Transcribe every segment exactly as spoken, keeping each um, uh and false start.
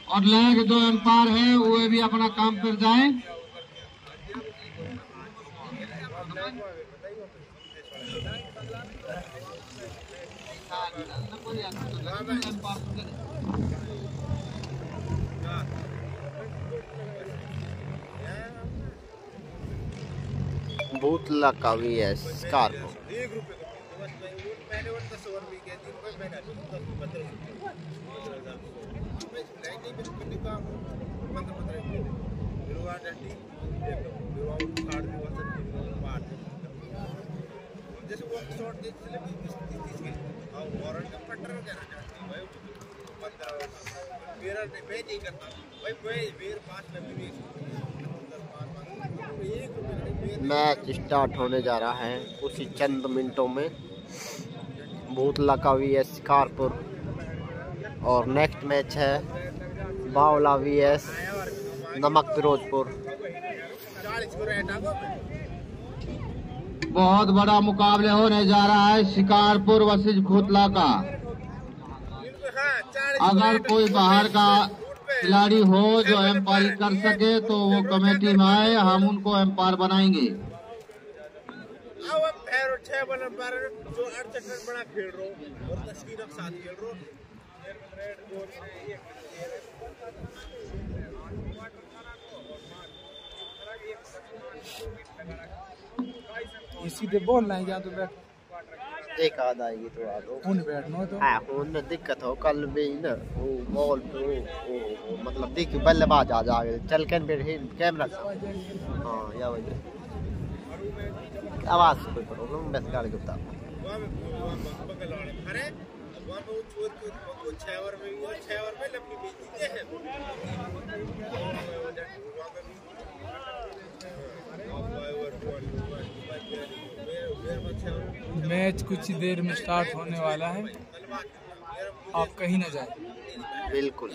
और लेग जो एम्पायर है वो भी अपना काम पर जाए। भूतला का वी एस स्कॉर्पियो। जैसे वो शॉट देख चले बीस तीस के और वारंट का फटर कहना चाहती भाई पंद्रह मेरा मैं नहीं करता भाई मैं मेरे पास में भी मैच स्टार्ट होने जा रहा है उसी चंद मिनटों में। भूतला का वी एस स्कॉर्पियो और नेक्स्ट मैच है बावला वी एस नमक फिरोजपुर। बहुत बड़ा मुकाबला होने जा रहा है शिकारपुर वर्सेस भूतला का। अगर कोई बाहर का खिलाड़ी हो जो एम्पायर कर सके तो वो कमेटी में आए, हम उनको एम्पायर बनाएंगे। इसी पे बोल रहे हैं या तो बैठ एक आध आएगी तो आ दो उन बैठना तो हाँ उन दिक्कत हो कल भी ना वो बॉल पे वो, वो, वो मतलब देख बल्लेबाज आ जाएगा चल के कैमरा हाँ या वही आवाज कोई प्रॉब्लम बस गाड़ी गुप्ता मैच कुछ ही देर में स्टार्ट होने वाला है, आप कहीं ना जाए। बिल्कुल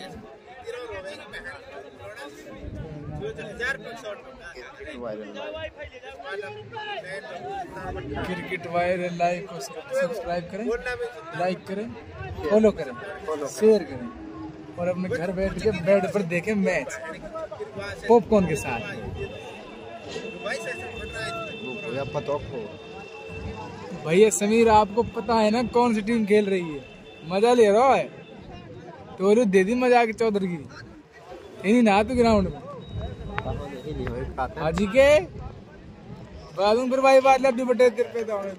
क्रिकेट वायरल लाइव को सब्सक्राइब करें, लाइक करें, फॉलो करें, शेयर करें और अपने घर बैठ के बेड पर देखें मैच पॉपकॉर्न के साथ। भैया समीर आपको पता है ना कौन सी टीम खेल रही है, मजा ले रहा है तो दे दी मजा के चौधरी गिरी इन्हीं ना तो ग्राउंड में हाजी के बाद फिर भाई बात लड्डू बटे पैदा होने।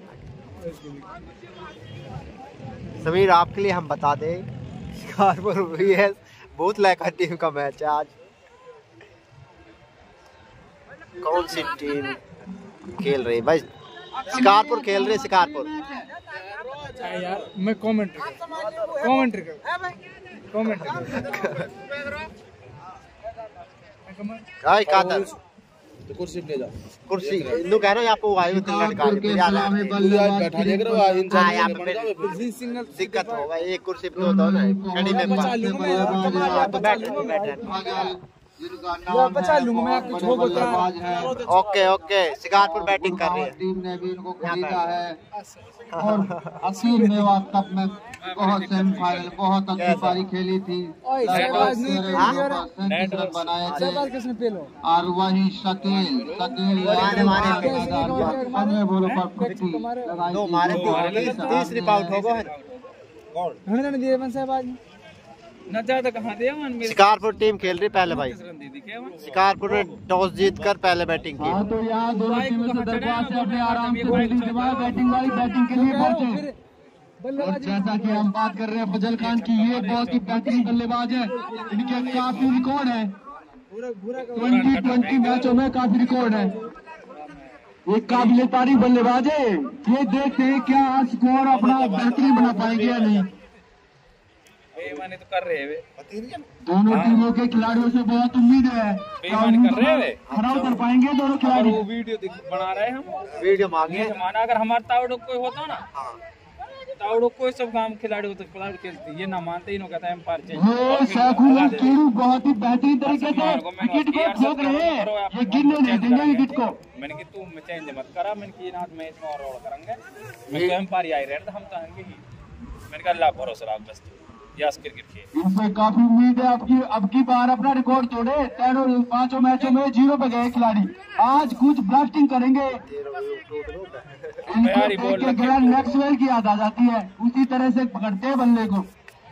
समीर आपके लिए हम बता दें शिकारपुर वीएस भूतला का टीम का मैच है आज। कौन सी टीम खेल रही भाई? शिकारपुर खेल रहे शिकारपुर। यार मैं कमेंट्री कमेंट्री कर कमेंट्री आई कादर कुर्सी ले जा कुर्सी नु कह रहा हूं यहां पे आए तो लटका के यार बैठा ले करो इंसान यहां पे सिंगल दिक्कत होगा एक कुर्सी पे दो दो ना खड़ी में तो बैठ बैठ बचा लूंगा मैं आपको छो बोलता हूं। ओके ओके शिकारपुर बैटिंग कर रही है, टीम ने भी इनको खरीदा है और असीम मेवात कप में बहुत सेमीफाइनल बहुत अच्छी पारी खेली थी, बनाए थे और वही शकील शकील बोलो पर तीसरी आउट होगा न ज्यादा कहां दे मन मेरे। शिकारपुर टीम खेल रही पहले भाई, शिकारपुर ने टॉस जीतकर पहले बैटिंग की। हाँ तो यहाँ दोनों टीमें से दरख्वास्त है अपने आराम से बैटिंग वाली बैटिंग के लिए पहुंचे। और जैसा कि हम बात कर रहे हैं फजल खान की, ये बहुत ही बेहतरीन बल्लेबाज है, इनके काफी रिकॉर्ड है ट्वेंटी ट्वेंटी मैचों में काफी रिकॉर्ड है, एक काबिल तारीफ बल्लेबाज है। ये देखते हैं क्या स्कोर अपना बेहतरीन बना पाएंगे या नहीं। बेईमानी तो कर रहे हैं दोनों टीमों के खिलाड़ियों से बहुत उम्मीद है बेईमानी कर रहे हैं खराब कर पाएंगे दोनों खिलाड़ी। वो वीडियो बना रहे हैं हम वीडियो मांगे माना अगर हमारा तावड़ो कोई होता ना तावड़ो कोई सब काम खिलाड़ी होते खिलाड़ी खेलते ये ना मानते ही कहता है एम्पायर चेंज। ये शैखुल कीरू बहुत ही बेहतरीन तरीके से विकेट को ठोक रहे हैं, ये गिरने नहीं देंगे विकेट को। मैंने कि तू चेंज मत करा, मैंने कि ना मैच में और रोल करेंगे मैं तो एम्पायर आई रहे हम तो मैंने कहा अल्लाह भरोसा रख बस यस क्रिकेट खेल। इनसे काफी उम्मीद है आपकी अब की बार अपना रिकॉर्ड तोड़े। तीनों पांचों मैचों में जीरो पे गए खिलाड़ी, आज कुछ ब्लास्टिंग करेंगे। इनको देख के ग्रैंड मैक्सवेल की याद आ जाती है, उसी तरह से पकड़ते हैं बल्ले को।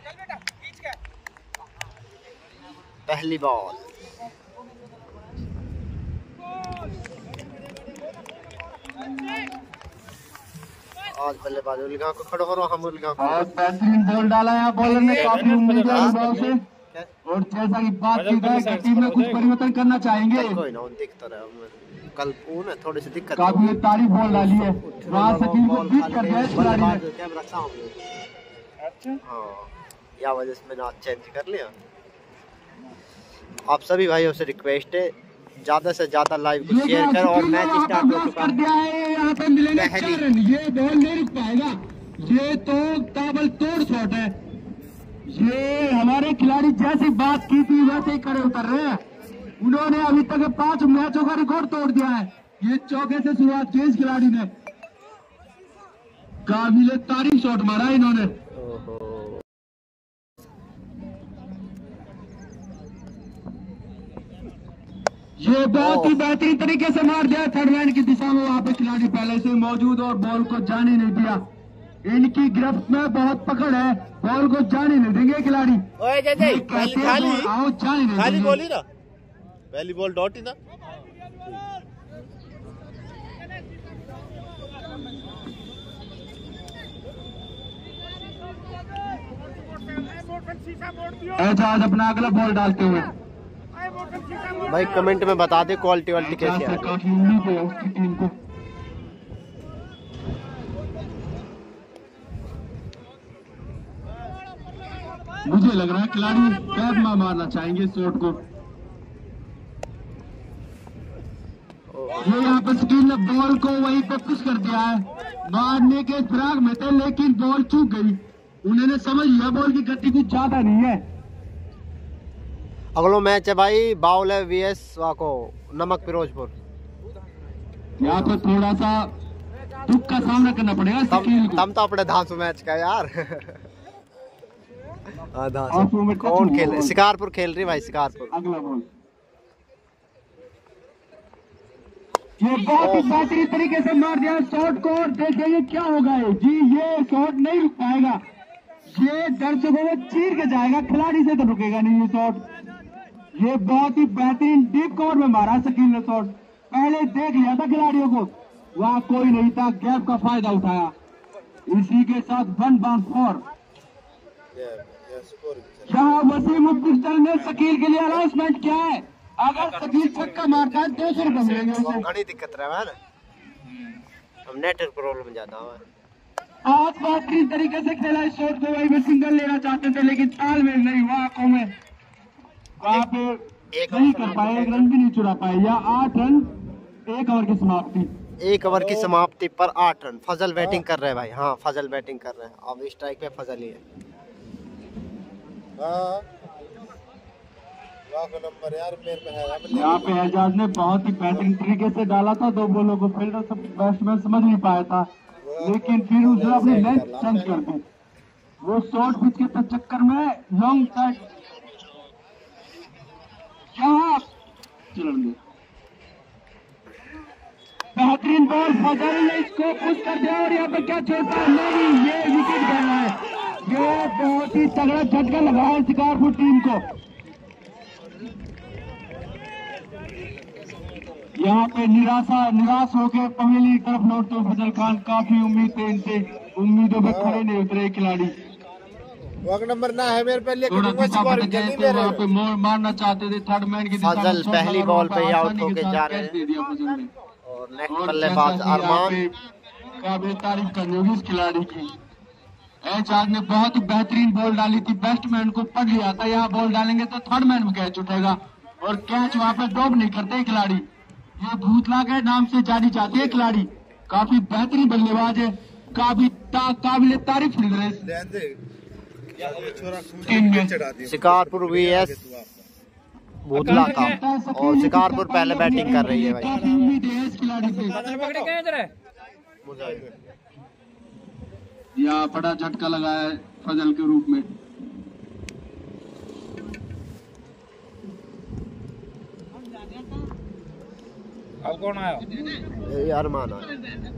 पहली बॉल आज बल्लेबाज उलगा को खड़ो करो, हम उलगा को बहुत बेहतरीन बॉल डाला है बॉलर ने, काफी उम्मीद है अनुभव से। और जैसा कि बात की जाए टीम में कुछ परिवर्तन करना चाहेंगे। कोई ना दिखता रहा कल ना थोड़ी सी दिक्कत काफी तारीफ बॉल डाली है, वहाँ से टीम को बीट कर दिया खिलाड़ी ने। कैमरा सामने हाँ या वजह से मैंने आज चेंज कर लिया। आप सभी भाइयों से रिक्वेस्ट है ज्यादा से ज्यादा लाइव को शेयर कर और मैच स्टार्ट हो चुका है। यहाँ पे मिलेंगे चार रन, ये बॉल नहीं रुक पाएगा, ये तो ताबड़तोड़ शॉट है। ये हमारे खिलाड़ी जैसी बात की थी वैसे ही खड़े उतर रहे हैं। उन्होंने अभी तक पांच मैचों का रिकॉर्ड तोड़ दिया है। ये चौके से शुरुआत की इस खिलाड़ी ने, काबिल तारीफ शॉट मारा इन्होंने। ये बहुत ही बेहतरीन तरीके से मार दिया थर्ड मैन की दिशा में। वहां पे खिलाड़ी पहले से मौजूद और बॉल को जाने नहीं दिया। इनकी गिरफ्त में बहुत पकड़ है, बॉल को जाने नहीं देंगे खिलाड़ी। ओए जय जय खाली खाली आओ जाने नहीं खाली देंगे। बोली ना पहली बॉल डॉट ही ना। एजाज अपना अगला बॉल डालते हुए भाई कमेंट में बता दे क्वालिटी वालिटी कैसी है। काफी उम्मीद है उसकी टीम को। मुझे लग रहा है खिलाड़ी बैट में मारना चाहेंगे शॉट को। ये यहाँ पे स्किल ने बॉल को वहीं पे पुश कर दिया है, मारने के फिराक में थे लेकिन बॉल चूक गई। उन्होंने समझ लिया बॉल की गति कुछ ज्यादा नहीं है। अगलो मैच है भाई बाउले वीएस वाको नमक फिरोजपुर। यहाँ पे थोड़ा सा दुख का सामना करना पड़ेगा स्किल को। तम तो अपने धांसू मैच का यार। हाँ धांसू कौन खेल रहे? शिकारपुर खेल रही भाई, शिकारपुर। अगला बॉल ये बहुत ही बेहतरीन तरीके से मार दिया शॉट को। और देखेंगे क्या होगा ये जी, ये शॉट नहीं रुक पाएगा, ये दर्शकों में चीर के जाएगा, खिलाड़ी से तो रुकेगा नहीं ये शॉट। ये बहुत ही बेहतरीन डीप कवर में मारा शकील ने शॉट। पहले देख लिया था खिलाड़ियों को, वहां कोई नहीं था, गैप का फायदा उठाया। इसी के साथ वन बाउंड फोर। यहाँ वसीम उद्दीन ने शकील के लिए अनाउंसमेंट किया है, अगर शकील छक्का मारता है दो सौ रुपए मिलेंगे उसे। बड़ी दिक्कत रहा है ना, हम नेटवर्क प्रॉब्लम ज्यादा हुआ। आज बेहतरीन तरीके से खेला इस शॉट को, वही में सिंगल लेना चाहते थे लेकिन तालमेल नहीं हुआ आंखों में, वहां पे नहीं कर पाए, एक रन भी नहीं चुरा पाए। या आठ रन एक ओवर की समाप्ति, एक ओवर की समाप्ति पर आठ रन। फजल बैटिंग कर रहे हैं भाई, हाँ फजल बैटिंग कर रहे हैं। अब स्ट्राइक पे फजल ही है। नंबर यार मेरे पे है। यहाँ पे एजाज ने बहुत ही बेहतरीन तरीके से डाला था, दो बॉलों को फील्डर सब बैट्समैन समझ नहीं पाया था, लेकिन फिर उसने अपनी लेंथ चेंज कर दी। वो शॉर्ट पिच के चक्कर में लॉन्ग साइड यहाँ चलेंगे। बेहतरीन बॉल, फजल ने इसको पुश कर दिया और यहाँ पे क्या छोड़ता है, नहीं ये विकेट गया है। ये बहुत ही तगड़ा झटका लगा है शिकारपुर टीम को। यहाँ पे निराशा निराश होकर पवेली की तरफ लौटते फजल खान, काफी उम्मीद थे इनसे, उम्मीदों पे खड़े नहीं उतरे खिलाड़ी। वॉक नंबर ना है मेरे पहले थोड़ा वहाँ पे मारना चाहते थे थर्ड मैन की। फजल पहली बॉल पे आउट होके जा रहे हैं और नेक्स्ट बल्लेबाज अरमान। काबिल तारीफ करनी होगी इस खिलाड़ी की। एजाज ने बहुत ही बेहतरीन बॉल डाली थी, बैट्समैन को पढ़ लिया था, यहाँ बॉल डालेंगे तो थर्ड मैन में कैच उठेगा और कैच वहाँ पे ड्रॉप नहीं करते खिलाड़ी। ये भूतला के नाम से जानी जाती है खिलाड़ी, काफी बेहतरीन बल्लेबाज है, काफी ता, काबिल तारीफ फील्डर है। शिकारपुर वीएस भूतला का, और शिकारपुर पहले बैटिंग कर रही है भाई। काफी उम्मीद है इस खिलाड़ी से। यहाँ बड़ा झटका लगा है फजल के रूप में। अब कौन आया? ये अरमान आया।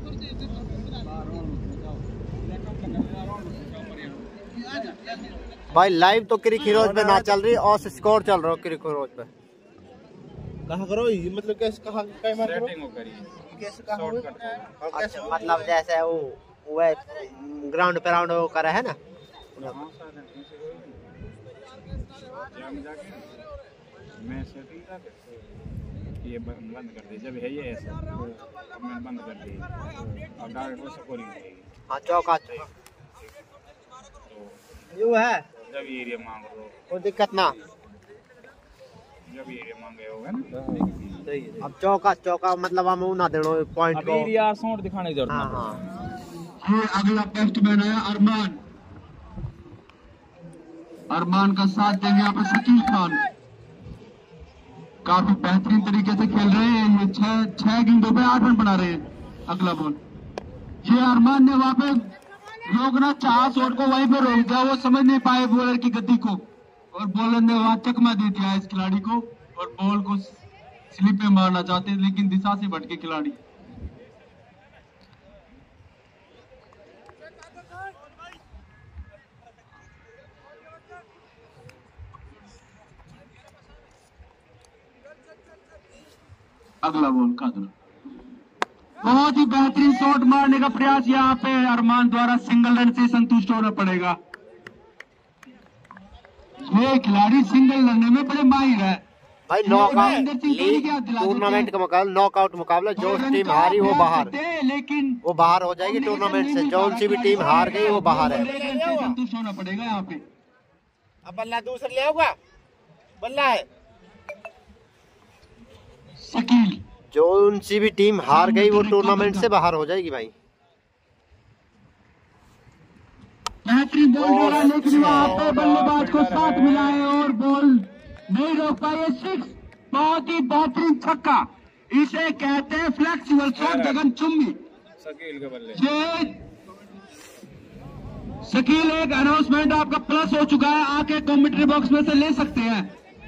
भाई लाइव तो क्रिक हीरोज पे ना चल रही और स्कोर चल रहा है क्रिक हीरोज पे। कहाँ करो ये मतलब कैसे कहाँ क्या मार करो सेटिंग हो करी कैसे कहाँ हुए अच्छा, मतलब जैसे वो वो ग्राउंड पे राउंड करा है ना। मैं सेटिंग का ये बंद कर दी जब है ये ऐसा मैं बंद कर दी और डायरेक्ट वो स्कोरिंग रहेगी। हाँ चौका चाहिए तो यू है जब ये एरिया मांग रहे हो कोई दिक्कत ना। जब ये एरिया मांगे होगा ना अब चौका चौका मतलब हम ना देनो पॉइंट अब एरिया शॉट दिखाने की जरूरत हाँ ना हाँ। ये अगला बैट्समैन है अरमान। अरमान का साथ देंगे यहाँ पर शकील खान। काफी बेहतरीन तरीके से खेल रहे हैं ये। छह छह गेंदों पे आठ रन बना रहे हैं। अगला बॉल ये अरमान ने वहां पे रोकना चाहा, शॉट को वहीं पे रोक दिया। वो समझ नहीं पाए बॉलर की गति को और बॉलर ने वहां चकमा दे दिया इस खिलाड़ी को और बॉल को स्लिप पे मारना चाहते लेकिन दिशा से भटके खिलाड़ी। अगला बॉल कादर। बहुत ही बेहतरीन शॉट मारने का प्रयास यहाँ पे अरमान द्वारा सिंगल रन से संतुष्ट होना पड़ेगा। ये खिलाड़ी सिंगल लड़ने में बड़े माहिर है भाई। नॉकआउट टूर्नामेंट का मुकाबला नॉकआउट मुकाबला जो टीम हारी वो बाहर लेकिन वो बाहर हो जाएगी टूर्नामेंट से। जो सी भी टीम हार गई वो बाहर है। संतुष्ट होना पड़ेगा यहाँ पे। अब बल्ला दूसरा ले आओगा बल्ला है शकील जो उनसी भी टीम हार गई वो टूर्नामेंट से बाहर हो जाएगी भाई। बेहतरीन बॉल दे रहा है लेकिन वहां पे बल्लेबाज को साथ मिला है और बॉल नहीं रोक पाए। सिक्स बहुत ही बेहतरीन छक्का, इसे कहते हैं फ्लेक्सिबल शॉट गगन चुम्बी। शकील के बल्ले ये शकील एक अनाउंसमेंट आपका प्लस हो चुका है, आके कमेंट्री बॉक्स में से ले सकते हैं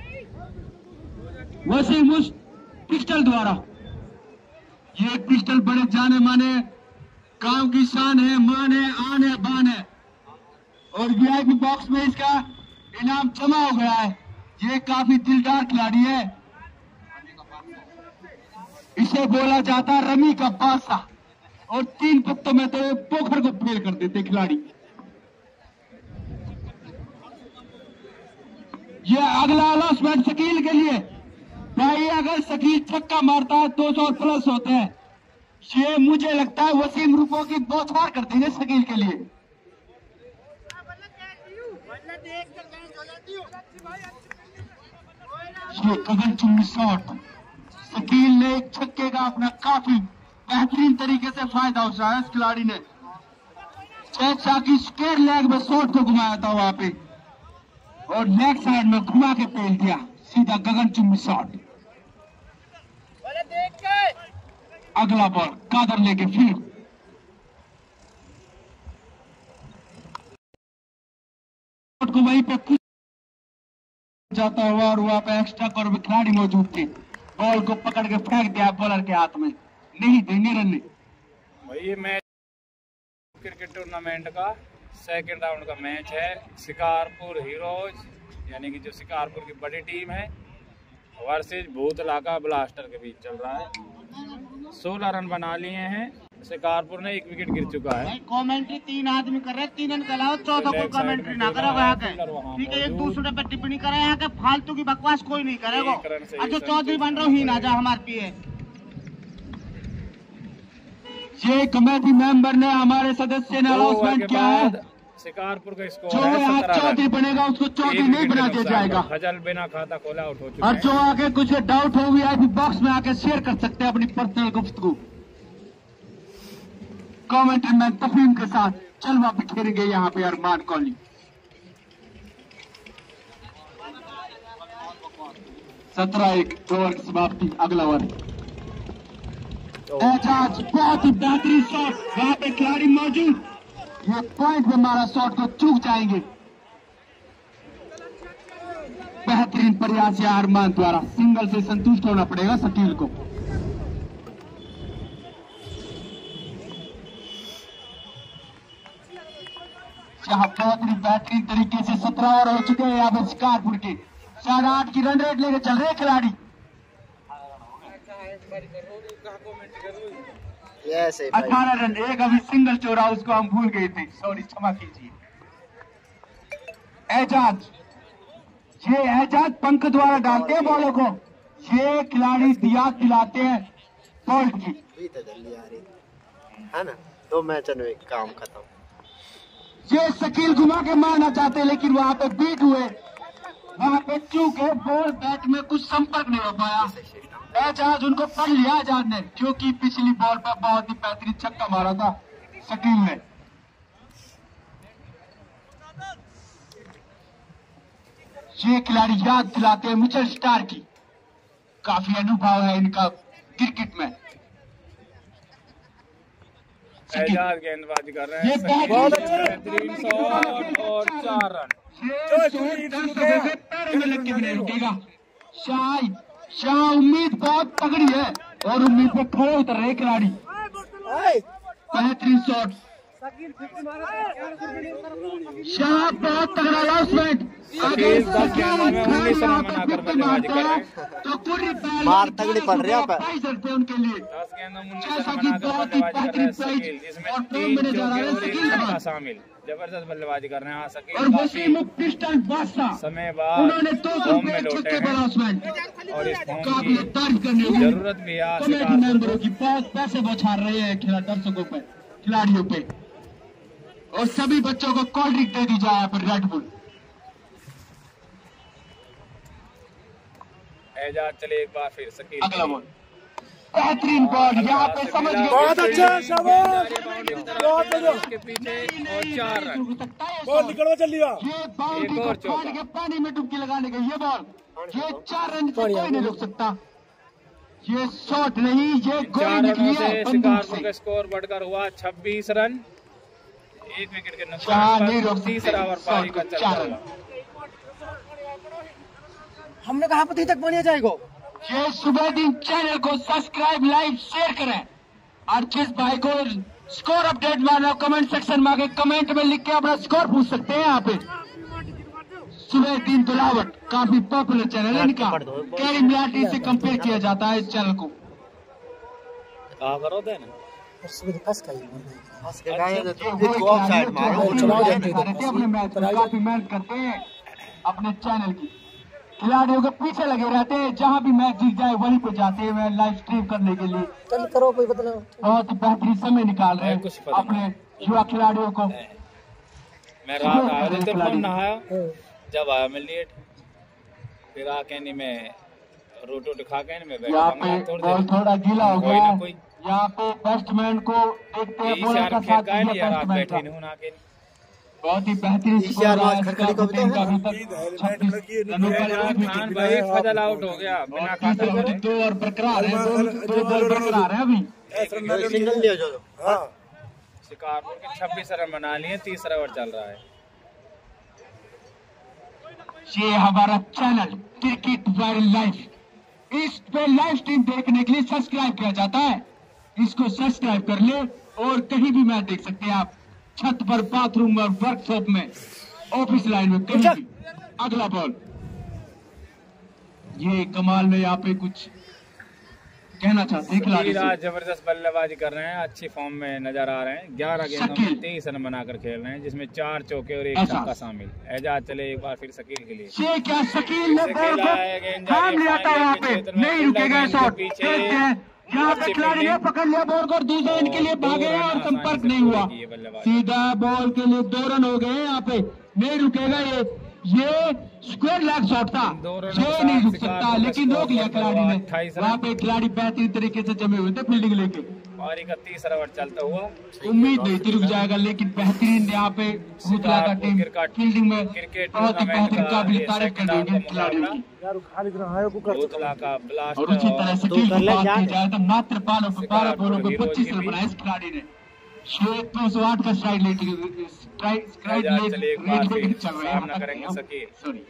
वसीम उस पिस्टल द्वारा। ये पिस्टल बड़े जाने माने गांव की शान है, मान है, आन है, बान है और वीआईपी बॉक्स में इसका इनाम जमा हो गया है। ये काफी दिलदार खिलाड़ी है, इसे बोला जाता है रमी का बादशाह और तीन पत्तों में तो पोखर को फेल कर देते खिलाड़ी। ये अगला अनाउंसमेंट शकील के लिए भाई। अगर शकील छक्का मारता है दो सौ प्लस होते हैं। ये मुझे लगता है वसीम रुपयों की बौछार कर देंगे शकील के लिए। ये गगन चुम्बी शॉट, शकील ने एक छक्के का अपना काफी बेहतरीन तरीके से फायदा उठाया इस खिलाड़ी ने। चैचा की स्क्वायर लेग में शॉट को घुमाया था वहां पे और लेग साइड में घुमा के पेल दिया सीधा गगन चुम्बी शॉट। अगला बॉल कादर लेके फिर को वहीं पे कुछ जाता हुआ और वहां पे एक्स्ट्रा कर खिलाड़ी मौजूद थे। बॉल को पकड़ के फेंक दिया बॉलर के हाथ में, नहीं देंगे रन। भाई मैच क्रिकेट टूर्नामेंट का सेकंड राउंड का मैच है। शिकारपुर हीरोज यानी कि जो शिकारपुर की बड़ी टीम है वर्सेज भूतला का ब्लास्टर के बीच चल रहा है। सोलह रन बना लिए हैं। शिकारपुर ने एक विकेट गिर चुका है। कमेंट्री तीन आदमी कर रहे हैं, तीन रन के अलावा चौथा कोई कमेंट्री ना करे यहाँ के, ठीक है। एक दूसरे पे टिप्पणी करे यहाँ के, फालतू की बकवास कोई नहीं करेगा। अच्छा चौधरी बन रहा हूँ ही ना जा हमारे पिए। ये कमेटी मेंबर ने हमारे सदस्य ने अनाउंसमेंट किया है शिकारपुर का स्कोर जो है आज चौधरी बनेगा उसको चौधरी नहीं बना दिया जाएगा। फजल बिना खाता खोला आउट हो चुका और है। जो आगे कुछ डाउट हो गया है बॉक्स में आके शेयर कर सकते हैं अपनी पर्सनल गुफ्तगू कमेंट्री में तफहीम के साथ। चलवा बिखेरेंगे यहाँ पे अरमान कॉली। सत्रह एक दो ओवर की समाप्ति। अगला ओवर एजाज, बहुत ही बेहतरीन शॉट, वहां पे खिलाड़ी मौजूद, ये पॉइंट पे मारा शॉट को चूक जाएंगे। बेहतरीन प्रयास है अरमान द्वारा, सिंगल से संतुष्ट होना पड़ेगा शकील को। यहाँ बहुत ही बेहतरीन तरीके से सत्रह ओवर हो चुके हैं यहाँ पे शिकारपुर के साढ़े आठ की रन रेट लेके चल रहे खिलाड़ी। अठारह रन, एक अभी सिंगल चोरा उसको हम भूल गए थे, सॉरी क्षमा कीजिए। एजाज, ये एजाज पंख द्वारा डालते हैं बॉलों को, ये खिलाड़ी दिया खिलाते हैं बोल्ट की। जल्दी आ रही है ना, दो मैच में काम खत्म। ये शकील घुमा के मारना चाहते लेकिन वहां पे बीट हुए, वहां पे चूके बॉल बैट में कुछ संपर्क नहीं हो पाया। एजाज उनको पढ़ लिया एजाज ने, क्योंकि पिछली बॉल पर बहुत ही बेहतरीन छक्का मारा था शकील ने। ये खिलाड़ी याद दिलाते हैं मिचेल स्टार की, काफी अनुभव है इनका क्रिकेट में। एजाज गेंदबाजी कर रहे हैं, बहुत बेहतरीन शॉट और चार रन। पैरों में लग के भी नहीं रुकेगा। शाह शाह उम्मीद बहुत तगड़ी है और उम्मीद पे खड़े उतर रहे खिलाड़ी। बेहतरीन शॉट, शाह बहुत तगड़ा लॉसमेंट। शकील दस गेंदों में उन्नीस रन बनाकर बल्लेबाजी कर रहे हैं, तो पूरी मार तगड़ी पड़ रही है उनके लिए। दस गेंदों में उन्नीस रन बनाकर बल्लेबाजी कर रहे हैं शकील, जिसमें तीन चौके और एक छक्का शामिल। जबरदस्त बल्लेबाजी कर रहे हैं शकील, काफी समय बाद फॉर्म में लौटे हैं और इस फॉर्म की जरूरत भी है शिकारपुर की। बहुत पैसे बचा रहे हैं दर्शकों पे, खिलाड़ियों पे, और सभी बच्चों को कोल्ड ड्रिंक दे दी जाए पर रेड बुल। एजाज चले एक बार फिर शकील, अगला बॉल, बेहतरीन बॉल यहाँ पे समझ गए, बहुत अच्छा शाबाश, बहुत बढ़िया। उसके पीछे और चार रन। बॉल निकलवा चल लिया, ये बाउंड्री को फाड़ के पानी में डुबकी लगाने का ये बॉल, ये चार रन से कोई नहीं रोक सकता। ये शॉट नहीं, ये गोल चार निकली रनों है से बंदूक शिकारपुर से। का स्कोर बढ़कर हुआ छब्बीस रन, एक विकेट के चार नुकसान नहीं रोक पर सकते, तीसरा ओवर पारी का चल चार रहा रन। है। हमने कहा पति तक पहुंच जाएगा। ये सुबह दिन चैनल को सब्सक्राइब, लाइक, शेयर करें और जिस भाई को स्कोर अपडेट मारना कमेंट सेक्शन में आके कमेंट में लिख के अपना स्कोर पूछ सकते हैं। यहाँ पे सुबह दिन दुलावट काफी पॉपुलर चैनल है इनका, कैरी मिलाटी से कंपेयर किया जाता है इस चैनल को। करो देना अपने मैच में काफी मेहनत करते हैं अपने चैनल की, खिलाड़ियों के पीछे लगे रहते हैं, जहां भी मैच जीत जाए वहीं पे जाते हैं लाइव स्ट्रीम करने के लिए। चल करो कोई बदलाव, बहुत ही बेहतरीन समय निकाल रहे हैं अपने युवा खिलाड़ियों को। मैं रात आया तो फोन नहाया, जब आया मैं लेट, फिर आके नहीं मैं रोटी वोटी खा के नहीं मैं बैठा, यहाँ पे बॉल थोड़ा गीला हो गया है, यहाँ पे बैट्समैन को देखते हैं बॉलर का साथ दिया बैट्समैन का। बहुत ही बेहतरीन स्कोर रहा है खड़खड़ी को भी तो अभी तक छब्बीस रनों पर खान भाई फजल आउट हो गया बिना खाता करे। दो ओवर बरकरार है, दो बॉल बरकरार है अभी। सिंगल लिया जो शिकारपुर के छब्बीस रन बना लिए, तीसरा ओवर चल रहा है। ये हमारा चैनल क्रिकेट वाइल्ड लाइफ, इस पे लाइव स्ट्रीम देखने के लिए सब्सक्राइब किया जाता है, इसको सब्सक्राइब कर ले और कहीं भी मैच देख सकते हैं आप, छत पर, बाथरूम में, वर्कशॉप में, ऑफिस लाइन में, कहीं भी। अगला बॉल, ये कमाल में यहाँ पे कुछ कहना चाहते हैं खिलाड़ी से। जबरदस्त बल्लेबाजी कर रहे हैं, अच्छी फॉर्म में नजर आ रहे हैं, ग्यारह गेंदों में तेईस रन बनाकर खेल रहे हैं, जिसमें चार चौके और एक छक्का शामिल। एजाज चले एक बार फिर शकील के लिए, ये क्या शकील ने बॉल को थाम लिया था, यहाँ पे नहीं रुकेगा शॉट, यहाँ पे खिलाड़ी ने पकड़ लिया बॉल को और दूसरे इनके लिए भागे हैं और संपर्क नहीं हुआ, सीधा बॉल के लिए दो रन हो गए। यहाँ पे नहीं रुकेगा, ये ये स्क्वायर लेग शॉट था, ये नहीं रुक सकता, लेकिन रोक लिया खिलाड़ी ने। वहाँ पे खिलाड़ी बेहतरीन तरीके से जमे हुए थे फील्डिंग लेके, पारी का तीसरा ओवर चलता हुआ, उम्मीद नहीं थी रुक जाएगा, लेकिन बेहतरीन यहाँ पे भूतला का टीम फील्डिंग में बहुत ही बेहतरीन काबिल तारीफ कर रही है खिलाड़ियों की। भूतला का ब्लास्ट और उसी तरह से टीम की बात की जाए तो मात्र बालों पे बारह बॉलों पे पच्चीस रन बनाए इस खिलाड़ी ने। शेख दो सौ आठ का स्ट्राइक रेट स्ट्राइक रेट चल रहा है, सॉरी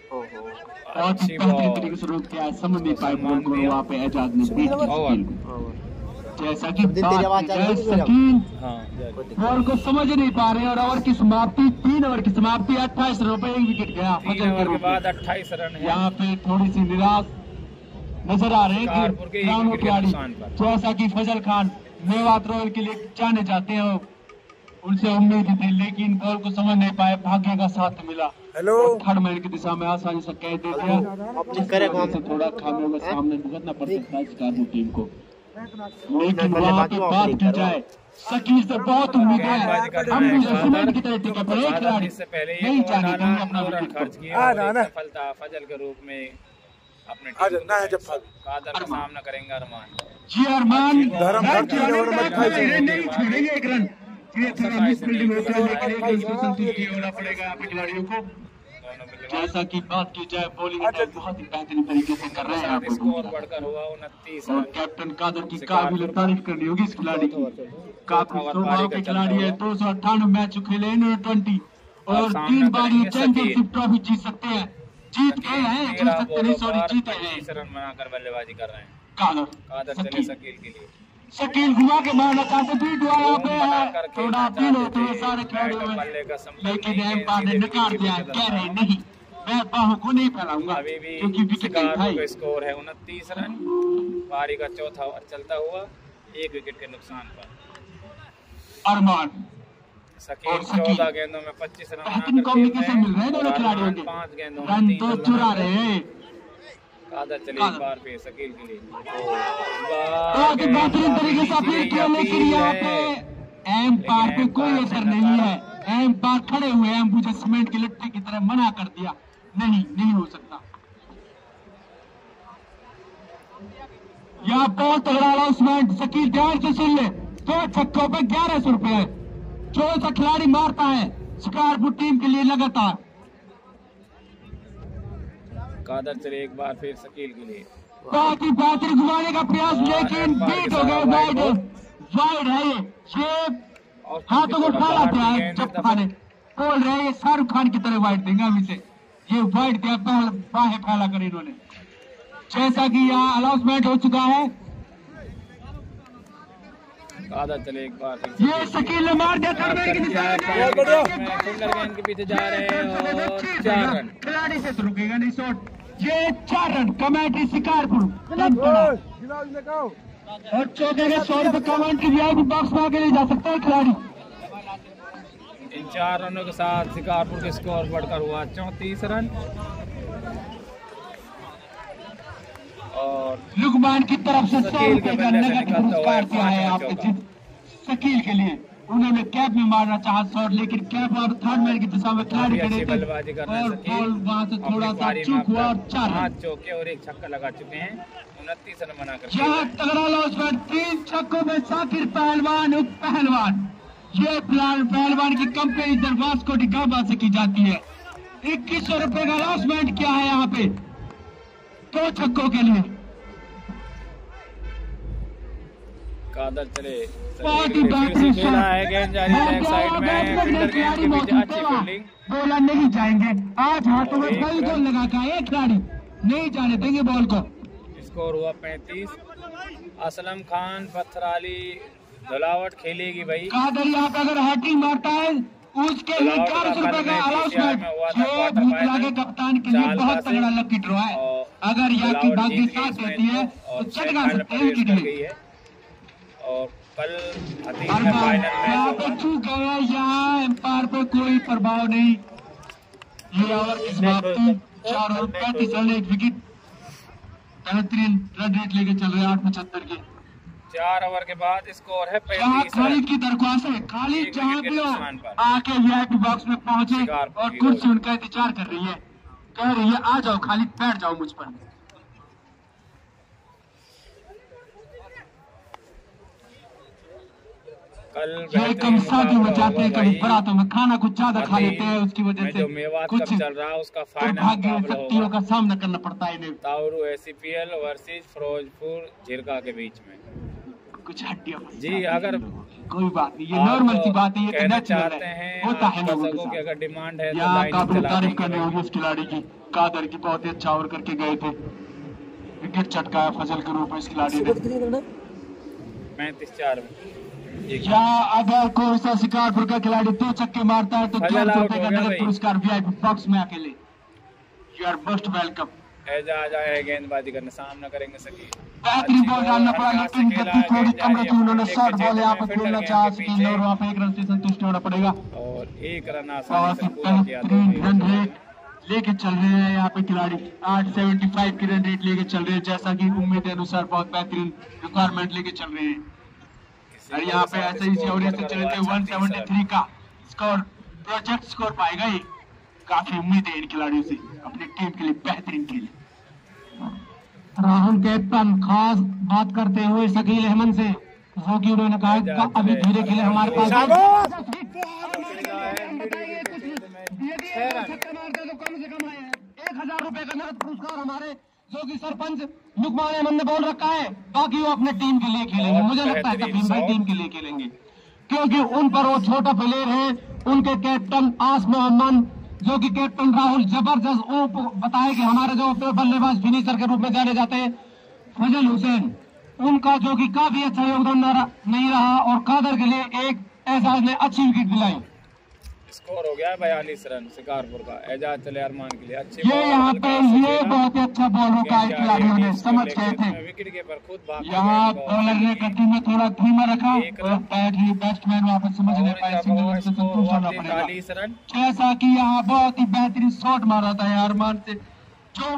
बहुत ही बेहतरीन तरीके से रोक किया है, समझ नहीं पाए बॉल को, वहाँ पे एजाज ने बीट किया। जैसा कि तेरी आवाज बात आ है, रही है शकील हाँ ओवर को समझ नहीं पा रहे हैं और ओवर की समाप्ति तीन ओवर की समाप्ति अट्ठाईस रनों पे एक विकेट गया तीन फजल के ओवर के रूप बाद में। अट्ठाईस रन है यहाँ पे थोड़ी सी निराश नजर आ रहे हैं शिकारपुर के कि एक ग्राउंड विकेट के खिलाड़ी नुकसान पर। जैसा कि फजल खान मेवात रॉयल के लिए जाने जाते हैं उनसे उम्मीद थी लेकिन बॉल को समझ नहीं पाए भाग्य का साथ मिला। हेलो थर्ड मैन की दिशा में आसानी से कैच दे दिया। अब चेक करें कौन से थोड़ा खामियों में सामने भुगतना पड़ सकता है शिकारपुर टीम को, लेकिन वहाँ पे बात की जाए शकील से बहुत उम्मीद है। हम भी सीमेंट की तरह टिके पर एक खिलाड़ी इससे पहले नहीं एक जाने डाला देंगे अपना नौ रन विकेट खर्च को। किए आ और रहा एक ना। सफलता फजल के रूप में अपने आ टीम जाना है को जब फल। कादर का सामना करेंगे अरमान। जी अरमान धर्म रन भक्ति जाने और पर मत खाइए। खड़े नहीं छोड़ेंगे एक रन। ये थोड़ा मिस फील्डिंग होता है लेकिन एक रन को संतुष्टि होना पड़ेगा यहाँ पे खिलाड़ियों को। दोनों बल्लेबाज जैसा कि बात की जाए बॉलिंग अटैक बहुत ही बेहतरीन तरीके से कर रहे हैं यहाँ पे स्कोर बढ़कर हुआ उनतीस और रन। कैप्टन कादर की काबिल तारीफ करनी होगी इस खिलाड़ी की। काफी स्वभाव के खिलाड़ी है। दो सौ अट्ठानवे मैच खेले इन्होंने ट्वेंटी और तीन बार ये चैंपियनशिप ट्रॉफी जीत सकते हैं। जीत गए हैं जीत सकते नहीं सॉरी जीते हैं पच्चीस रन बनाकर बल्लेबाजी कर रहे हैं। कादर कादर चले शकील के लिए शकील घुमा के मारना चाहते बीट हुआ यहाँ पे है थोड़ा अपील होते हुए सारे खिलाड़ियों में बल्ले का संपर्क लेकिन एम्पायर ने नकार दिया है कह रहे नहीं मैं बाहों को नहीं फैलाऊंगा अभी भी क्योंकि विकेट नहीं शिकारपुर खाई। का स्कोर है उनतीस रन। पारी का चौथा ओवर चलता हुआ एक विकेट के नुकसान पर अरमान शकील और शकील। चौदह गेंदों में पच्चीस रन बेहतरीन बनाकर कॉम्बिनेशन मिल रहे हैं खेलते दोनों हैं। खिलाड़ियों अरमान के पांच गेंदों में रन तीन तो रन चुरा बना रहे हैं। कादर चले कादर। एक बार फिर शकील के लिए बहुत ही बेहतरीन तरीके से अपील किया लेकिन यहाँ पे एम्पायर पे कोई असर नहीं है। एम्पायर खड़े हुए हैं मुझे सीमेंट की लट्टे की तरह मना कर दिया नहीं नहीं हो सकता। यहाँ बहुत तगड़ा अनाउंसमेंट शकील ध्यान से सुन ले दो छक्कों पे ग्यारह सौ रुपए जो सा खिलाड़ी मारता है शिकारपुर टीम के लिए लगातार। कादर चले एक बार फिर शकील के लिए बहुत ही बेहतरीन घुमाने का प्रयास लेकिन बीट हो गए वाइड वाइड है ये ये और हाथों को फैलाते हैं जब खाने बोल रहे हैं ये शाहरुख खान की तरह वाइड देंगे अभी से ये वाइड दिया बाहें फैला कर इन्होंने जैसा कि यहाँ अनाउंसमेंट हो चुका है। कादर चले एक बार फिर ये शकील ने मार दिया थर्ड मैन की दिशा में। सुंदर गेंद के पीछे जा रहे हैं और चार रन। खिलाड़ी से तो रुकेगा नहीं शॉट ये चार रन कमेंट्री शिकारपुर रन पड़ा और चौथे के सौ रुपए कमेंट्री वीआईपी बॉक्स में आगे ले जा सकता है खिलाड़ी। इन चार रनों के साथ शिकारपुर के स्कोर बढ़कर हुआ चौंतीस रन और लुकमान की तरफ से सौ शकील के रुपए का बल्ले से नगद निकलता हुआ पुरस्कार दिया है पांचवा आपने चौका। जित शकील के लिए उन्होंने कैप में मारना चाहा शॉट लेकिन कैप और थर्ड मैन की दिशा में खिलाड़ी काफी खड़े अच्छी थे बल्लेबाजी कर रहे हैं और शकील। बॉल वहां से अपनी थोड़ा सा पारी में चूक अब हुआ और तक चार रन। पांच चौके और एक छक्का लगा चुके हैं उनतीस रन बनाकर यहाँ तगड़ा लॉन्चमेंट तीन छक्कों में साकिर पहलवान उप पहलवान ये प्लान पहलवान की कंपनी दरवाज को डिगाबा से की जाती है। इक्कीस सौ रुपए का लॉन्चमेंट किया है यहाँ पे दो छक्कों के लिए। कादर चले बहुत ही बेहतरीन खेला है गेंद जारी लेग साइड में फील्डर गेंद के पीछे अच्छी फील्डिंग बोला नहीं जाएंगे आज हाथों में कई गोल लगा का एक खिलाड़ी नहीं जाने देंगे बॉल को। स्कोर हुआ पैंतीस। असलम खान पत्थराली धुलावट खेलेगी भाई। कादर यहाँ पे अगर हैट्रिक मारता है उसके लिए ग्यारह सौ रुपए का अनाउंसमेंट ये भूतला के कप्तान के लिए बहुत तगड़ा लकी ड्रॉ है। अगर यहाँ की भाग्य साथ देती है तो चटका सकते हैं विकेट लिए। और कल हतीम और में फाइनल यहाँ पे मैच चूक गए यहाँ एम्पायर पे कोई प्रभाव नहीं। ये ओवर की समाप्ति चार ओवर पैंतीस रन एक विकेट बेहतरीन रन रेट लेके चल रहे हैं आठ पचहत्तर के। चार ओवर के बाद स्कोर है जहाँ पैंतीस खालिद रन। की दरख्वास्त है खालिद एक जहाँ विकेट भी के हो नुकसान पर। आके वीआईपी बॉक्स में पहुंचे शिकारपुर और की कुर्सी ओर। उनका इंतजार कर रही है कह रही है आ जाओ खालिद बैठ जाओ मुझ पर। कल ये कभी शादी में जाते हैं कभी बरातों में खाना कुछ ज्यादा खा अभी लेते हैं उसकी वजह में से जो मेवात कुछ कप चल रहा है उसका फाइनल दुर्भाग्य मुकाबला शक्तियों होगा का सामना करना पड़ता है इन्हें। ताउरू एसीपीएल वर्सेस फिरोजपुर झिरका के बीच में। कुछ हड्डियों में जी अगर कोई बात नहीं ये आप नॉर्मल सी बात है ये तो कहना नेचुरल चाहते है हैं होता है आप लोगों के दर्शकों की साथ। अगर डिमांड है तो यहाँ लाइन काबिल चला तारीफ देंगे करनी भाई। होगी उस खिलाड़ी की कादर की बहुत ही अच्छा ओवर करके गए थे विकेट चटकाया फजल के रूप में इस खिलाड़ी ने। पैंतीस चार में। यहाँ अगर कोई सा शिकारपुर का खिलाड़ी दो छक्के मारता है तो दो सौ रुपए का नगद पुरस्कार वीआईपी बॉक्स में अकेले। You are most welcome. Ejaz आए गेंदबाजी करने, सामना करेंगे सकी। बेहतरीन बॉल डालना पड़ा लेकिन गति थोड़ी कम रखी उन्होंने। शॉर्ट बॉल यहाँ पे खेलना चाहा सकील और वहाँ पे एक रन से संतुष्ट होना पड़ेगा। और एक रन आसानी से पूरा किया। बेहतरीन रन रेट लेके चल रहे हैं यहाँ पे खिलाड़ी। आठ सेवेंटी फाइव की रन रेट लेके चल रहे हैं, जैसा की उम्मीद के अनुसार बहुत बेहतरीन रिक्वायरमेंट लेके चल रहे हैं। और यहाँ पे ऐसे ही से चलते एक सौ तिहत्तर का स्कोर प्रोजेक्ट स्कोर पाएगा। ये काफी उम्मीद है इन खिलाड़ियों से अपनी टीम के लिए बेहतरीन खेले। राहुल कैप्टन खास बात करते हुए शकील अहमद से, जो कि उन्होंने कहा अभी धीरे खेले हमारे पास तो कम से कम एक हजार रुपए का नगद पुरस्कार हमारे जो कि सरपंच लुकमान अहमद ने बोल रखा है। बाकी वो अपने टीम के लिए खेलेंगे। मुझे लगता है तफीम भाई टीम के लिए खेलेंगे क्योंकि उन पर वो छोटा प्लेयर है। उनके कैप्टन आस मोहम्मद जो कि कैप्टन राहुल जबरदस्त वो बताए कि हमारे जो बल्लेबाज फिनिशर के रूप में जाने जाते हैं फजल हुसैन, उनका जो कि काफी अच्छा योगदान नहीं रहा और कादर के लिए एक एजाज ने अच्छी विकेट दिलाई। स्कोर हो गया बयालीस रन शिकारपुर का। एजाज चले अरमान के लिए अच्छे। ये यहाँ पे ये बहुत ही अच्छा बॉल रुका है, खिलाड़ियों ने समझ गए थे। विकेट कीपर खुद भाग यहाँ बॉलर ने गति में थोड़ा धीमा रखा और बैट्समैन वहाँ पर समझ नहीं पाए, सिंगल से संतुष्ट होना पड़ेगा। जैसा कि यहाँ बहुत ही बेहतरीन शॉट मारा था यार अरमान से, जो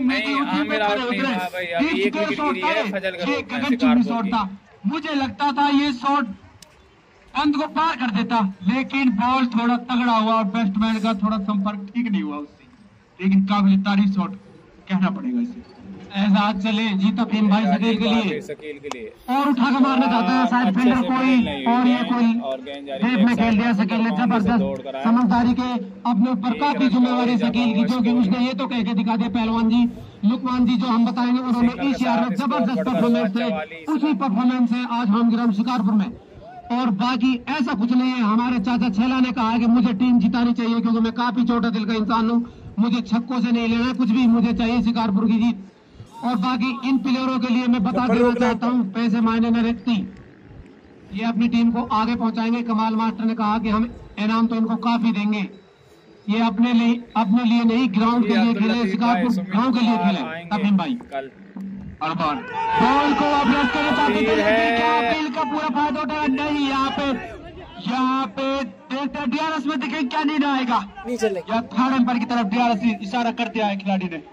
गगनचुंबी शॉट था। मुझे लगता था ये शॉट अंत को पार कर देता, लेकिन बॉल थोड़ा तगड़ा हुआ और बैट्समैन का थोड़ा संपर्क ठीक नहीं हुआ उससे, लेकिन काबिल तारीफ शॉट कहना पड़ेगा इसे। एजाज चले जीता भीम भाई शकील के लिए, शकील के लिए और उठाकर मारना चाहता है शायद फील्डर कोई, और ये कोई डेप में खेल दिया शकील ने। जबरदस्त समझदारी के अपने ऊपर काफी जिम्मेवारी शकील की, जो कि उसने ये तो कह के दिखा दिया पहलवान जी लुकमान जी जो हम बताएंगे उन्होंने इस यार में जबरदस्त परफॉर्मेंस थे। उसी परफॉर्मेंस है आज हम गिराम शिकारपुर में। और बाकी ऐसा कुछ नहीं है। हमारे चाचा छेला ने कहा है कि मुझे टीम जितानी चाहिए क्योंकि मैं काफी छोटा दिल का इंसान हूँ, मुझे छक्कों से नहीं लेना कुछ भी, मुझे चाहिए शिकारपुर की जीत। और बाकी इन प्लेयरों के लिए मैं बता देना चाहता हूँ पैसे मायने न रखती, ये अपनी टीम को आगे पहुंचाएंगे। कमाल मास्टर ने कहा कि हम इनाम तो इनको काफी देंगे। ये अपने लिए अपने लिए नहीं ग्राउंड के लिए खेले, शिकारपुर गाँव के लिए खेले। तमीम भाई अरमान बॉल को अभ्यास करना चाहते थे, क्या अपील का पूरा फायदा उठाया नहीं। यहाँ पे यहाँ पे डीआरएस में देखें क्या नहीं आएगा, या थर्ड एम्पायर की तरफ डीआरएस इशारा कर दिया है खिलाड़ी ने।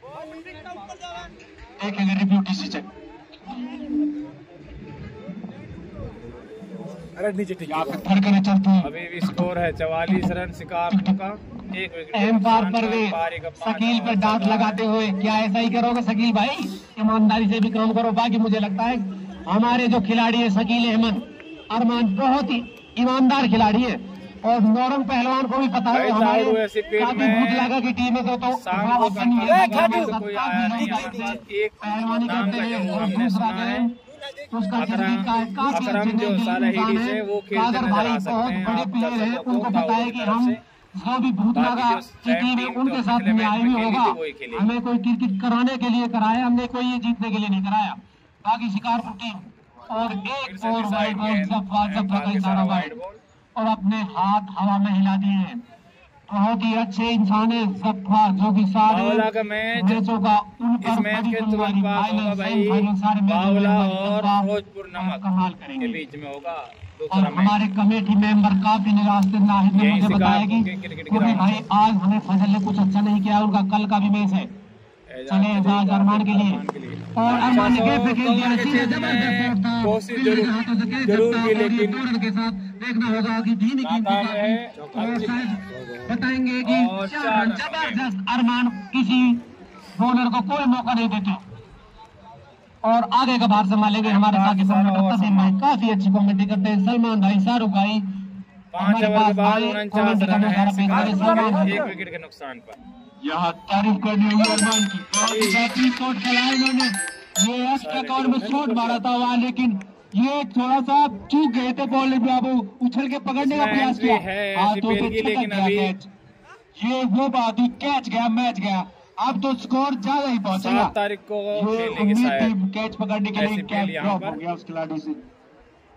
देखेंगे रिव्यू डिसीजन। अरे नीचे ठीक यहाँ पे धड़कने चलती है। अभी भी स्कोर है चवालीस रन शिकारपुर का। एक एम्पायर पर शकील पे डांट लगाते हुए क्या ऐसा ही करोगे शकील भाई, ईमानदारी से भी काम करो। बाकी मुझे लगता है हमारे जो खिलाड़ी है शकील अहमद अरमान बहुत ही ईमानदार खिलाड़ी है और नौरंग पहलवान को भी पता है हमारे काफी भूत लगा की टीम है तो तो पहलवानी करते हैं और दूसरा है उसका काफी कादर भाई बहुत बड़े प्लेयर है, उनको पता है कि हम जो भी भूत लगा की टीम है उनके साथ न्याय भी होगा। हमें कोई क्रिकेट कराने के लिए कराया, हमने कोई ये जीतने के लिए नहीं कराया। बाकी शिकारपुर टीम और एक और वाइड बॉल जफा जफा का इशारा वाइड और अपने हाथ हवा में हिला दिए हैं। बहुत ही अच्छे इंसान है जफा जो कि सारे मैचों का उन पर बड़ी जिम्मेदारी फाइनल सेमीफाइनल सारे मैच कमाल करेंगे बीच में होगा। और हमारे कमेटी मेंबर काफी निराश थे, नाहिद ने मुझे बताया कि भाई आज हमें फजल ने कुछ अच्छा नहीं किया, उनका कल का भी मैच है। चले एजाज अरमान के लिए और अरमान ने गेप पे खेल दिया, जबरदस्त कोशिश जरूर जरूर की, लेकिन के साथ देखना होगा कि धीमी कीमती बताएंगे कि जबरदस्त अरमान किसी बॉलर को कोई मौका नहीं देते और आगे का भार संभालेंगे हमारे साथ तस्लीम भाई काफी अच्छी कमेंट्री करते हैं। सलमान भाई, शाहरुख भाई पांच ओवर के बाद उनचास रन है, एक विकेट के नुकसान पर। यहाँ तारीफ करनी हुई अरमान की, बेहतरीन शॉट चलाया इन्होंने। ये इसके अकाउंट में शॉट मारा था वहाँ, लेकिन ये थोड़ा सा चूक गए थे बॉलर बाबू, उछल के पकड़ने का प्रयास किया हाथों से छटक गया कैच। ये वो बात ही कैच गया, मैच गया। अब तो स्कोर ज्यादा ही पहुंचेगा। तारीख को खेलेंगे शायद कैच पकड़ने के लिए कैच ड्रॉप हो गया उस खिलाड़ी से।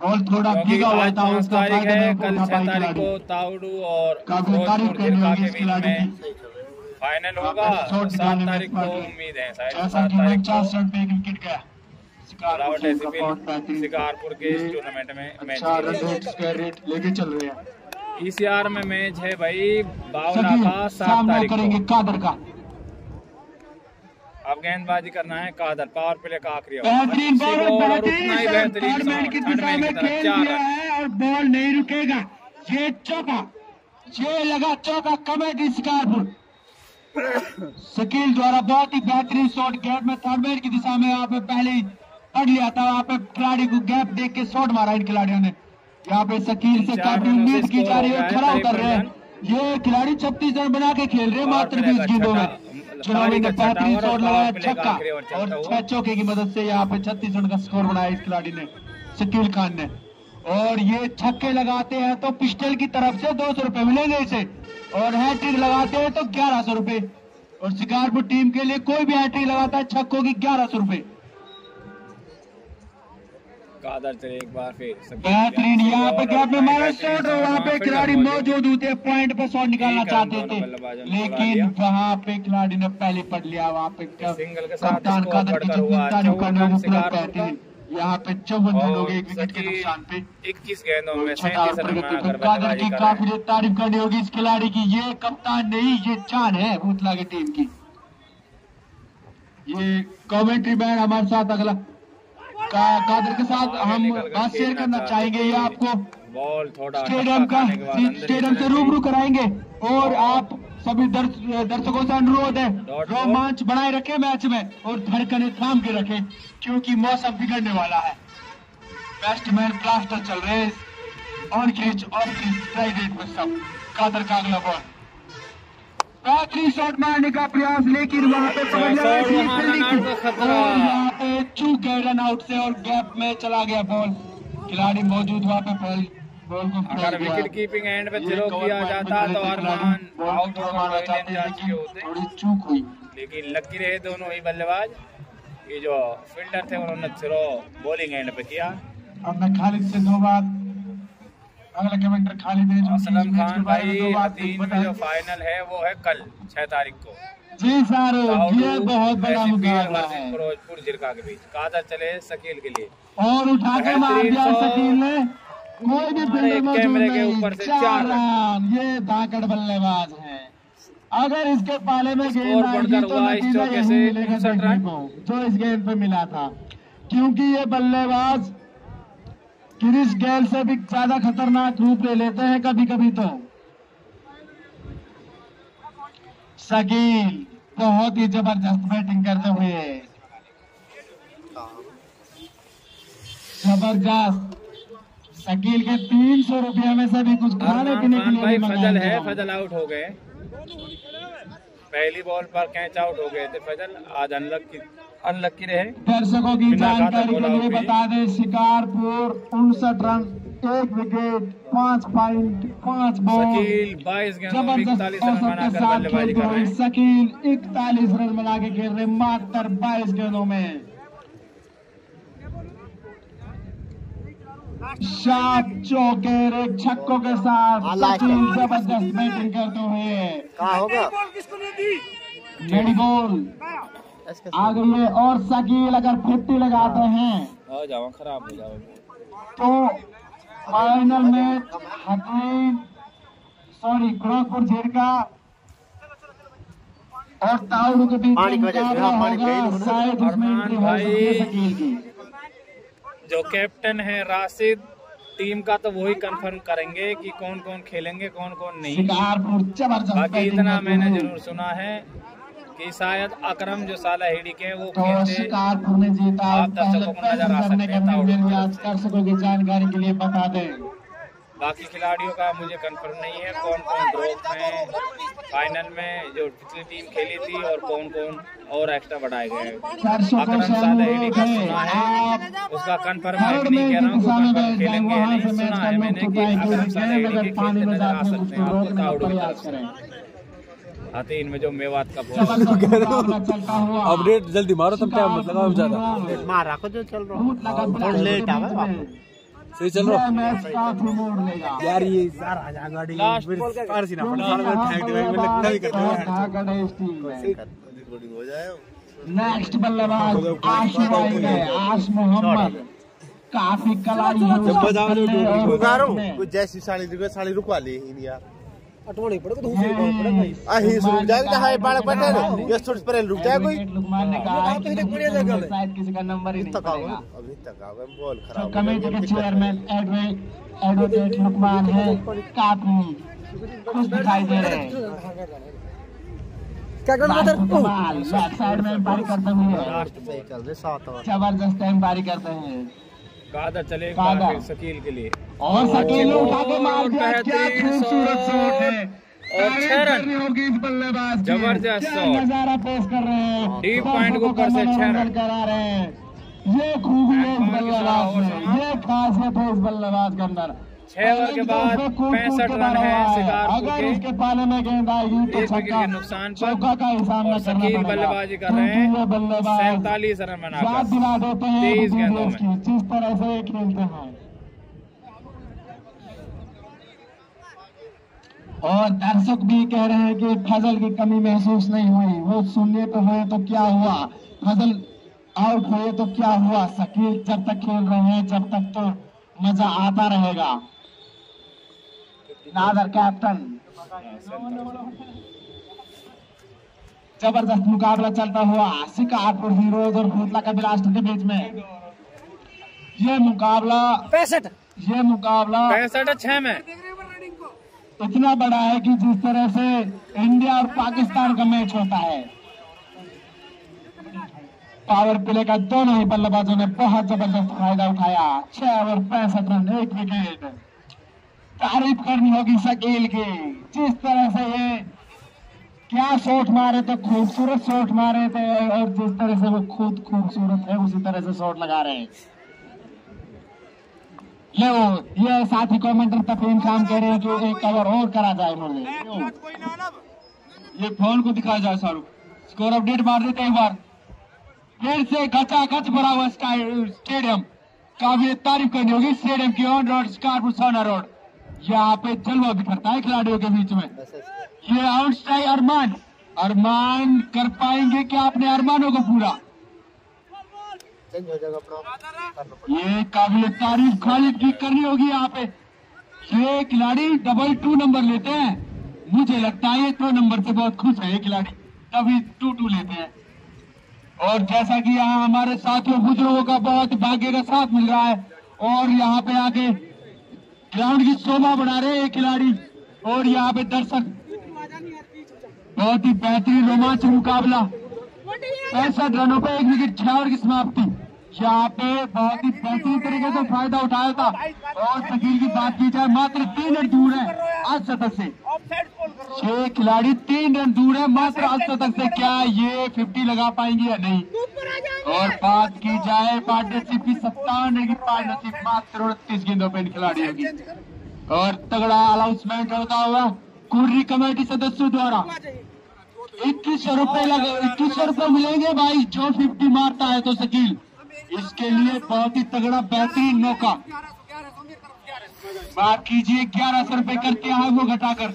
और थोड़ा भीगा हुआ था, पाँच उसका तारीख फायदा है, नहीं कल उठा छह पाई तारीख खिलाड़ी। को ताउडू और काफी तारीफ फिरोजपुर करनी जिरका होगी के इस बीच खिलाड़ी में की। फाइनल वहाँ होगा। पे शॉट सात निकालने में तारीख को एक्सपर्ट है। उम्मीद है शायद ऐसा सात कि तारीख उनचास को रन पे विकेट गया मिलावट शिकारपुर ऐसी का पॉइंट पैंतीस। शिकारपुर के इस टूर्नामेंट में मैच अच्छा रन रेट स्क्वायर रेट लेके चल रहे हैं। ईसीआर में मैच है भाई बावला सकील का सात सामना तारीख करेंगे को। कादर का। अब गेंदबाजी करना है कादर, पावर प्ले का आखिरी ओवर। बेहतरीन अच्छी बॉल बॉल और बेहतरीन उतना ही शॉट, बेहतरीन थर्ड मैन शॉट, की थर्ड दिशा मैन में की तरफ खेल चार दिया रन। है और बॉल नहीं रुकेगा। ये चौका, ये लगा चौका कमेटी शिकारपुर। शकील द्वारा बहुत ही बेहतरीन शॉट गैप में थर्ड मैन की दिशा में यहाँ पे पहले ही पढ़ लिया था, वहाँ पे खिलाड़ी को गैप देख के शॉट मारा इन खिलाड़ियों ने। यहाँ पे शकील से काफी उम्मीद की जा रही है, खड़ा उतर रहे हैं ये खिलाड़ी। छत्तीस रन बना के खेल रहे हैं मात्र बीस गेंदों में। चुनावी ने बेहतरीन शॉट लगाया छक्का और छह चौके की मदद से यहाँ पे छत्तीस रन का स्कोर बनाया इस खिलाड़ी ने, शकील खान ने। और ये छक्के लगाते हैं तो पिस्टल की तरफ से दो सौ रुपए मिलेंगे इसे, और हैट्रिक लगाते हैं तो ग्यारह सौ रुपए। और शिकारपुर टीम के लिए कोई भी हैट्रिक लगाता है छक्कों की ग्यारह सौ रुपए। कादर चले एक बार फिर बेहतरीन यहाँ पे गैप में मारा शॉट और वहाँ पे खिलाड़ी मौजूद होते पॉइंट पे शॉट निकालना चाहते थे, लेकिन वहाँ पे खिलाड़ी ने पहले पढ़ लिया। वहाँ पे कप्तान कादर की जितनी तारीफ करने वाले तुरंत कहते हैं। यहाँ पे चौवन रन हो गए एक विकेट के नुकसान पे। इक्कीस गेंदों में छठा सैंतीस रन प्रगति बनाकर पे कादर की बल्लेबाजी कर रहे काफी हैं। तारीफ करनी होगी इस खिलाड़ी की। ये कप्तान नहीं, ये जान है भूतला की टीम की। ये कमेंट्री मैन हमारे साथ अगला का कादर के साथ हम बात शेयर करना चाहेंगे। ये आपको बॉल थोड़ा स्टेडियम का स्टेडियम से रूबरू कराएंगे और आप सभी दर्श, दर्शकों से अनुरोध है रोमांच बनाए रखें मैच में और धड़कने थाम के रखें, क्योंकि मौसम बिगड़ने वाला है। बैट्समैन प्लास्टर चल रहे हैं on crease off crease strike rate में सब। कादर का अगला बॉल, बेहतरीन शॉट मारने का प्रयास, लेकिन वहां पे समझ लगा कि फील्डिंग की और यहाँ पे चूक गए रन आउट से और गैप में चला गया बॉल। खिलाड़ी मौजूद वहाँ पे बॉल बॉल को अगर विकेट कीपिंग एंड पे थ्रो किया जाता तो अरमान आउट होते, थोड़ी चूक हुई, लेकिन लकी रहे दोनों ही बल्लेबाज। ये जो फील्डर थे उन्होंने थ्रो बॉलिंग एंड पे किया। अब मैं खालिद से दो बात, अगला कमेंटर खालिद है जो असलम खान भाई तीन में जो फाइनल है वो है कल छह तारीख को। जी सर, ये बहुत बड़ा मुकाबला है फिरोजपुर जिरका के बीच। कादर चले शकील के लिए और उठा के मार दिया शकील ने, कोई भी फील्डर मौजूद कैमरे के नहीं, ऊपर से चार चार रन। ये धाकड़ बल्लेबाज है, अगर इसके पाले में गेंद आएगी तो नतीजा यही मिलेगा देखने को जो इस गेंद पे मिला था, क्योंकि ये बल्लेबाज क्रिस गेल से भी ज्यादा खतरनाक रूप ले लेते हैं कभी कभी। तो शकील बहुत ही जबरदस्त बैटिंग करते हुए, जबरदस्त। शकील के तीन सौ रुपया में से भी कुछ खाने पीने के लिए भाई भी फजल है, मंगाएंगे। फजल आउट हो गए, पहली बॉल पर कैच आउट हो गए थे फजल, आज अनलकी अनलकी रहे। दर्शकों की जानकारी के लिए बता दें शिकारपुर उनसठ रन एक विकेट पाँच पॉइंट पाँच बॉल शकील बाईस गेंदों में जबरदस्त इकतालीस रन औसत के बनाकर साथ बल्लेबाजी खेलते कर रहे हुए हैं। शकील इकतालीस रन बना के खेल रहे मात्र बाईस गेंदों में। शार्प चौके एक छक्कों के साथ शकील जबरदस्त बैटिंग करते हुए। कहाँ होगा रेडी बॉल आगे ये, और शकील अगर फिफ्टी लगाते हैं हो जाओ खराब हो जाओ तो फाइनल में हकीम सॉरी फिरोजपुर जिरका और ताउडू के बीच पानी की वजह से, मुकाबला हाँ, पानी होगा, गई। शायद उसमें एंट्री हो सकती है शकील की। जो कैप्टन है राशिद टीम का तो वही कंफर्म करेंगे कि कौन कौन खेलेंगे कौन कौन नहीं। शिकारपुर जबरदस्त बाकी बैटिंग इतना करते मैंने हुए। जरूर सुना है कि शायद अकरम जो सालाहिड़ी के वो तो खेलते। शिकारपुर ने जीता। आप पहले दर्शकों को नजर आ पैसे करने सकते का हैं ताउडू मेरे की आज तरफ से। दर्शकों की जानकारी के लिए बता दें, बाकी खिलाड़ियों का मुझे कंफर्म नहीं है कौन कौन ड्रॉप में फाइनल में जो पिछली टीम खेली थी और कौन कौन और एक्स्ट्रा बढ़ाए गए हैं। दर्शकों अकरम से सालाहिड़ी अनुरोध का है सुना है, आप उसका कंफर्म है थर्ड कि नहीं मैच कह की रहा हूँ दिशा में कंफर्म बैठ जाए, खेलेंगे या वहां नहीं। से मैच सुना का है लुत्फ मैंने कि उठाए कोई अकरम भी गेंद सालाहिड़ी अगर के पानी खेलते में नजर आ जाते हैं सकते उसको हैं रोकने का ताउडू की प्रयास तरफ से। करें। हाथीन में जो मेवात का बॉल जबरदस्त मुकाबला चलता हुआ अपडेट जल्दी मारो, तुम टाइम मत लगाओ ज्यादा। मार रखो जो चल रहा बहुत लगा थोड़ा लेट आवा वापस। तो चलो मैच काफी मोड़ लेगा यार। ये सारा हजार गाड़ी लास्ट पार सी ना पड़ा में करते इस टीम में। रिकॉर्डिंग हो जाए। नेक्स्ट बल्लेबाज आशिफ भाई है, आश मोहम्मद। काफी कलाई है कुछ जैसी साड़ी दिखो साड़ी रुकवा ली ही यार। अटवानी पड़े तो दूसरी बात पड़े भाई। अही रुक जाएगा हाय बालक बैठे ये छोटे पर रुक जाए कोई। लुकमान ने कहा कि शायद किसी का नंबर ही नहीं तक पड़ेगा। अभी तक आ गए बॉल तो खराब। कमेटी के चेयरमैन एडवोकेट लुकमान है, काफी खुश दिखाई दे रहे हैं। क्या करना था बैक साइड में एम्पायरी करते हुए जबरदस्त एम्पायरी करते हैं। गादा चलेगा गादा। फिर शकील के लिए और शकील ने उठा के मार दिया। क्या बेहतरीन खूबसूरत शॉट है। और छह रन। करनी होगी इस बल्लेबाज की। जबरदस्त क्या शॉट। नजारा पेश कर रहे हैं। डीप पॉइंट के ऊपर से छह रन। करा रहे हैं। ये खूबी है इस बल्लेबाज में, ये खासियत है इस बल्लेबाज के अंदर। छह ओवर के बाद पैंसठ रन है शिकारपुर अगर के। इसके पाले में गेंद आएगी तो एक विकेट छक्का के नुकसान पर चौका का ही सामना और करना शकील पड़ेगा। बल्लेबाजी कर रहे हैं क्योंकि ये बल्लेबाज सैंतालीस रन याद बनाकर दिला देते हैं तेईस अपने गेंदों देश में। की, जिस तरह से ये खेलते हैं। और दर्शक भी कह रहे हैं कि फजल की कमी महसूस नहीं हुई। वो सुनने पे हुए तो क्या हुआ, फजल आउट हुए तो क्या हुआ। शकील जब तक खेल रहे हैं जब तक तो मजा आता रहेगा। नादर कैप्टन। जबरदस्त मुकाबला चलता हुआ शिकारपुर हीरोज और भूतला का ब्लास्टर के बीच में। ये मुकाबला पैंसठ ये मुकाबला पैंसठ छह में इतना बड़ा है कि जिस तरह से इंडिया और पाकिस्तान का मैच होता है। पावर प्ले का दोनों ही बल्लेबाजों ने बहुत जबरदस्त फायदा उठाया। छह ओवर पैंसठ रन, एक विकेट। तारीफ करनी होगी शकील की, जिस तरह से ये क्या शॉट मारे थे, खूबसूरत शॉट मारे थे। और जिस तरह से वो खुद खूबसूरत है उसी तरह से शॉट लगा रहे हैं। ये वो ये साथी कमेंटर तफहीम खान कह रहे हैं कि एक कवर और करा जाए। मुझे ये फोन को दिखाया जाए। शाहरुख स्कोर अपडेट मार देते एक बार फिर से। खचा खच भरा हुआ स्टेडियम, काफी तारीफ करनी होगी स्टेडियम की। ऑन रोड शिकारपुर सोना रोड, यहाँ पे जलवा बिखरता है खिलाड़ियों के बीच में। ये आउट स्ट्राइक अरमान अरमान कर पाएंगे क्या अपने अरमानों को पूरा? चेंज हो जाएगा अपना। ये काबिल तारीफ खालिद की करनी होगी यहाँ पे। ये खिलाड़ी डबल टू नंबर लेते हैं। मुझे लगता है ये दो नंबर से बहुत खुश है ये खिलाड़ी, तभी टू टू लेते हैं। और जैसा कि यहाँ हमारे साथियों बुजुर्गों का बहुत भाग्य का साथ मिल रहा है और यहाँ पे आके ग्राउंड की शोभा बढ़ा रहे हैं ये खिलाड़ी। और यहाँ पे दर्शक बहुत ही बेहतरीन रोमांचक मुकाबला। पैंसठ रनों पे एक विकेट, छह ओवर की समाप्ति। यहाँ पे बहुत ही बेहतरीन तरीके से फायदा उठाया था। और शकील की बात की जाए मात्र तीन रन दूर है आज शतक से। छह खिलाड़ी तीन रन दूर है मात्र आज शतक से। क्या ये फिफ्टी लगा पाएंगे या नहीं? और बात की जाए पार्टनरशिप की, सत्तावन रन की पार्टनरशिप मात्र उनतीस गेंदों पे इन खिलाड़ियों की। और तगड़ा अनाउंसमेंट होता हुआ कुर्री कमेटी सदस्यों द्वारा इक्कीस सौ रुपए लगे इक्कीस सौ रुपए मिलेंगे भाई जो फिफ्टी मारता है तो शकील। इसके लिए बहुत ही तगड़ा बेहतरीन मौका। बात कीजिए ग्यारह सौ रुपए करते हैं वो घटाकर।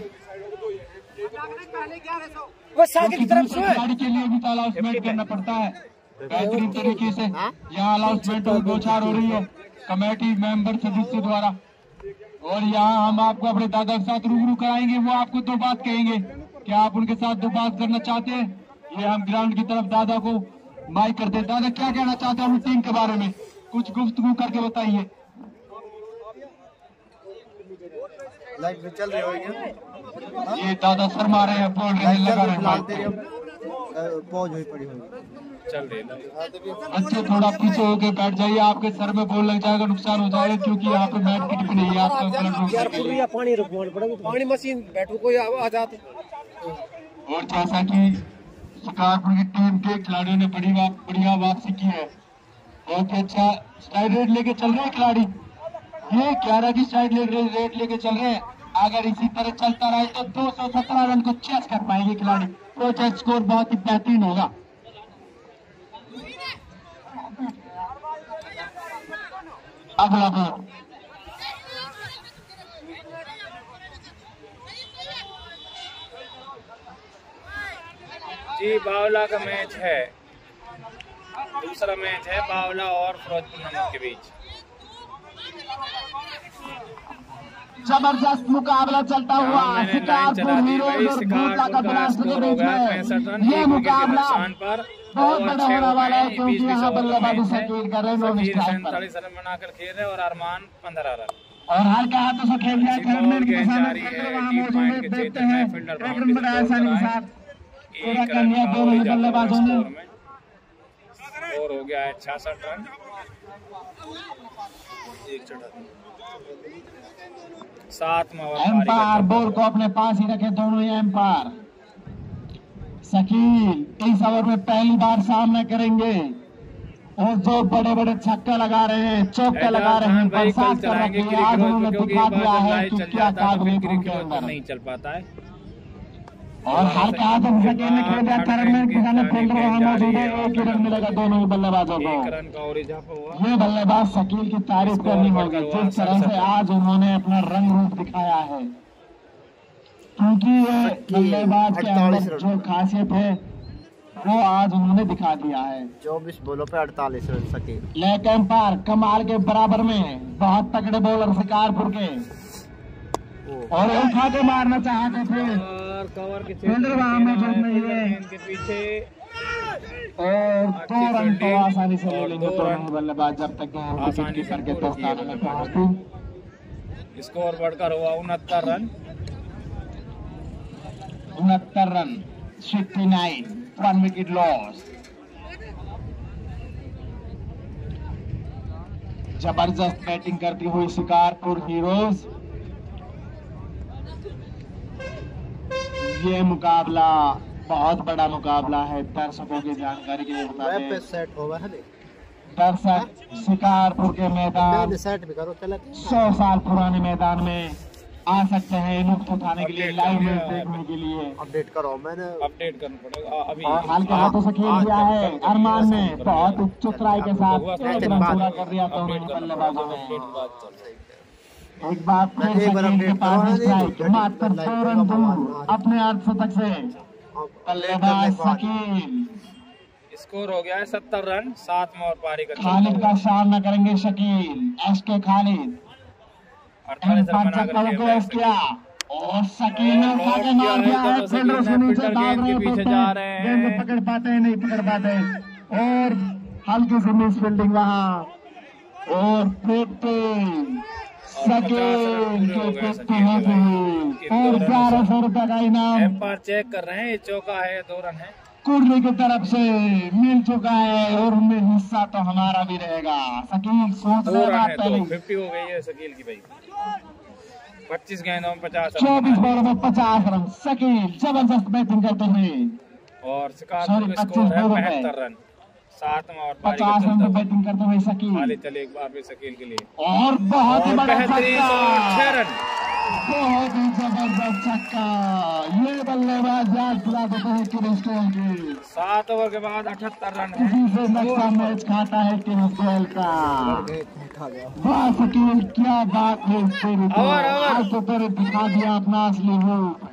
खिलाड़ी के लिए भी अनाउंसमेंट करना पड़ता है बेहतरीन तरीके से। यहाँ अनाउंसमेंट और गोचार हो रही है कमेटी मेंबर सदस्य द्वारा। और यहाँ हम आपको अपने दादा के साथ रूबरू कराएंगे। वो आपको दो बात कहेंगे। क्या आप उनके साथ दो बात करना चाहते हैं? ये हम ग्राउंड की तरफ दादा को माइक करते हैं। दादा क्या कहना चाहते हैं अपनी टीम के बारे में? कुछ गुफ्तगू करके बताइए। लाइव में चल रहे हो क्या? ये दादा शर्मा रहे हैं, बोल रहे हैं, लगा रहे हैं। पॉज हुई पड़ी होगी चल रही है। अच्छे थोड़ा पीछे होके बैठ जाइए, आपके सर में बोल लग जाएगा, नुकसान हो जाएगा क्योंकि यहाँ पे मैट की टिप नहीं है आपका ब्लड रोकने के लिए। पानी रुकवाना पड़ेगा, पानी मशीन बैठो कोई आ जाते। और जैसा कि शिकारपुर की टीम के खिलाड़ियों ने बड़ी वा, बढ़िया वापसी की है। बहुत अच्छा स्ट्राइक रेट लेके चल रहे हैं खिलाड़ी। ये ग्यारह की स्ट्राइक रेट लेके चल रहे हैं। अगर इसी तरह चलता रहे तो दो सौ सत्रह रन को चेस कर पाएंगे खिलाड़ी। तो चेस स्कोर बहुत ही बेहतरीन होगा। अगला बॉल जी बावला का मैच है, दूसरा मैच है बावला और फिरोजपुर नमक के बीच। जबरदस्त मुकाबला चलता हुआ शिकारपुर हीरोज और भूतला का ब्लास्ट के बीच में ये मुकाबला बहुत बड़ा होने वाला है, क्योंकि यहाँ बल्लेबाजी शकील कर रहे हैं सैंतालीस रन बनाकर खेल रहे और अरमान पंद्रह रन। और हल्का हाथों से खेल दिया कैमरमैन के सामने वहाँ मौजूद है, देखते हैं एक रन बड़ा आसानी के साथ पूरा कर लिया दोनों बल्लेबाजों ने। स्कोर हो गया है छियासठ रन। सातवां एम्पायर बॉल को अपने पास ही रखे दोनों ही एम्पायर। शकील इस ओवर में पहली बार सामना करेंगे और जो बड़े बड़े छक्के लगा रहे हैं, चौके लगा रहे हैं, बरसात कर रहे हैं, आज उन्होंने दिखा दिया है कि क्या काबिल के अंदर नहीं चल पाता है। और हल्का हाथों से शकील ने खेल दिया कैमरमैन के सामने फील्डर वहाँ मौजूद है, एक ही रन मिलेगा दोनों ही बल्लेबाजों को। एक रन का और इजाफा हुआ। ये बल्लेबाज शकील की तारीफ करनी होगी, जिस तरह से आज उन्होंने अपना रंग रूप दिखाया है, क्योंकि ये बल्लेबाज के अंदर जो खासियत है वो आज उन्होंने दिखा दिया है। चौबीस बोलों पे अड़तालीस रन शकील। लेग एम्पायर कमाल के बराबर में, बहुत तगड़े बॉलर शिकारपुर के, और उठा के मारना चाहते थे और कवर के फील्डर वहाँ मौजूद नहीं है इनके पीछे, और दो रन तो आसानी से ले लेंगे दोनों बल्लेबाज जब तक विकेट कीपर के दोस्ताने में पहुंचती। स्कोर बढ़कर हुआ उनहत्तर रन। उनहत्तर run sixty nine, one wicket loss. जबरदस्त बैटिंग करती हुई शिकारपुर हीरोज। ये मुकाबला बहुत बड़ा मुकाबला है, दर्शकों की जानकारी के मुताबिक सेट होगा है दर्शक शिकारपुर के मैदान सेट भी करो चला सौ साल पुराने मैदान में आ सकते हैं लुत्फ उठाने के लिए, लाइव मैच देखने के लिए। अपडेट करो, मैंने अपडेट करना पड़ेगा अभी। और हल्के हाथों से खेल दिया है अरमान ने, बहुत चतुराई के साथ एक रन पूरा कर दिया दोनों बल्लेबाजों ने। एक बात फिर शकील के पास स्ट्राइक, मात्र दो रन दूर अपने अर्धशतक से बल्लेबाज शकील। स्कोर हो गया है सत्तर रन। सातवां और पारी का खालिद का सामना करेंगे शकील, एस के खालिद अड़तालीस रन किया और शकील ने उठा के मार दिया है, फील्डर से नीचे भाग रहे हैं, गेंद पकड़ पाते हैं नहीं पकड़ पाते, और हल्की सी मिस फील्डिंग वहाँ, और शकील के और ग्यारह सौ रुपए का इनाम एम्पायर चेक कर रहे हैं, ये चौका है दो रन है, कुर्ली की तरफ से मिल चुका है, और उनमें हिस्सा तो हमारा भी रहेगा। शकील सोच रहे बात पहले फिफ्टी हो गई है शकील की भाई। पच्चीस गेंदों में पचास, चौबीस बॉलों में पचास रन। शकील जबरदस्त बैटिंग करते हुए और शिकारपुर का स्कोर है बहत्तर रन। सातवां और पचास रन पे बैटिंग करते हुए शकील चले एक बार भी शकील के लिए, और बहुत ही बड़ा बेहतरीन छह रन, बहुत ही जबरदस्त छक्का। ये बल्लेबाज याद दिला देते हैं किंग्सटन की। सात ओवर के बाद अठहत्तर रन है। इसी से नक्शा मैच खाता है किंग्सटन का। वाह शकील, क्या बात है तेरी, आज तो तेरे दिखा दिया अपना असली रूप।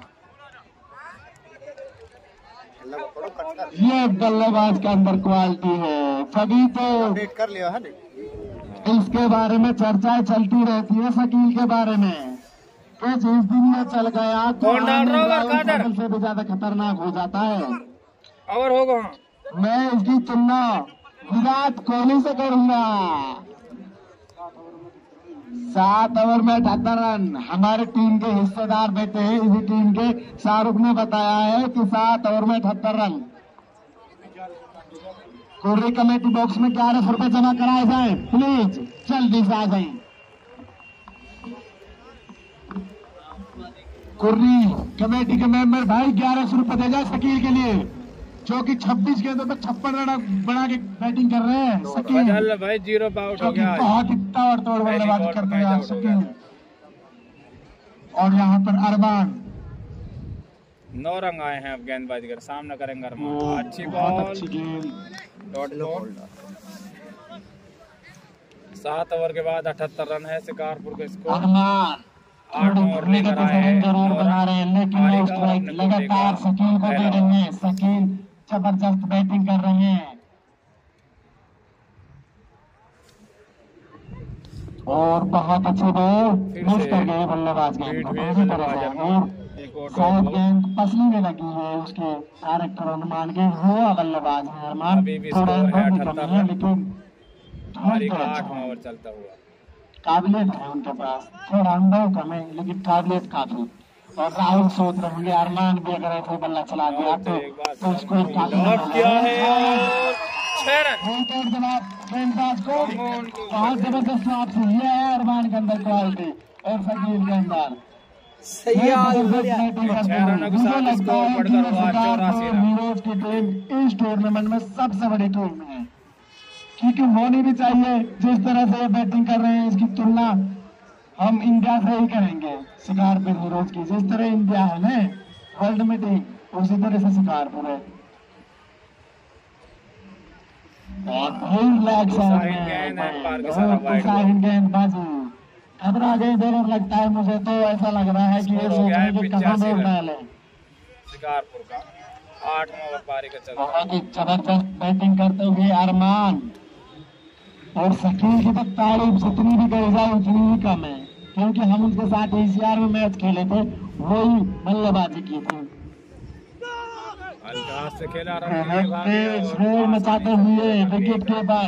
ये बल्लेबाज के अंदर क्वालिटी है, तभी तो कर लिया है इसके बारे में चर्चाएं चलती रहती है शकील के बारे में। जिस दिन में चल गया तो से भी ज्यादा खतरनाक हो जाता है। और होगा मैं इसकी तुलना विराट कोहली से करूंगा। सात ओवर में अठहत्तर रन हमारे टीम के हिस्सेदार बैठे हैं, इसी टीम के शाहरुख ने बताया है कि सात ओवर में अठहत्तर रन। कुर्री कमेटी बॉक्स में ग्यारह सौ रुपए जमा कराए जाए, प्लीज जल्दी से आ जाए। कुर्री कमेटी के मेंबर भाई ग्यारह सौ रुपए दे जाए शकील के लिए, जो कि छब्बीस गेंदों में छप्पन रन बना के बैटिंग कर रहे हैं शकील भाई। जीरो आउट हो गया, बहुत ही ताड़ तोड़ बल्लेबाजी करते हैं शकील। और यहाँ पर अरमान नौ रंग आए हैं, अब गेंदबाजी कर सामना करेंगे अरमान। अच्छी बॉल, अच्छी गेंद, डॉट बॉल। सात ओवर के बाद अठहत्तर रन है शिकारपुर का स्कोर। अरमान जरूर बना रहे हैं, लेकिन वो स्ट्राइक लगातार शकील को दे रहे हैं। शकील जबरदस्त बैटिंग कर रहे हैं और बहुत अच्छे बॉल मिस कर गए बल्लेबाज गेंद को पूरी तरह से। और शायद गेंद पसली में लगी है उसके कैरेक्टर अनुमान के हुआ बल्लेबाज है अरमान, थोड़ा बहुत कमी है लेकिन ओवर चलता हुआ काबिलियत है उनके पास, थोड़ा अनुभव कम है लेकिन काबिलियत काफी। और राहुल सोच रहे होंगे अरमान भी अगर ऐसे बल्ला चला दिया तो तो उसको गेंदबाज को बहुत जबरदस्त आपसे ये है अरमान के अंदर क्वालिटी और शकील के अंदर मुझे लगता है कि हीरोज की टीम इस टूर्नामेंट में सबसे बड़ी टीम है, क्योंकि होनी भी चाहिए। जिस तरह से ये बैटिंग कर रहे हैं इसकी तुलना हम इंडिया से ही करेंगे, शिकारपुर हीरोज की। जिस तरह इंडिया है ना वर्ल्ड में टीम, उसी तरह से शिकारपुर है। और गेंदबाजी घबरा गई दोनों, लगता है मुझे तो ऐसा लग रहा है कि ये सोच रहे कि कहाँ दौड़ डाले। शिकारपुर का आठवां ओवर पारी का चल रहा है। बहुत ही जबरदस्त बैटिंग करते हुए अरमान और शकील की तो तारीफ जितनी भी करी जाए उतनी ही कम है, क्योंकि हम उनके साथ एसीआर में मैच खेले थे, वही बल्लेबाजी की थी। से खेला शोर मचाते हुए विकेट के ऊपर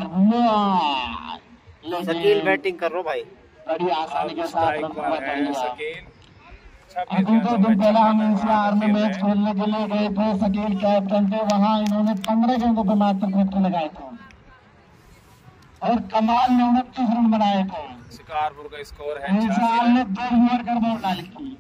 शकील बैटिंग कर रो भाई, बड़ी आसानी के साथ रन है शकील। अभी तो दिन पहले हम एसीआर में मैच खेलने के लिए गए थे, शकील कैप्टन थे, वहाँ इन्होंने पंद्रह गेंदों पे मात्र फिफ्टी लगाए थे और कमाल ने उनतीस रन बनाए थे। शिकारपुर का स्कोर है एसीआर ने दो ओवर कर बॉल डाली थी।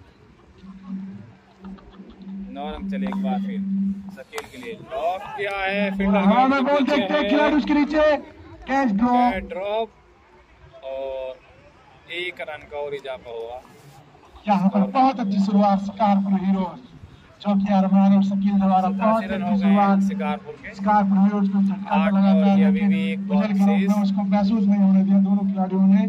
नौ रन चले एक बार फिर शकील के लिए ड्रॉप किया है, हाँ मैं बोल सकते हैं खिलाड़ी उसके नीचे कैच ड्रॉप ड्रॉप और एक रन का और इजाफा हुआ। यहाँ पर बहुत अच्छी शुरुआत शिकारपुर हीरोज, जो कि अरमान और शकील द्वारा बहुत अच्छी शुरुआत शिकारपुर के शिकारपुर हीरोज को झटका लगातार, लेकिन उसको महसूस नहीं होने दिया दोनों खिलाड़ियों ने।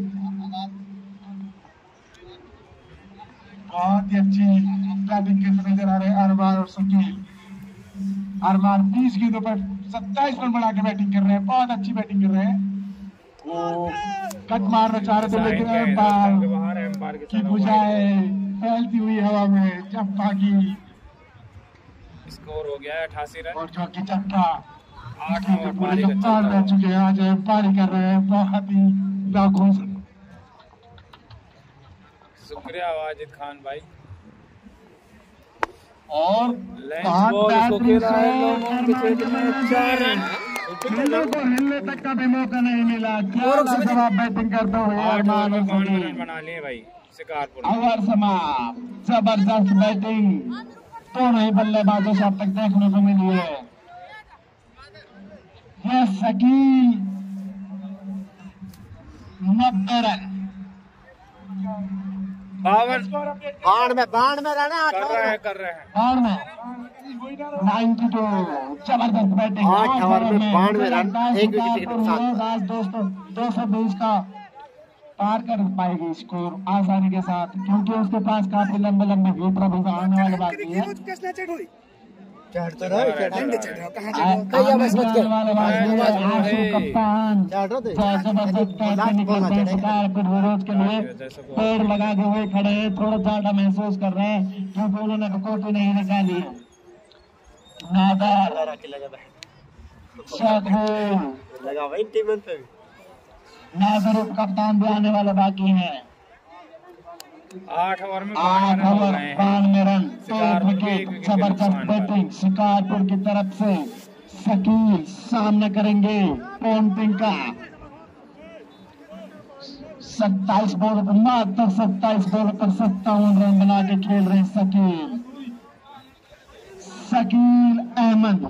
बहुत ही अच्छी बैटिंग करते नजर आ रहे हैं अरमान और शकील। अरमान बीस गेंदों पर सत्ताईस रन बना के बैटिंग कर रहे हैं, बहुत अच्छी बैटिंग कर रहे हैं। वो कट मारना चाह रहे थे लेकिन एम्पायर की बुझाए फैलती हुई हवा में चप्पा की स्कोर हो गया है अठासी रन और जो की चक्का आठ पूरे कप्तान रह चुके हैं, आज एम्पायर कर रहे हैं, बहुत ही लाखों। शुक्रिया वाजिद खान भाई। और हिलने तक का भी मौका नहीं मिला, क्या जवाब बैटिंग करते हुए अरमान रन बना लिए भाई शिकारपुर। ओवर समाप्त, जबरदस्त बैटिंग तो नहीं बल्लेबाजों से अब तक देखने को मिली है। यह शकील नब्बे रन बावन बाढ़ में बाढ़ में रहना कर रहे हैं कर रहे हैं बाढ़ में नाइन्टी टू, जबरदस्त बैटिंग आठ ओवर में बानवे रन, एक विकेट के नुकसान। आज दोस्तों दो सौ बीस का पार कर पाएगी स्कोर आसानी के साथ, क्योंकि उसके पास काफी लंबे लंबे विकेट आने वाले बाकी है। कप्तान के लिए पेड़ लगाते हुए खड़े हैं, थोड़ा ज्यादा महसूस कर रहे हैं क्योंकि उन्होंने कॉपी नहीं निकाली है। लगा भाई टीम पे नाजर कप्तान भी आने वाले बाकी हैं। आठ ओवर में आठ ओवर बानवे रन, एक विकेट, जबरदस्त बैटिंग शिकारपुर की तरफ से। शकील सामने करेंगे पॉन्टिंग का, सत्ताईस बॉल पर मात्र सत्ताईस बॉल पर सत्तावन रन बना के खेल रहे शकील शकील अहमद।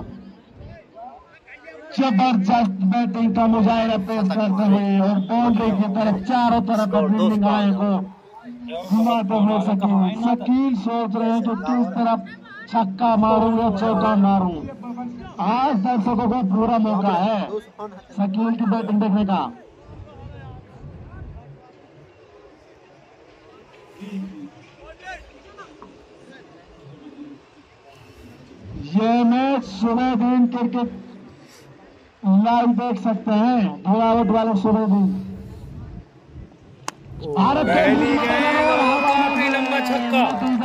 जबरदस्त बैटिंग का मुजाहिरा पेश करते हुए और बाउंड्री की तरफ चारों तरफ फील्डिंग आए को घुमाते हुए शकील शकील सोच रहे हैं कि किस तरफ छक्का मारूं या चौका मारूं। आज दर्शकों को पूरा मौका है शकील की बैटिंग देखने का। ये मैच सुबह दिन क्रिकेट लाइव देख सकते हैं धोरावट वाले सुबह दिन। भारत काफी लंबा छक्का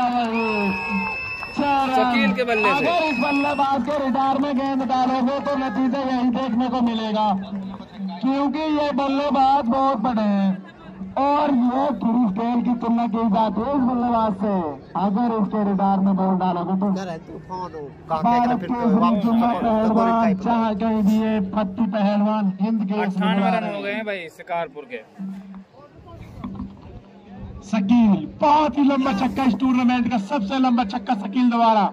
शकील के बल्ले से। अगर इस बल्लेबाज के रिटायर में गेंद डालोगे तो नतीजा यही देखने को मिलेगा, क्योंकि ये बल्लेबाज बहुत बड़े हैं और ये क्रिस गेल की तुलना की जाती है इस बल्लेबाज से। अगर इसके रिटायर में बॉल डालोगे तो भारत के पहलवान चाहे कहीं भी ये पत्ती पहलवान हिंद के अट्ठानवे रन हो गए हैं भाई शिकारपुर के। शकील बहुत ही लंबा छक्का, इस टूर्नामेंट का सबसे लंबा छक्का शकील द्वारा।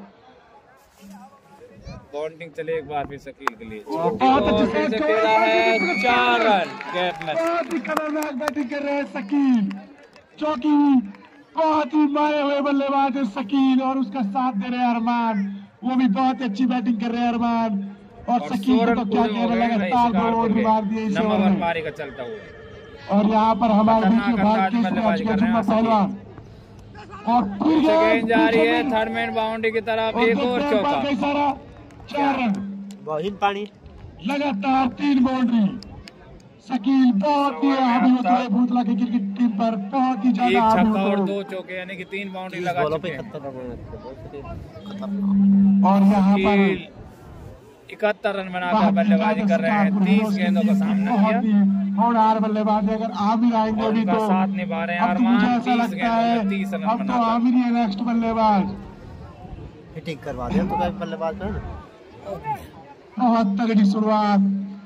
बॉन्डिंग चले एक बार फिर शकील के लिए बहुत अच्छे से खेला है, चार रन गैप में। बहुत ही खतरनाक बैटिंग कर रहे हैं शकील, चौकी बहुत ही मारे हुए बल्लेबाज है शकील और उसका साथ दे रहे हैं अरमान, वो भी बहुत अच्छी बैटिंग कर रहे हैं अरमान। और शकील को तो क्या कह रहे हैं, लगातार दो ओवर मार दिए इस ओवर में पारी का चलता हुआ। और यहाँ पर हमारे बीच में भारत के पहलवान और फिर गेंद जा रही है थर्ड मैन बाउंड्री की तरफ, एक और चौका। सारा चार रन पानी लगातार तीन बाउंड्री। शकील बहुत ही हावी होता है भूतला की क्रिकेट टीम पर, बहुत ही ज्यादा एक हावी छक्का और होता दो चौके यानी कि तीन बाउंड्री लगा चुके हैं। और यहाँ पर इकहत्तर रन बनाकर बल्लेबाजी कर रहे हैं, तीस गेंदों का सामना किया और आर बल्लेबाज अगर आमिर आएंगे भी तो साथ निभा रहे हैं अब तो मुझे अरमान, ऐसा लगता है तीस रन अब तो आमिर ही है नेक्स्ट बल्लेबाज। हिटिंग करवा दिया तो बल्लेबाज में बहुत तगड़ी शुरुआत,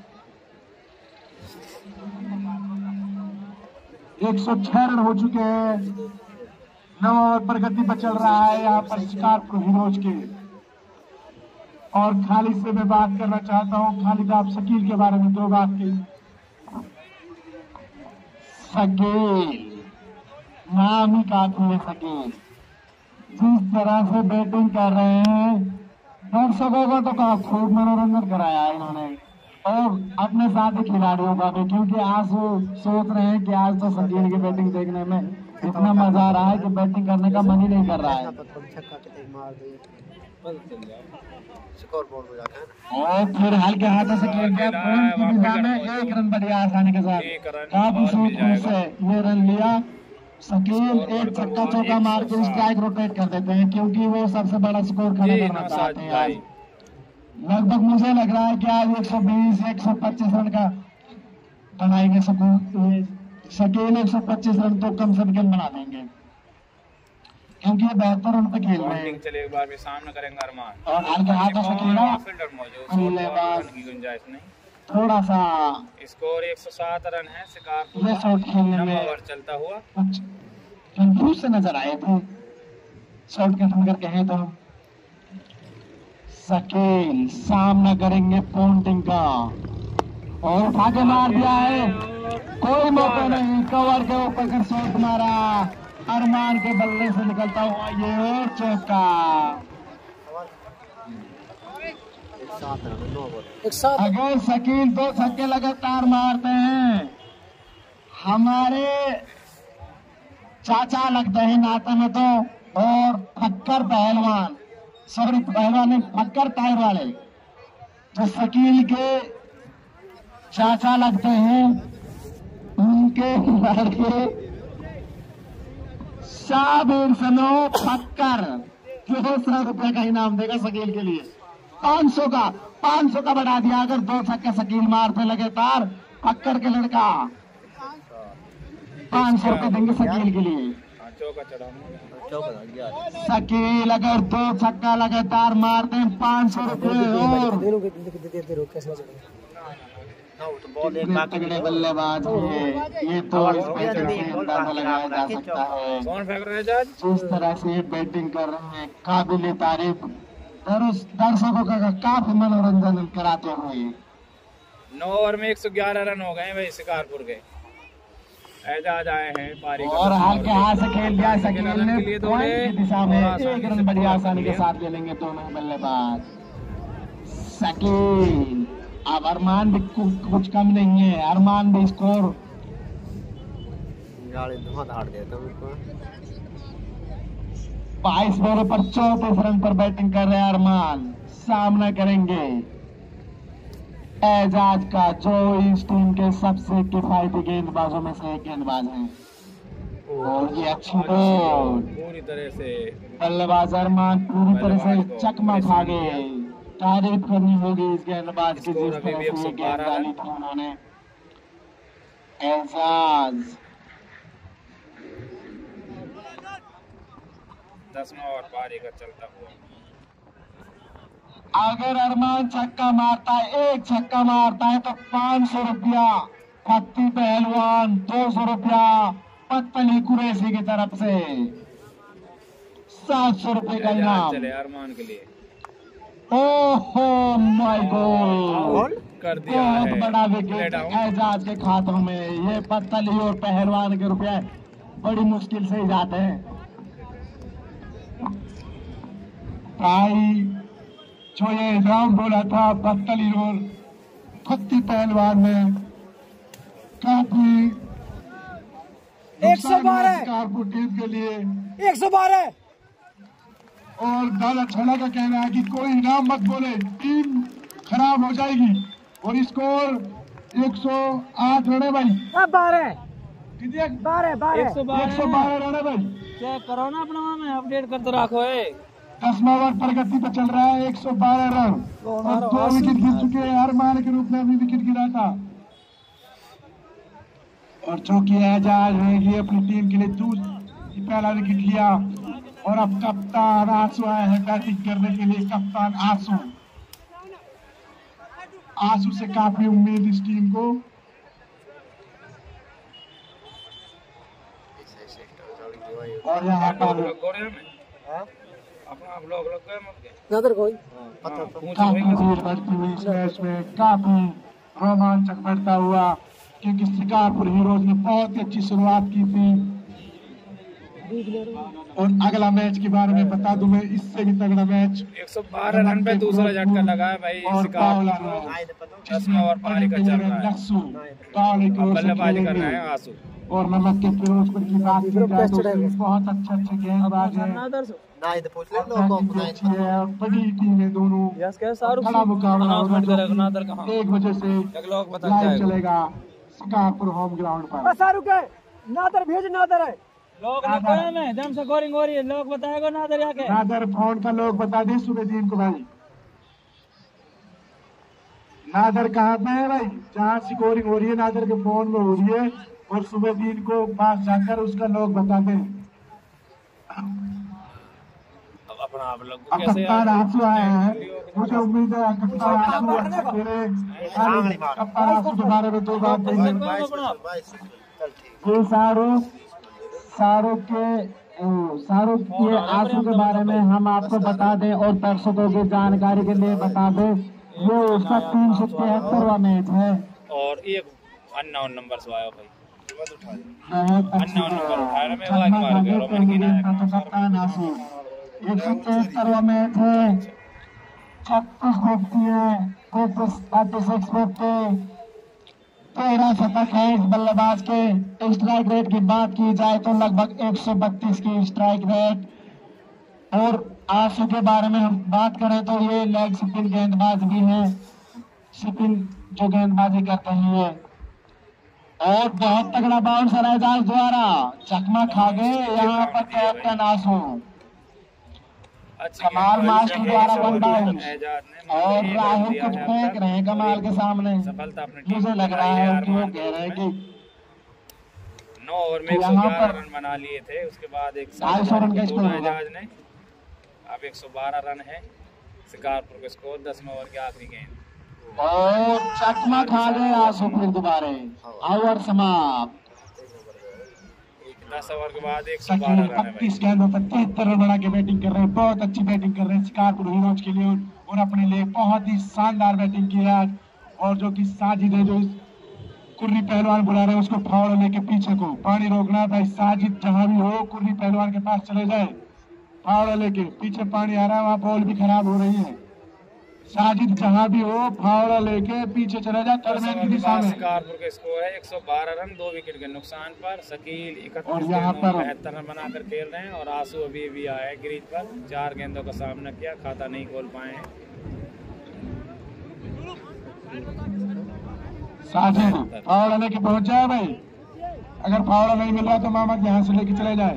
एक सौ छह रन हो चुके हैं, नौ ओवर पर गति पर चल रहा है यहाँ पर शिकारपुर हीरोज के। और खालिद से मैं बात करना चाहता हूँ, खालिद आप शकील के बारे में दो बात की। शकील नाम ही काफी है, शकील जिस तरह से बैटिंग कर रहे हैं दर्शकों का तो काफी खूब मनोरंजन कराया है इन्होंने और अपने साथ ही खिलाड़ियों का भी, क्योंकि आज वो सोच रहे हैं कि आज तो शकील की बैटिंग देखने में इतना मजा आ रहा है कि बैटिंग करने का मन ही नहीं कर रहा है। और फिर हल्के हाथों से खेल गया पॉइंट की दिशा में एक रन बढ़िया आसानी के साथ काफी सूझबूझ से ये रन लिया। शकील एक छक्का चौका मार के स्ट्राइक रोटेट कर देते हैं, क्योंकि वो सबसे बड़ा स्कोर खड़ा करना चाहते हैं। आज लगभग मुझे लग रहा है कि आज एक सौ बीस एक सौ पच्चीस रन का बनाएंगे शकील, एक सौ पच्चीस रन तो कम से कम बना देंगे, क्योंकि ये बेहतर रन पे खेल रहे हैं। चले एक बार भी सामना करेंगे अरमान और हल्के हाथों से खेला फील्डर मौजूद की गुंजाइश नहीं, थोड़ा सा स्कोर एक सौ सात रन है शिकारपुर। ये शॉट खेलने में ओवर चलता हुआ कुछ कंफ्यूज से नजर आए थे शॉट के खत्म करके हैं। तो शकील सामना करेंगे पॉन्टिंग का और उठा के मार दिया है, कोई मौका नहीं, कवर के ऊपर कर शॉट मारा, अरमान के बल्ले से निकलता हुआ ये और चौका। अगर शकील दो छक्के लगातार मारते हैं, हमारे चाचा लगते हैं नाते में तो, और फक्कर पहलवान सॉरी पहलवान नहीं फक्कर टायर वाले जो शकील के चाचा लगते हैं, उनके लड़के शाबिर सनो फक्कर जो सौ रुपए का इनाम देगा शकील के लिए, पाँच सौ का पाँच सौ का बढ़ा दिया। अगर दो छक्के शकील मारते लगातार फक्कर के लड़का पाँच सौ रुपए देंगे शकील के लिए। शकील अगर दो छक्का लगातार मारते हैं पाँच सौ रुपए और तगड़े बल्लेबाज हैं, ये तो अंदाजा लगाया जा सकता है। जिस तरह से ये बैटिंग कर रहे हैं काबिल तारीफ, दर्शकों का काफी मनोरंजन कराते हुए। नौ ओवर में एक सौ ग्यारह रन हो गए भाई शिकारपुर के, एजाज आए हैं पारी और हल्के हाथ से खेल दिया शकील ने पॉइंट की दिशा में, एक रन बड़ी आसानी के साथ ले लेंगे दोनों बल्लेबाज। शकील अब अरमान भी कुछ कम नहीं है, अरमान भी स्कोर बाईस बॉलों पर चौंतीस रन पर बैटिंग कर रहे हैं अरमान। सामना करेंगे एजाज का, जो इस टीम के सबसे किफायती गेंदबाजों में से एक गेंदबाज है। और ये अच्छी बॉल पूरी तरह से बल्लेबाज अरमान पूरी तरह से चकमा खा गए। तारीफ करनी होगी इस गेंदबाज की जिस तरह से ये गेंद डाली थी उन्होंने। एजाज दसवां और पारी का चलता हुआ, अगर अरमान छक्का मारता है, एक छक्का मारता है तो पाँच सौ रुपया पत्ती पहलवान, दो सौ रुपया पत्तली कुरैशी की तरफ से, सात सौ रुपए का इनाम चले अरमान के लिए। ओहो माय गॉड, कर दिया बहुत है बड़ा विकेट एजाज के खातों में। ये पत्तली और पहलवान के रुपए बड़ी मुश्किल से ही जाते हैं। भाई जो ये इनाम बोला था पत्तली और पत्ती पहलवान में, काफी एक सौ बारह कारपुर टीम के लिए एक सौ बारह। और दादा छला का कहना है कि कोई इनाम मत बोले, टीम खराब हो जाएगी। और स्कोर एक सौ आठ रन है भाई। बारह कितने? बारह बारह एक सौ बारह रन है भाई। चेक करो ना अपना में, अपडेट करते रखो है। दसवां ओवर प्रगति पर चल रहा है, एक सौ बारह रन और दो विकेट गिर चुके हैं। हर मान के रूप में अभी विकेट गिरा था। और चौकी एजाज रहेगी अपनी टीम के लिए दूसरी पहला विकेट लिया। और अब कप्तान आंसू आए हैं बैटिंग करने के लिए। कप्तान आंसू आंसू से काफी उम्मीद इस टीम को। और यहाँ पर अपना ब्लॉग लग गया मत नजर कोई काफी देर बढ़ती हुई इस मैच में काफी रोमांचक बढ़ता हुआ, क्योंकि शिकारपुर हीरोज ने बहुत ही अच्छी शुरुआत की थी। और अगला मैच के बारे में बता दूं मैं, इससे भी तगड़ा मैच एक सौ बारह रन पे दूसरा झटका लगा है भाई शिकारपुर। दसवां और पारी का चल रहा है, बल्लेबाजी कर रहे हैं आंसू। और नमक के फिरोजपुर की बात की जाए तो बहुत अच्छे अच्छे गेंदबाज हैं, बड़ी टीमें दोनों, बड़ा मुकाबला होगा। एक बजे से लाइव चलेगा शिकारपुर होम ग्राउंड पर। शाहरुख है नादर भेज, नादर है लोग में जम से स्कोरिंग हो रही है, लोग बताएगा नादर आके। नादर फोन का लोग बता दे सुबह दिन को भाई। नादर कहाँ पे है भाई? जहाँ स्कोरिंग हो रही है नादर के फोन में हो रही है, और सुबह दिन को पास जाकर उसका लोग बता दे। अपना आप लोग अब कप्तान आंसू आए हैं, मुझे उम्मीद है कप्तान आंसू तेरे कप्तान आंसू के बारे में दो बात कहेंगे। शाहरुख शाहरुख के शाहरुख के आंसू के बारे में हम आपको बता दें और दर्शकों की जानकारी के लिए बता दें, ये उसका तीन सौ तिहत्तरवा मैच है। और एक अननोन नंबर से आया भाई, बहुत अच्छी कप्तान आंसू। एक सौ तिहत्तरवा मैच है, छत्तीस फिफ्टी है, तैतीस थर्टी सिक्स फिफ्टी, तेरह शतक है इस बल्लेबाज के। स्ट्राइक रेट की बात की जाए तो लगभग एक सौ बत्तीस की स्ट्राइक रेट। और आंसू के बारे में हम बात करें तो ये लेग स्पिन गेंदबाज भी हैं, स्पिन जो गेंदबाजी करते हैं ये। और बहुत तगड़ा बाउंसर है एजाज द्वारा, चकमा खा गए यहाँ पर कैप्टन आंसू। कमाल मास्टर द्वारा वन डाउन, और राहुल कुछ फेंक रहे हैं कमाल के सामने। मुझे लग रहा है कि वो कह रहे हैं कि नौ ओवर में एक सौ ग्यारह रन बना लिए थे, उसके बाद एक सौ रन का स्कोर एजाज ने। अब एक सौ बारह रन है शिकारपुर के स्कोर, दसवें ओवर की आखिरी गेंद और चकमा खा गए आंसू फिर दोबारा। ओवर समाप्त। दस ओवर के बाद एक सौ बारह रन है। पच्चीस गेंदों पर तिहत्तर रन बना के बैटिंग कर रहे हैं, बहुत अच्छी बैटिंग कर रहे हैं शिकारपुर हीरोज के लिए और अपने लिए बहुत ही शानदार बैटिंग की है आज। और जो कि साजिद है, जो इस कुर्री पहलवान बुला रहे हैं उसको फाउल लेके पीछे को पानी रोकना था। साजिद जहां भी हो कुर्री पहलवान के पास चले जाए, फाउल लेके पीछे पानी आ रहा है, वहाँ बॉल भी खराब हो रही है। साजिद जहां भी हो फाउल लेके पीछे चले जाए, टर्नमैन की दिशा में। शिकारपुर के स्कोर है एक सौ बारह रन, दो विकेट के नुकसान पर। शकील इकतीस बहत्तर रन बनाकर खेल रहे हैं और आंसू अभी भी आए ग्रीज पर। चार गेंदों का सामना किया, खाता नहीं खोल पाए हैं। साझी फावड़ा लेके पहुंच जाए भाई। अगर फावड़ा नहीं मिल रहा तो मामा के यहाँ से लेके चले जाए।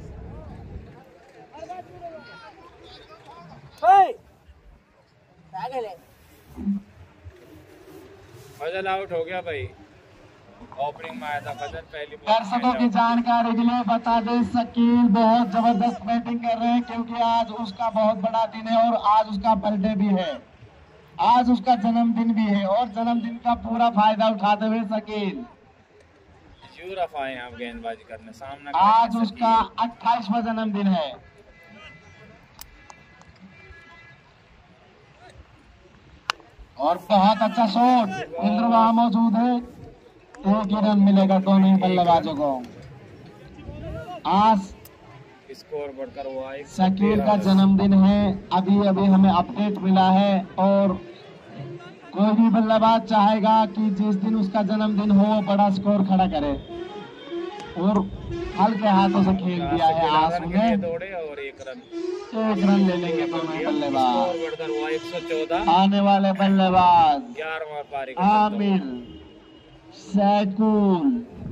फजल आउट हो गया भाई। ओपनिंग में आया था फजल पहली बॉल। दर्शकों की जानकारी के लिए बता दें, शकील बहुत जबरदस्त बैटिंग कर रहे हैं क्योंकि आज उसका बहुत बड़ा दिन है और आज उसका बर्थडे भी है, आज उसका जन्मदिन भी है और जन्मदिन का पूरा फायदा उठाते हुए शकील यूरफ आए आप गेंदबाजी करने सामना। आज उसका अट्ठाईसवां जन्मदिन है। और बहुत अच्छा शॉट, इंद्र वहां मौजूद है। एक ही रन मिलेगा दोनों बल्लेबाजों को। आज स्कोर बढ़कर हुआ है। शकील का जन्मदिन है, अभी अभी हमें अपडेट मिला है और कोई भी बल्लेबाज चाहेगा कि जिस दिन उसका जन्मदिन हो वो बड़ा स्कोर खड़ा करे और हल्के हाथों से खेल दिया है। आज उन्हें दौड़े और एक रन एक रन ले लेंगे दोनों बल्लेबाज। बढ़कर हुआ एक सौ चौदह। आने वाले बल्लेबाज ग्यारहवां पारी आमिर, सैकुल,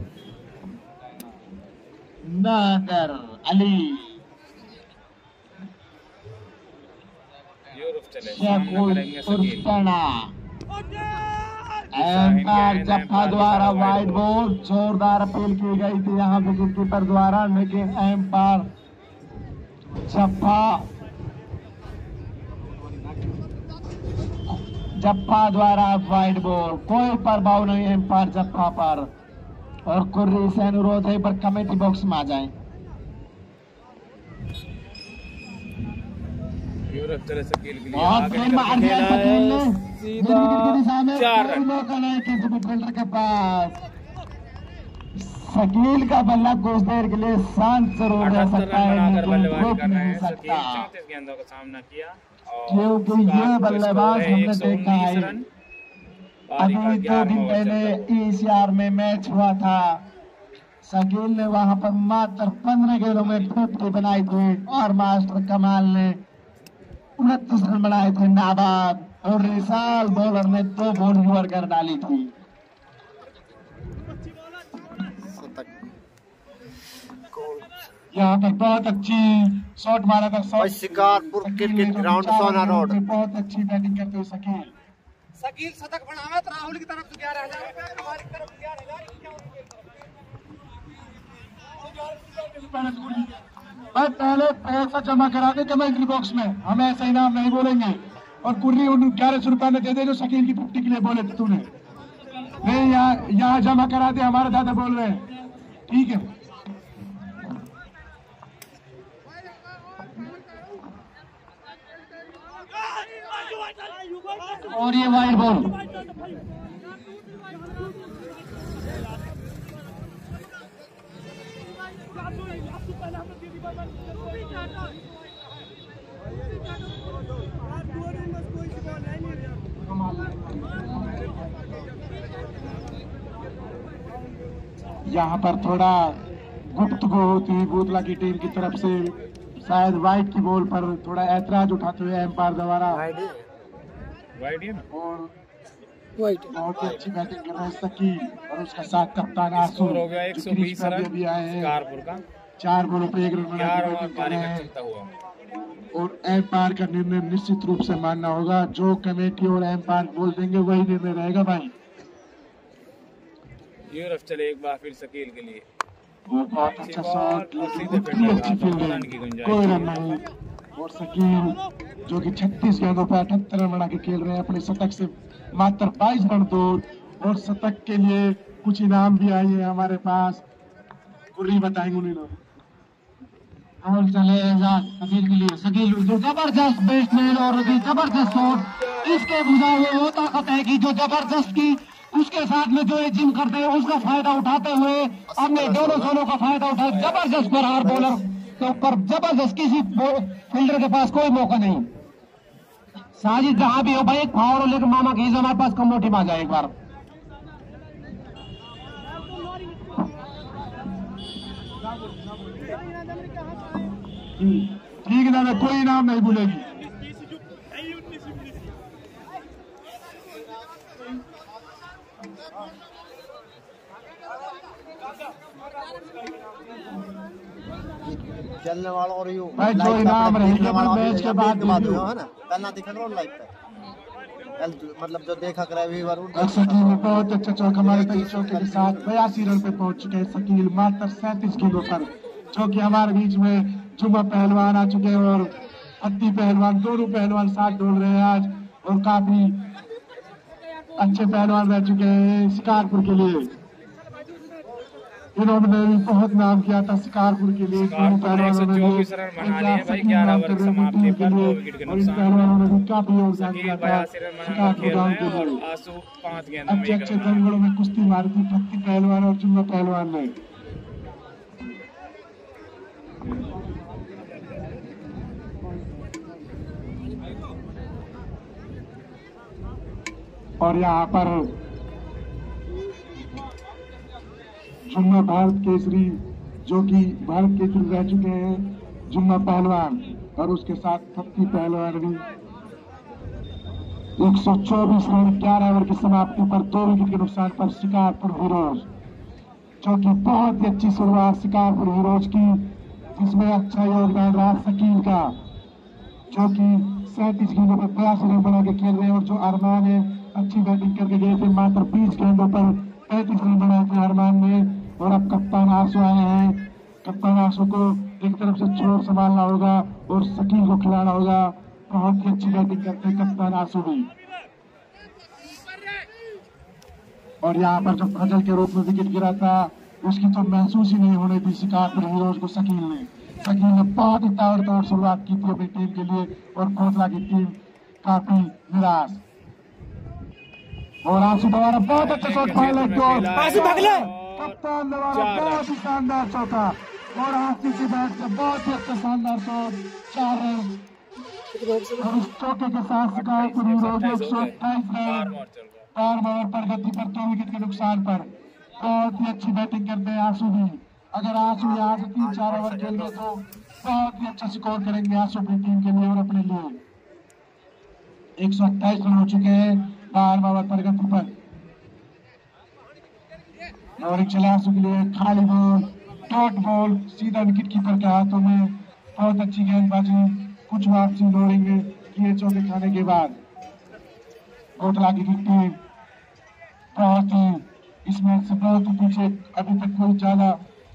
नादर अली, शैकुल उर्फना, एम्पायर जफ्फा द्वारा वाइड बॉल। जोरदार अपील की गई थी यहाँ विकेट कीपर द्वारा, लेकिन एम्पायर जफ्फा जफ्फा द्वारा वाइड बॉल। कोई प्रभाव नहीं एम्पायर जफ्फा पर। और कुर्री से अनुरोध है पर कमेटी बॉक्स में आ जाएं। यूरोप चले शकील के लिए और फिर मार दिया शकील ने सीधा चार रन। मौका नहीं किसी मिडफील्डर के पास। शकील का बल्ला कुछ देर के लिए शांत जरूर रह सकता है लेकिन रोक नहीं सकता चौंतीस गेंदों का सामना किया क्योंकि ये बल्लेबाज हमने देखा है। अभी दो दिन पहले ईसीआर में मैच हुआ था, शकील ने वहां पर मात्र पंद्रह गेंदों में फिफ्टी बनाई थी और मास्टर कमाल ने उनतीस रन बनाए थे नाबाद और रिसाल बॉलर ने दो बॉल ओवर कर डाली थी। यहाँ पर बहुत अच्छी शॉट मारा था। और Shikarpur cricket ground Sona road बहुत अच्छी बैटिंग करते हुए शकील शकील शतक बनावे तो राहुल की तरफ से ग्यारह हजार रुपए, हमारी तरफ से ग्यारह हजार। पहले पैसा जमा करा दे कमेंट्री बॉक्स में, हम ऐसा इनाम नहीं बोलेंगे। और कुर्री उन ग्यारह सौ रुपए में दे दे जो शकील की फिफ्टी के लिए बोले थे तूने। नहीं यहाँ यहाँ जमा करा दे, हमारे दादा बोल रहे हैं, ठीक है। और ये वाइड बॉल यहाँ पर थोड़ा गुप्तगू होती बूतला की टीम की तरफ से, शायद वाइट की बॉल पर थोड़ा ऐतराज उठाते हुए एम्पायर द्वारा। वाइड है ना? और बहुत ही अच्छी बैटिंग कर रहा है शकील और उसका साथ कप्तान आसू हो गया एक सौ बीस रन भी आए हैं। शिकारपुर का चार बॉलों पे एक रन बना के ग्यारहवां बैटिंग कर पारी रहे का हैं। चलता हुआ और एम्पायर का निर्णय निश्चित रूप से मानना होगा, जो कमेटी और एम्पायर बोल देंगे वही निर्णय रहेगा भाई। यूरोप चले एक बार फिर शकील के लिए। बहुत अच्छा शॉट, लेकिन उतनी अच्छी फील्डिंग, कोई रन नहीं। और शकील जो कि छत्तीस गेंदों पर अठहत्तर रन बना के खेल रहे हैं, अपने शतक से मात्र बाईस रन दूर। और शतक के लिए कुछ इनाम भी आए हैं हमारे पास, कुर्री बताएंगे उन्हें लोग। और चले शकील के लिए, शकील जो जबरदस्त बैट्समैन और जबरदस्त शॉट, इसके बुझा हुए वो ताकत है कि जो जबरदस्त की उसके साथ में जो ये जिम करते हैं उसका फायदा उठाते हुए हमने दोनों जोनों का फायदा उठाया। जबरदस्त बरहार बॉलर के ऊपर जबरदस्त, किसी फील्डर के पास कोई मौका नहीं। साजिद जहां भी हो भाई, एक फावर लेकर मामा की हमारे पास कमोटी में आ जाए एक बार। ठीक है दादा, कोई इनाम नहीं भूलेगी। चलने वाला और यू भाई जो इनाम रहेंगे मैच के बाद है ना पहला दिखा करो लाइव पे मतलब जो देखा करे व्यूअर शकील बहुत अच्छा चौका हमारे तेईस चौके के साथ बयासी रन पे पहुंच चुके हैं शकील मात्र सैंतीस किलो पर, जो कि हमारे बीच में जुम्मा पहलवान आ चुके हैं और अत्ती पहलवान, दोनों पहलवान साथ डोल रहे हैं आज और काफी अच्छे पहलवान रह चुके हैं शिकारपुर के लिए। इन्होंने भी बहुत नाम किया था शिकारपुर के लिए, दोनों पहलवानों ने भी और इन पहलवानों ने भी काफी योगदान किया था शिकारपुर गाँव के लिए। अच्छे अच्छे दंगलों में कुश्ती मारी थी भक्ति पहलवान और जुम्मा पहलवान ने। और यहाँ पर जुम्मा भारत केसरी, जो कि भारत केसरी रह चुके हैं जुम्मा पहलवान और उसके साथ भक्ति पहलवान भी एक सौ चौबीस रन ग्यारह ओवर की समाप्ति पर दो विकेट के नुकसान पर शिकारपुर हीरोज, जो कि बहुत ही अच्छी शुरुआत शिकारपुर हीरोज की, जिसमें अच्छा योगदान रहा शकील का, जो कि सैंतीस गेंदों पर बयासी रन बना के खेल रहे हैं और जो अरमान है अच्छी बैटिंग करके गए थे, मात्र बीस गेंदों पर पैंतीस रन बनाए थे अरमान ने। और अब कप्तान आंसू आए हैं, कप्तान आंसू को एक तरफ से छोर संभालना होगा और शकील को खिलाना होगा। बहुत ही अच्छी बैटिंग करते हैं कप्तान आंसू भी। और यहाँ पर जो फजल के रूप में विकेट गिरा था उसकी तो महसूस ही नहीं होने दी शिकारपुर हीरोज को शकील ने। शकील ने बहुत ही ताबड़तोड़ शुरुआत की थी अपनी टीम के लिए और खोखला की टीम काफी निराश। और आंसू दोबारा बहुत अच्छा शॉट मारा, कप्तान दोबारा बहुत ही शानदार चौका और आंसू की बैट से बहुत ही अच्छा शानदार शॉट, चार रन। और इस चौके के साथ शिकारपुर हीरोज एक सौ अट्ठाईस रन चार ओवर पर गति पर दो विकेट के नुकसान पर बहुत ही अच्छी बैटिंग करते हैं आंसू भी। अगर आंसू यहाँ से तीन चार ओवर खेल गए तो बहुत ही अच्छा स्कोर करेंगे आंसू अपनी टीम के लिए और अपने लिए। एक सौ अट्ठाईस रन हो चुके हैं बारह ओवर पर गति पर। और एक चले आंसू के लिए खाली बॉल, डॉट बॉल सीधा विकेट कीपर के हाथों में। बहुत अच्छी गेंदबाजी, कुछ वापसी दौड़ेंगे किए चौके खाने के बाद। कोटला की टीम बहुत ही इसमें से बहुत ही पीछे, अभी तक कोई ज्यादा।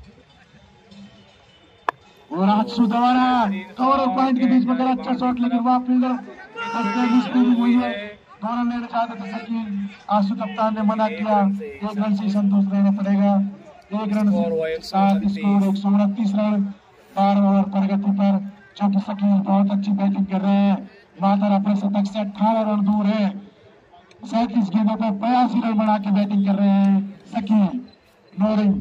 और आंसू दोबारा कवर पॉइंट के बीच में अगर अच्छा शॉट लेकिन वहां फील्डर हुई है, दोनों लेना चाहते थे शकील, आंसू कप्तान ने मना किया। एक रन से संतुष्ट रहना पड़ेगा। एक रन साथ स्कोर एक सौ उनतीस रन बारह ओवर पर गति पर, जो कि शकील बहुत अच्छी बैटिंग कर रहे हैं। मात्र अपने शतक से अठारह रन दूर है। सैंतीस गेंदों पर बयासी रन बना के बैटिंग कर रहे हैं शकील। नोरिंग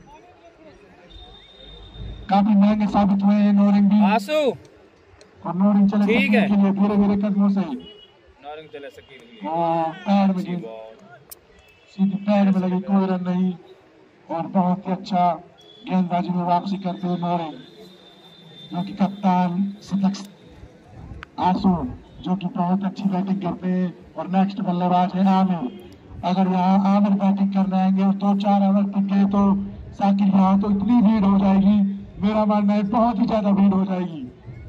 काफी महंगे साबित हुए हैं नोरिंग भी। आंसू और नोरिंग चले ठीक है, धीरे धीरे कदमों से नोरिंग चले शकील पैर में गेंद सीधी पैर में लगी, कोई रन नहीं। और बहुत ही अच्छा गेंदबाजी में वापसी करते हुए नोरिंग, जो कि कप्तान शतक आंसू, जो कि बहुत अच्छी बैटिंग करते हैं। और नेक्स्ट बल्लेबाज है आमिर। अगर यहाँ आमिर बैटिंग करने आएंगे और दो चार ओवर टिक गए तो साकिब यहाँ तो इतनी भीड़ हो जाएगी, मेरा मानना है बहुत ही ज्यादा भीड़ हो जाएगी।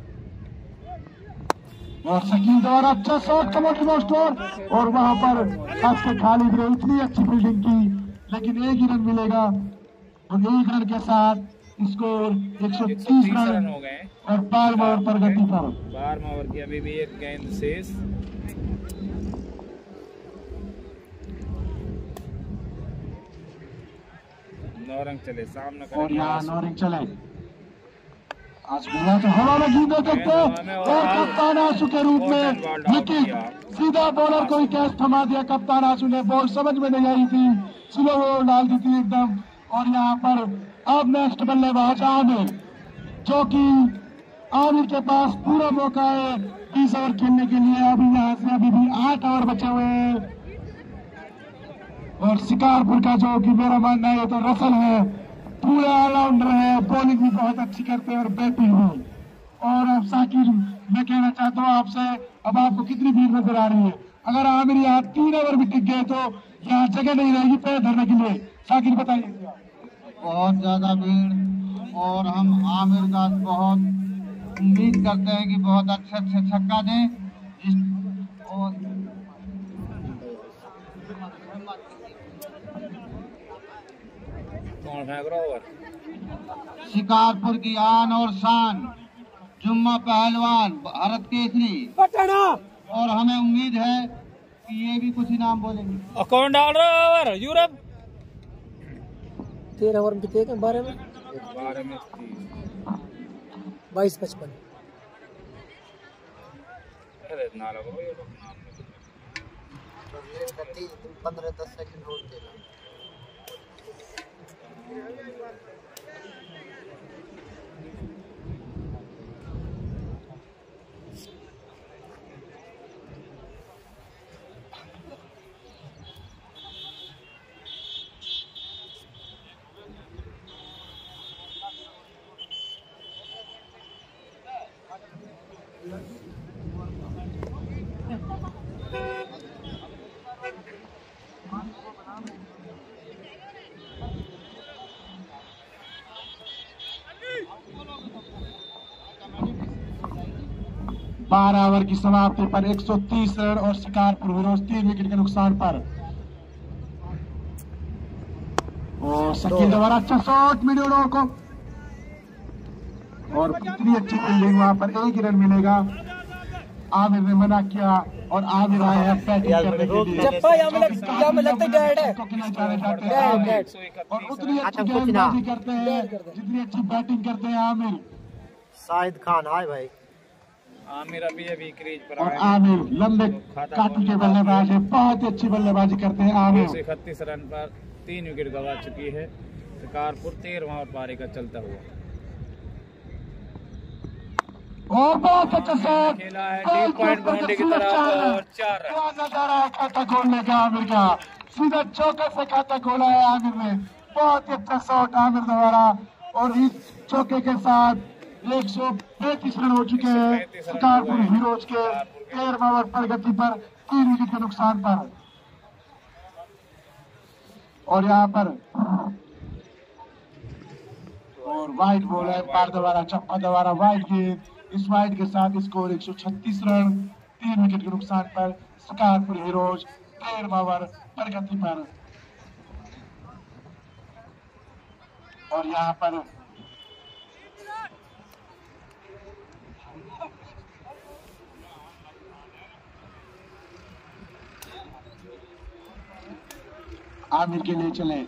और शकील द्वारा अच्छा शॉट कमोटी स्कोर और वहां पर हंस के खालिद ने इतनी अच्छी फील्डिंग की लेकिन एक ही रन मिलेगा। और एक रन के साथ स्कोर एक सौ तीस रन हो गए और बारह ओवर पर गति पर। बारह ओवर की अभी भी एक गेंद शेष। नौरंग चले सामने और यहाँ नौरंग चले आज तो हवा में गेंदों देखते और कप्तान आंसू के रूप में विकेट सीधा बॉलर को ही कैच थमा दिया। कप्तान आंसू ने बॉल समझ में नहीं आई थी, स्लो बॉल डाल दी थी एकदम। और यहाँ पर अब नेक्स्ट बल्लेबाज आमिर, जो कि आमिर के पास पूरा मौका है बीस ओवर खेलने के लिए। अभी यहाँ से अभी भी आठ ओवर बचे हुए हैं। और शिकारपुर का जो कि मेरा मानना है तो रसल है, पूरे ऑलराउंडर है, बॉलिंग भी बहुत अच्छी करते हैं और बैटिंग भी। और अब साकिब मैं कहना चाहता हूँ आपसे, अब आपको कितनी भीड़ नजर आ रही है? अगर आमिर यहाँ तीन ओवर भी टिक गए तो यहाँ जगह नहीं रहेगी पैर धरने के लिए। साकिर बताइए। बहुत ज्यादा भीड़ और हम आमिर का बहुत उम्मीद करते हैं कि बहुत अच्छे अच्छे छक्का दें। इस और कौन फेंक रहा ओवर? शिकारपुर की आन और शान जुम्मा पहलवान भारत केसरी, और हमें उम्मीद है कि ये भी कुछ इनाम बोलेंगे। और कौन डाल रहा है ओवर? यूरोप तेरह ओवर में कितने के बारह में बारह में बाईस पचपन। अरे इतना लगो ये लोग पंद्रह दस सेकंड होते हैं। बारह ओवर की समाप्ति पर एक सौ तीस रन और शिकारपुर हीरोज तीन विकेट के नुकसान पर। और शकील द्वारा अच्छा शॉट मिनों को, और कितनी अच्छी फील्डिंग, वहां पर एक ही रन मिलेगा। आमिर ने मना किया और आमिर आए हैं बैटिंग करने के लिए। और उतनी अच्छी गेंदबाजी करते हैं जितनी अच्छी बैटिंग करते हैं आमिर। शाहिद खान, हाय भाई। आमिर अभी अभी क्रीज पर और आमिर लंबे काटू के बल्लेबाज है, बहुत ही अच्छी बल्लेबाजी करते हैं आमिर। इकतीस रन पर तीन विकेट गंवा चुकी है शिकारपुर तेरहवां और पारी का चलता हुआ। और बहुत अच्छा शॉट खेला है डीप पॉइंट बाउंड्री की तरफ और चार रन। नजारा है खाता खोलने का आमिर का, सीधा चौके से खाता खोला है आमिर ने। बहुत ही अच्छा शॉट आमिर द्वारा, और इस चौके के साथ एक सौ पैंतीस रन हो चुके हैं शिकारपुर हीरोज के तेरहवां ओवर प्रगति पर तीन विकेट के नुकसान पर। और यहाँ पर और वाइड बॉल है, पार द्वारा चप्पा द्वारा वाइड गेंद। इस वाइड के साथ स्कोर एक सौ छत्तीस रन तीन विकेट के नुकसान पर शिकारपुर हीरोज तेरहवां ओवर प्रगति पर। और यहाँ पर आमिर के लिए चले।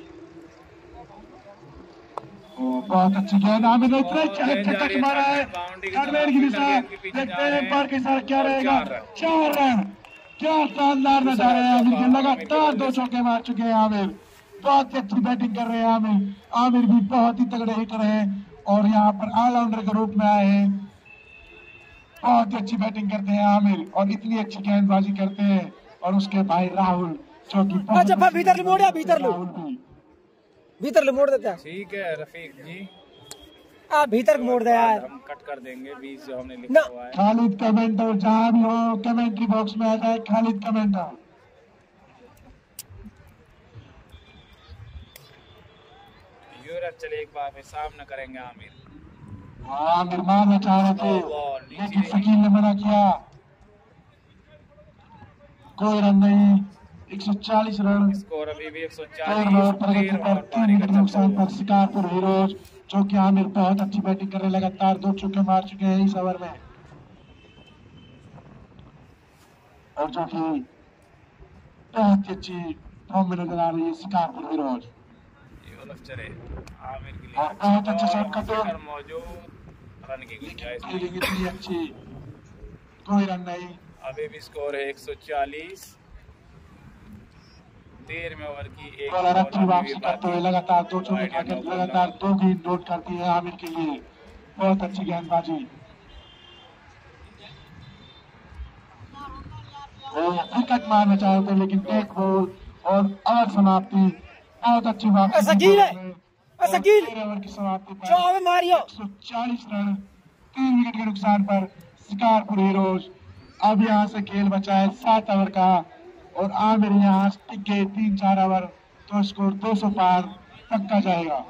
ओ, बहुत अच्छी गेंद, आमिर ने इतना अच्छा टच मारा है की दिशा। देखते हैं पर के साथ क्या रहेगा। चार रन, क्या शानदार नजारा है आमिर के। लगातार दो चौके मार चुके हैं आमिर, बहुत ही अच्छी बैटिंग कर रहे हैं आमिर। आमिर भी बहुत ही तगड़े हिटर हैं और यहाँ पर ऑलराउंडर के रूप में आए हैं। बहुत ही अच्छी बैटिंग करते हैं आमिर और इतनी अच्छी गेंदबाजी करते हैं। और उसके भाई राहुल जो कि अच्छा भीतर मोड़ भीतर लो भीतर ले मोड़ देता। ठीक है रफीक जी, आप भीतर मोड़ दे यार, हम कट कर देंगे बीच जो हमने लिखा हुआ है। खालिद कमेंटर जहाँ भी हो कमेंट्री बॉक्स में आ जाए खालिद कमेंटर। यूरोप चले एक बार फिर सामना करेंगे आमिर। आमिर मारना चाह रहे थे लेकिन शकील ने मना किया। कोई रन नहीं, एक सौ चालीस रन स्कोर अभी भी एक सौ चालीस प्रगति पर तीन विकेट नुकसान पर शिकारपुर हीरोज जो कि आमिर बहुत अच्छी बैटिंग कर रहे, लगातार दो चौके मार चुके हैं इस ओवर में। और जो कि बहुत ही अच्छी फॉर्म में नजर आ रही है शिकारपुर हीरोज। चले आमिर के लिए और बहुत अच्छा शॉट करते मौजूद रन की गुंजाइश इतनी अच्छी, कोई रन नहीं। अभी भी स्कोर है एक सौ चालीस तेरहवें ओवर की एक अच्छी वापसी करते हुए लगातार दो चौके खाकर लगातार दो गेंद नोट करती है आमिर के लिए। बहुत अच्छी गेंदबाजी, विकेट मारना चाहे थे लेकिन टेक बॉल और ओवर समाप्ति। बहुत अच्छी वापसी शकील है, शकील ओवर की समाप्ति पर चौबे मारियो एक सौ चालीस रन तीन विकेट के नुकसान पर शिकारपुर हीरोज अब यहाँ से खेल बचा है सात ओवर का और आमिर यहाँ टिक गए तीन चार ओवर तो स्कोर दो सौ पार पक्का जाएगा।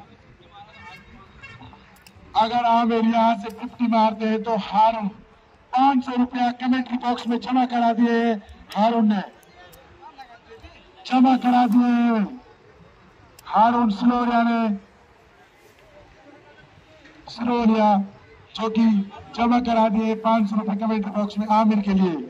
अगर आमिर यहाँ से फिफ्टी मारते हैं तो हारून पांच सौ रुपया कमेंट्री बॉक्स में जमा करा दिए। हारून ने जमा करा दिए, हारून स्लोरिया ने स्लोरिया जो कि जमा करा दिए पांच सौ रुपए कमेंट्री बॉक्स में आमिर के लिए।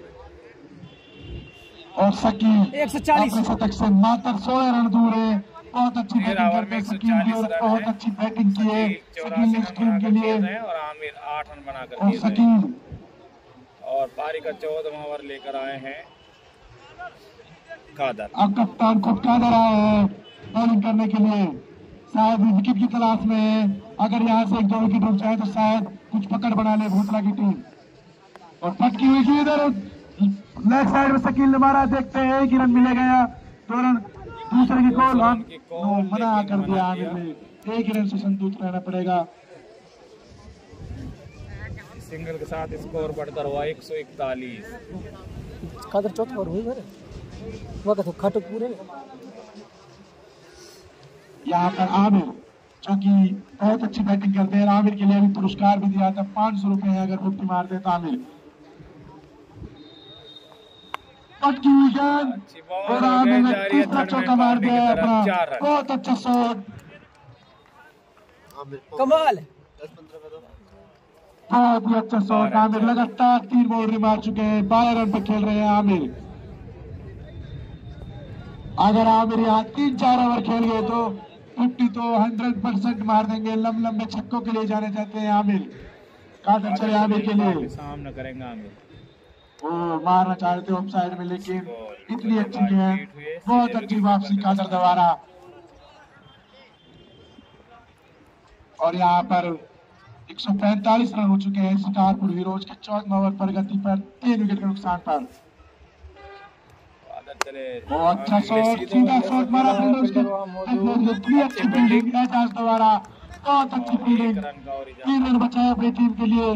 और शकील एक सौ चालीस शतक से मात्र सोलह रन दूर है। बहुत अच्छी बैटिंग करके शकील की और बहुत अच्छी बैटिंग की है शकील ने इस टीम के लिए। और आमिर आठ रन बनाकर और शकील और पारी का चौदहवां ओवर लेकर आए हैं कादर। अब कप्तान खुद कादर आए हैं बॉलिंग करने के लिए, शायद विकेट की तलाश में है। अगर यहाँ से एक दो विकेट रुक जाए तो शायद कुछ पकड़ बना ले भूतला की टीम। और फटकी हुई थी इधर लेफ्ट साइड में शकील ने मारा, देखते हैं एक ही रन मिले गया, दो रन दूसरे की कॉल हम मना कर दिया आमिर ने, एक ही रन से संतुष्ट रहना पड़ेगा। सिंगल के साथ स्कोर बढ़कर हुआ एक सौ इकतालीस। कादर चौथा ओवर हुई मेरे वक्त तो खटक पूरे यहाँ पर आमिर जो कि बहुत अच्छी बैटिंग करते हैं, आमिर के लिए अभी पुरस्कार भी दिया था पांच सौ रुपए अगर फिफ्टी मारते तो आमिर। पटकी हुई गेंद और आमिर ने तीसरा चौका मार दिया अपना, बहुत अच्छा शॉट, कमाल बहुत ही अच्छा शॉट। आमिर लगातार तीन बाउंड्री मार चुके हैं, बारह रन पर खेल रहे हैं आमिर। अगर आमिर यहाँ तीन चार ओवर खेल गए तो फिफ्टी तो हंड्रेड परसेंट मार देंगे। लंबे लंबे छक्कों के लिए जाने चाहते हैं आमिर, काफी अच्छे आमिर के लिए सामना करेंगे आमिर। वो मारना चाहते ऑफ साइड में, लेकिन इतनी अच्छी गेंद, बहुत अच्छी वापसी कादर दोबारा। और यहाँ पर एक सौ पैंतालीस रन हो चुके हैं शिकारपुर हीरोज के चौदह ओवर पर गति पर तीन विकेट के नुकसान पर। बहुत अच्छा शॉट, सीधा शॉट मारा फिल्डर्स के, इतनी अच्छी फील्डिंग एजाज दोबारा, बहुत अच्छी फील्डिंग, तीन रन बचाए अपनी टीम के लिए।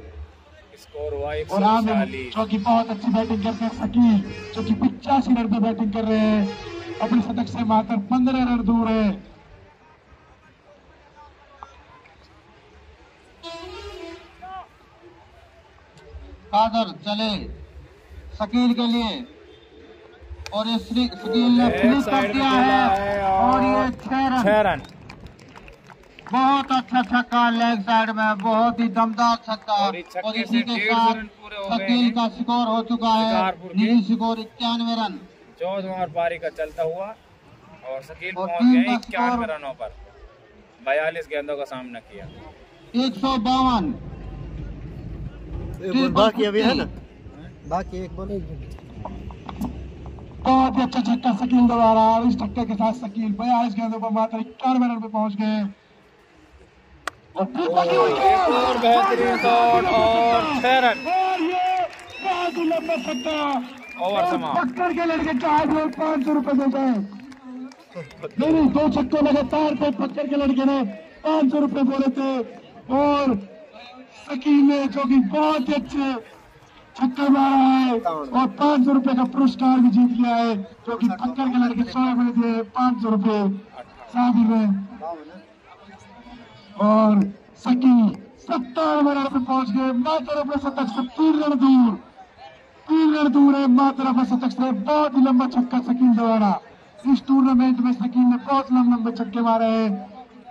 और आमिर जो कि बहुत अच्छी बैटिंग करते हैं, शकील जो कि पचासी रन पे बैटिंग कर रहे हैं, अपने शतक से मात्र पंद्रह रन दूर है। कादर चले शकील के लिए और ये शकील ने फिनिश कर दिया है और ये छह रन, बहुत अच्छा छक्का लेग साइड में, बहुत ही दमदार छक्का। और इसी के साथ शकील का स्कोर हो चुका है निजी स्कोर इक्यानवे रन। चौदह ओवर पारी का चलता हुआ और शकील पहुंच गए इक्यानवे रनों पर, बयालीस गेंदों का सामना किया। एक सौ बावन बाकी अभी है ना, बाकी एक बॉल। बहुत ही अच्छा छक्का शकील दोबारा, और इस छक्के के साथ शकील बयालीस गेंदों पर मात्र इक्यानवे रन पे पहुंच गए। और बेहतरीन शॉट और छह रन, बहुत ही लंबा छक्का, ओवर समाप्त। पकड़ के लड़के चार लोग पाँच सौ रुपए दे गए। नहीं, दो छक्के लगातार पे पकड़ के लड़के ने पाँच सौ रुपए बोले थे और शकील ने जो कि बहुत ही अच्छे छक्का मारा है और पाँच सौ रुपए का पुरस्कार भी जीत लिया है, जो कि पकड़ के लड़के सौ रुपए दिए पाँच सौ रुपए शादी में। और शकील सत्तानवे रन पे पहुंच गए, मात्र अपने शतक से तीन रन दूर, तीन रन दूर है मात्र अपने शतक से। बहुत ही लंबा छक्का शकील द्वारा, इस टूर्नामेंट में शकील ने बहुत लंबे लंबे छक्के मारे हैं।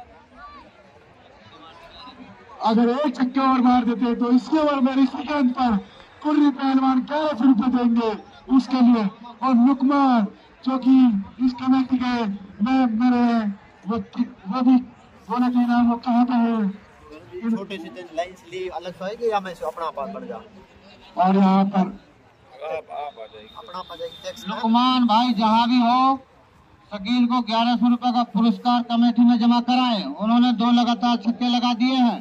अगर एक छक्के और मार देते तो इसी ओवर में ऋषिकांत पर कुर्री पहलवान ग्यारह सौ रुपए देंगे उसके लिए। और नुकमान जो कि इस कमेटी के मैं मेरे वो, वो भी बोला कि नाम वो कहाँ पे है, छोटी सी लाइन से ली अलग से आएगी या मैं अपना पास बढ़ जा। और यहाँ पर आप आप आ जाइए, अपना आ जाएगी। लुकमान भाई जहाँ भी हो, शकील को ग्यारह सौ रुपए का पुरस्कार कमेटी में जमा कराए। उन्होंने दो लगातार छक्के लगा दिए हैं।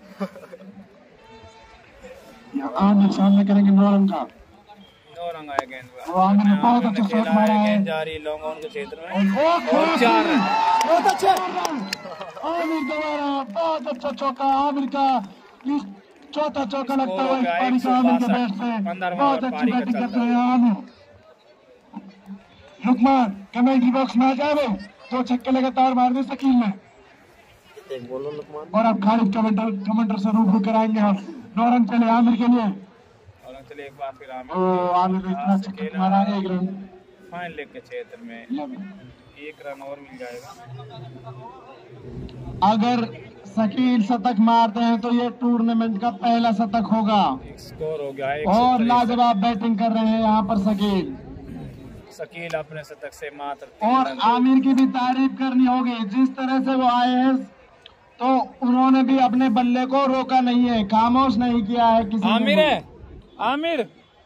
आमिर सामने करेंगे नौ रन का, नौ रन आए गेंद पर। वो आमिर ने बहुत अच्छा शॉट मारा है, गेंद जारी लॉन्ग ऑन के क्षेत्र में और और चार रन, बहुत अच्छे आमिर दोबारा, बहुत अच्छा चौका आमिर का, इस चौथा चौका लगता है इस पारी का आमिर के बैट से। बहुत अच्छी बैटिंग करते हैं आमिर। लुकमान कमेंट्री बॉक्स में आ जाए वो दो छक्के लगातार मार दे शकील ने। एक बोलो लुकमान। और अब खालिद कमेंटर कमेंटर से रूबरू कराएंगे हम। नौ रन चले आमिर के लिए। और चले एक बार फिर आमिर। ओ आमिर ने इतना छक्का मारा, एक रन फाइन लेग के क्षेत्र में एक रन और मिल जाएगा। अगर शकील शतक मारते हैं तो ये टूर्नामेंट का पहला शतक होगा। स्कोर हो गया है और लाजवाब बैटिंग कर रहे हैं यहाँ पर शकील। शकील अपने शतक से मात्र। और आमिर की भी तारीफ करनी होगी, जिस तरह से वो आए हैं तो उन्होंने भी अपने बल्ले को रोका नहीं है, खामोश नहीं किया है किसी आमिर है आमिर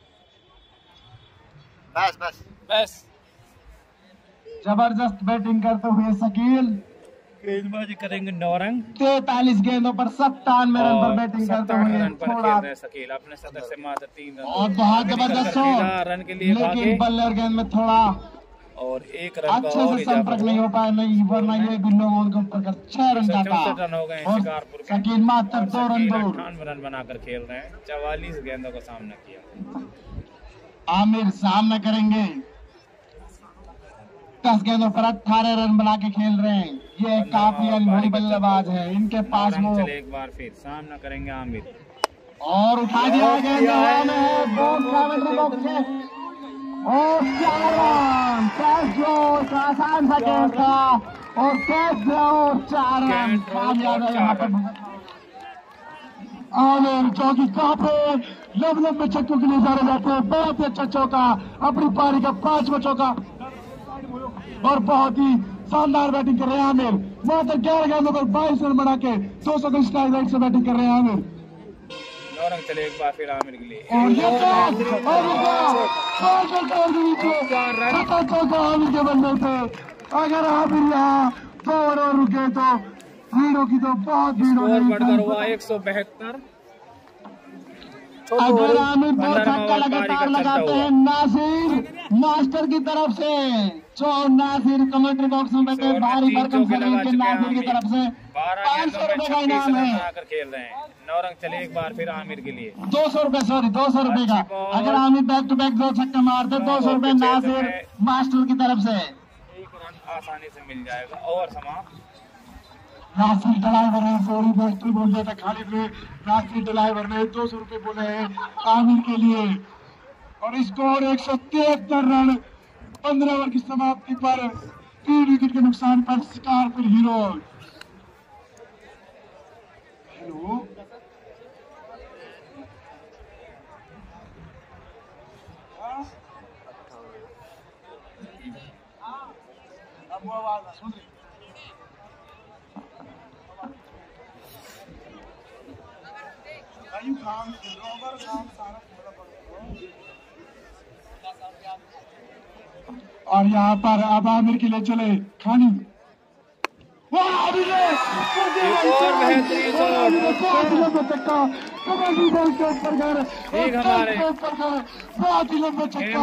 बस बस बस जबरदस्त बैटिंग करते हुए शकील गेंदबाजी करेंगे नौ रन। तैतालीस गेंदों पर सत्तानवे रन पर बैटिंग करते हुए थोड़ा शकील अपने शतक से मात्र तीन रन। और बहुत जबरदस्त रन के लिए लेकिन बल्लेर गेंद में थोड़ा और एक रन अच्छे से संपर्क नहीं हो पाया, नहीं वरना ये भी लोगों के ऊपर कर छह रन का था। रन हो गए शिकारपुर के। शकील मात्र दो रन दूर। अट्ठानवे रन बनाकर खेल रहे हैं, चवालीस गेंदों का सामना किया। आमिर सामना करेंगे, दस गेंदों पर अठारह रन बना के खेल रहे हैं। ये काफी अनुभवी बल्लेबाज है, इनके पास वो एक बार फिर सामना करेंगे आमिर। और उठा दिया गेंद और चार रन, कैच आसान सा गेंद था और कैच और चार रन कामयाब है यहाँ पर आमिर, जो कि काफी लंबे लंबे छक्कों के लिए जाने जाते हैं। बहुत ही अच्छा चौका, अपनी पारी का पांचवा चौका और बहुत ही शानदार बैटिंग कर रहे हैं आमिर। मात्र ग्यारह गेंदों पर बाईस रन बना के दो सौ स्ट्राइक रेट से बैटिंग कर रहे हैं आमिर। नौ चले एक बार फिर आमिर के लिए। और ये चौका आमिर के बल्ले पे। अगर आमिर यहाँ दो ओवर रुके तो भीड़ों की तो बहुत भीड़ हो बढ़कर हुआ एक सौ बहत्तर। अगर आमिर दो छक्का लगातार लगाते हैं नासिर मास्टर की तरफ से, जो नासिर कमेंट्री बॉक्स में बैठे भारी भरकम शरीर के नासिर की तरफ से पाँच सौ रुपए का इनाम है। खेल रहे हैं नौ रन चले एक बार फिर आमिर के लिए। दो सौ रुपए सॉरी दो सौ रुपए का। अगर आमिर बैक टू बैक दो छक्का मारते दो सौ रुपए नासिर मास्टर की तरफ से। एक रन आसानी से मिल जाएगा। और समाप्त। राशि ड्राइवर है, सॉरी मास्टर बोल दिया था खालिद ने। राशि ड्राइवर ने दो सौ रुपए बोले हैं आमिर के लिए। और स्कोर एक सौ तिहत्तर रन पंद्रह ओवर की समाप्ति पर तीन विकेट के नुकसान पर शिकारपुर हीरो। हेलो अब वो आवाज सुन रही खान रोबर खान सारा। और यहाँ पर अब आमिर के लिए चले खानी। कबड्डी बॉल के ऊपर घर बहुत ही लंबा छक्का,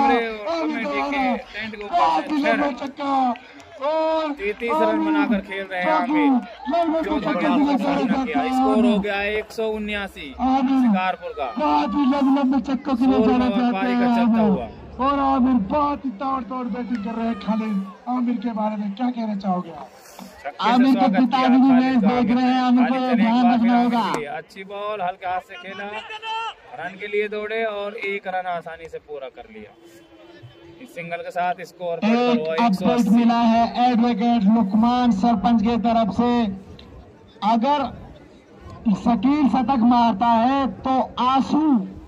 बहुत ही लंबा छक्का और तैंतीस रन बनाकर खेल रहे हैं आमिर। स्कोर हो गया एक सौ उन्यासी शिकारपुर का। बहुत ही लंबे लंबे छक्कों के लिए जाना चाहते हैं और आमिर बहुत ही तोड़ तोड़ बैटिंग कर रहे हैं। खालिद आमिर के बारे में क्या कहना चाहोगे आप? आमिर के पिताजी भी मैच देख रहे हैं, आमिर को ध्यान रखना होगा। अच्छी बॉल हल्के हाथ से खेला, रन के लिए दौड़े और एक रन आसानी से पूरा कर लिया। इस सिंगल के साथ स्कोर एक अपडेट मिला है एडवोकेट लुकमान सरपंच की तरफ से। अगर शकील शतक मारता है तो आंसू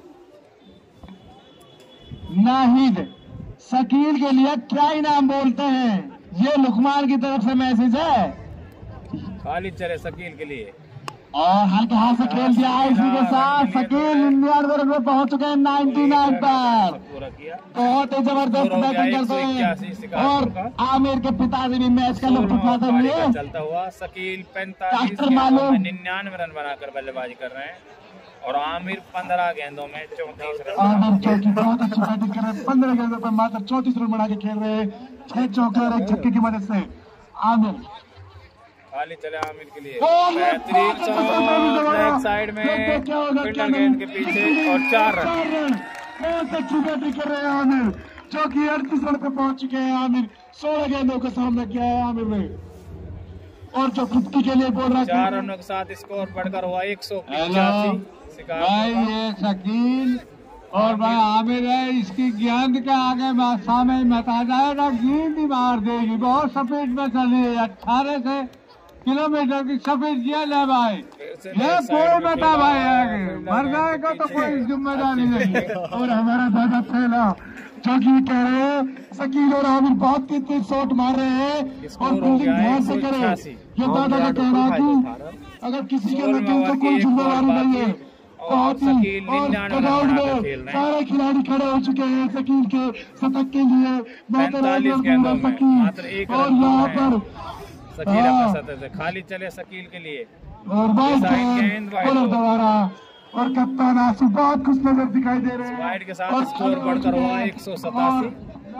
नाहिद शकील के लिए क्या इनाम बोलते हैं, ये लुकमान की तरफ से मैसेज है। खालिद चले शकील के लिए और हल्के हाथ से खेल दिया है। इसी के साथ शकील निन्यानवे रन में पहुंच चुके हैं नाइन्टी नाइन पर। बहुत ही जबरदस्त बैटिंग करते हैं और आमिर के पिताजी भी मैच का लुत्फ उठाते हुए चलता हुआ। शकील पैंतालीस निन्यानवे रन बनाकर बल्लेबाजी कर रहे हैं और आमिर पंद्रह गेंदों में चौंतीस रन। आमिर चौकी बहुत अच्छी बैटिंग कर रहे हैं, पंद्रह गेंदों पर मात्र चौंतीस रन बना के खेल रहे हैं, छह चौके और एक छक्के की मदद से। आमिर खाली चले आमिर के लिए बेहतरीन शॉट साइड में फिल्डर गेंद के पीछे और चार रन। बहुत अच्छी बैटिंग कर रहे हैं आमिर जो कि अड़तीस रन पे पहुंच चुके हैं आमिर। सोलह गेंदों का सामना किया है आमिर ने और जो फिफ्टी के लिए बोल रहा है चार रनों के साथ स्कोर बढ़कर हुआ एक सौ भाई ये शकील और भाई आमिर है, इसकी गेंद के आगे सामने मता जाएगा, गेंद ही मार देगी। बहुत स्पीड में चली है, अठारह से किलोमीटर की स्पीड गेंद है भाई। ये कोई बता भाई आगे मर जाएगा तो कोई जिम्मेदारी नहीं। और हमारा दादा पहला जो कि कह रहे हैं शकील और आमिर बहुत तेज शॉट मार रहे हैं और फील्डिंग ध्यान से करे। ये दादा का कहना है कि अगर किसी के अंदर तो कोई जिम्मेदारी नहीं है। बहुत ही और ग्राउंड में सारे खिलाड़ी खड़े हो चुके हैं शकील के शतक के लिए। पैंतालीस गेंदों में मात्र एक और यहाँ पर शकील अपने शतक से खाली चले शकील के लिए और बॉलर दोबारा और कप्तान आंसू बहुत खुश नजर दिखाई दे रहे हैं। वाइड के साथ स्कोर बढ़कर हुआ एक सौ सतासी।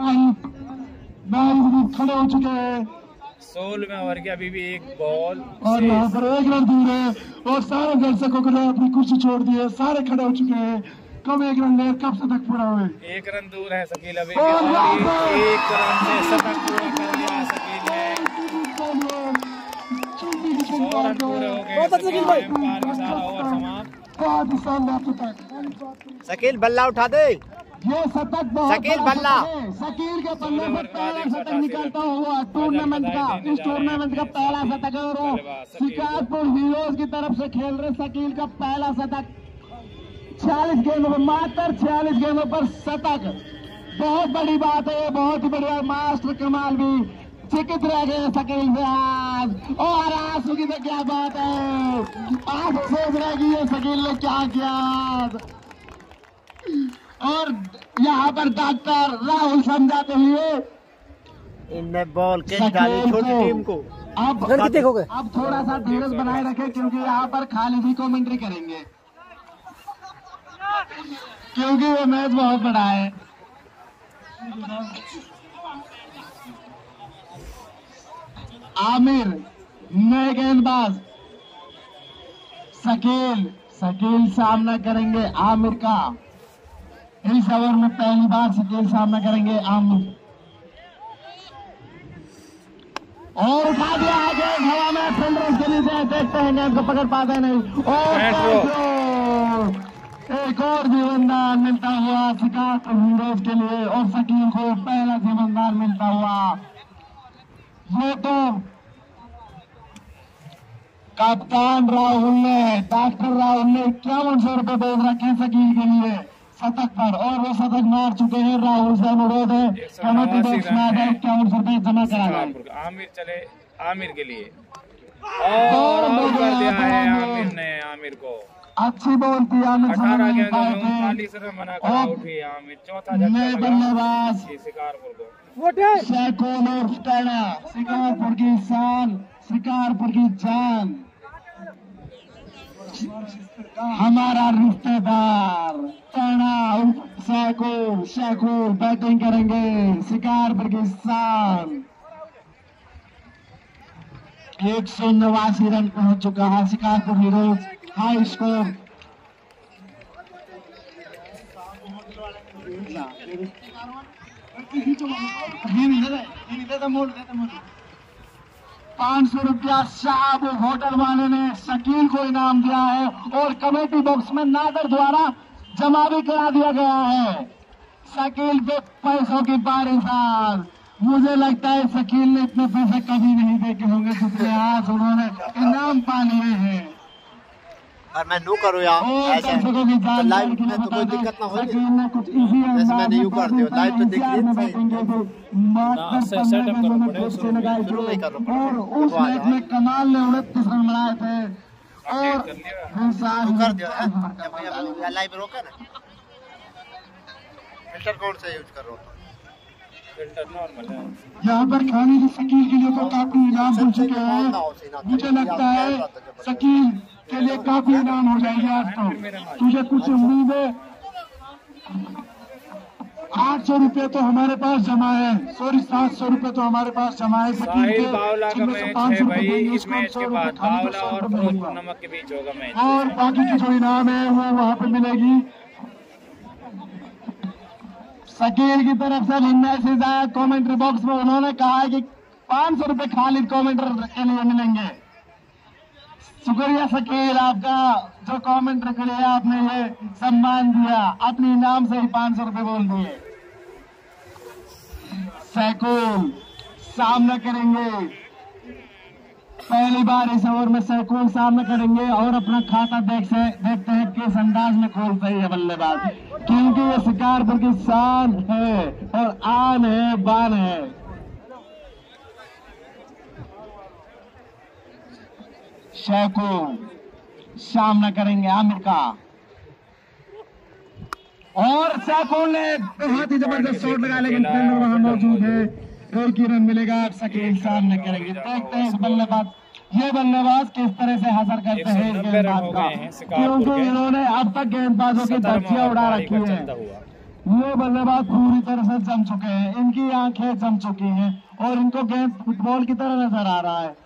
खड़े हो चुके हैं सोलहवें ओवर की अभी भी एक बॉल और यहाँ पर एक रन दूर है और सारे दर्शकों को अपनी कुर्सी छोड़ दी है, सारे खड़े हो चुके हैं। कम एक रन ले कब शतक पूरा हुए? एक रन दूर है शकील अभी भी और एक रन से शतक पूरा कर लिया शकील ने। सौ रन पूरे हो गए एम्पायर के सारा ओवर समाप्त। शकील बल्ला उठा दे। ये शतक बहुत शकील बल्ला शकील के बल्ले से पहला शतक निकलता हुआ टूर्नामेंट का इस टूर्नामेंट का पहला शतक है और शिकारपुर हीरोज की तरफ से खेल रहे शकील का पहला शतक। छियालीस गेंदों पर मात्र छियालीस गेंदों पर शतक बहुत बड़ी बात है, बहुत ही बढ़िया। मास्टर कमाल भी चिकित रह गए शकील से आज और आंसू की तो क्या बात है, आज सोच रहे कि ये शकील ने क्या किया। और यहाँ पर डॉक्टर राहुल समझाते हुए इनमें बॉल कैच डाली छोटी टीम को। अब अब थोड़ा सा धीरज बनाए रखें क्योंकि यहाँ पर खाली भी कमेंट्री करेंगे क्योंकि वो मैच बहुत बड़ा है। आमिर नए गेंदबाज शकील शकील सामना करेंगे आमिर का। इस ओवर में पहली बार शकील सामना करेंगे आमिर और उठा दिया आगे हवा में फील्डर्स के नीचे देखते हैं गेंद को पकड़ पाते नहीं और एक और जीवनदान मिलता हुआ शिकारपुर हीरोज के लिए और शकील को पहला जीवनदान मिलता हुआ। ये तो कप्तान राहुल ने डॉक्टर राहुल ने इक्यावन सौ रुपए बोल रखे शकील के लिए शतक पर और वो शतक मार चुके हैं। राहुल से अनुरोध है कमेटी बॉक्स में आकर इक्यावन सौ रुपए जमा करा। आमिर चले आमिर के लिए और आउट कर दिया है आमिर ने आमिर को। अच्छी बॉल थी आमिर अठारह गेंदों में उनतालीस रन बनाकर आउट हुई आमिर। चौथा बल्लेबाज शिकारपुर को शैकोल और टैना शिकारपुर की शान शिकारपुर की जान हमारा रिश्तेदार टैना शैकोल शैकोल बैटिंग करेंगे शिकारपुर की शान। एक सौ नवासी रन पहुंच चुका है शिकारपुर हीरोज हाई स्कोर। पाँच सौ रुपया शाह होटल वाले ने शकील को इनाम दिया है और कमेटी बॉक्स में नादर द्वारा जमा भी करा दिया गया है। शकील पे पैसों की बारिश। मुझे लगता है शकील ने इतने पैसे कभी नहीं देखे होंगे जितने आज उन्होंने इनाम पा लिए हैं। और मैं नू करूँ यार ऐसा तो लाइव में तो कोई दिक्कत ना हो जैसे मैंने यू कर दिया लाइव तो देख लीजिए और उस मैच में कमाल ने उनतीस रन बनाए थे और कर दिया लाइव रोका ना। फिल्टर कौन सा यूज कर रहा हूँ फिल्टर नॉर्मल है। यहाँ पर खाने की शकील के लिए तो काफी इनाम हो चुके हैं। मुझे लगता है शकील के लिए काफी इनाम हो जाएगी आज तो। तुझे कुछ उम्मीद है? आठ सौ रुपये तो हमारे पास जमा है, सॉरी सात सौ रुपये तो हमारे पास जमा है शकील के। बावला का मैच है भाई इस मैच के बाद बावला और फिरोजपुर नमक के बीच होगा मैच और बाकी की जो इनाम है वो वहाँ पे मिलेगी। शकील की तरफ से मैसेज आया कमेंट्री बॉक्स में, उन्होंने कहा है कि पांच सौ रुपए खालिद कमेंटर के लिए मिलेंगे। शुक्रिया शकील आपका, जो कमेंटर के लिए आपने ये सम्मान दिया, अपने नाम से ही पांच सौ रुपए बोल दिए। सैकूल सामना करेंगे, पहली बार इस ओवर में सैकूल सामना करेंगे और अपना खाता देख से देखते हैं किस अंदाज में खोलते हैं ये बल्लेबाज, क्योंकि ये शिकारपुर की शान है और आन है, बान है। सैकूल सामना करेंगे आमिर का, और सैकूल ने बहुत ही जबरदस्त शॉट लगा, लेकिन फील्डर वहां मौजूद है, एक ही रन मिलेगा। शकील सामने करेंगे, देखते हैं इस बल्लेबाज ये बल्लेबाज किस तरह से हासिल करते हैं इस गेंदबाज का, क्योंकि इन्होंने अब तक गेंदबाजों की धज्जियां उड़ा रखी है। ये बल्लेबाज पूरी तरह से जम चुके हैं, इनकी आंखें जम चुकी हैं और इनको गेंद फुटबॉल की तरह नजर आ रहा है।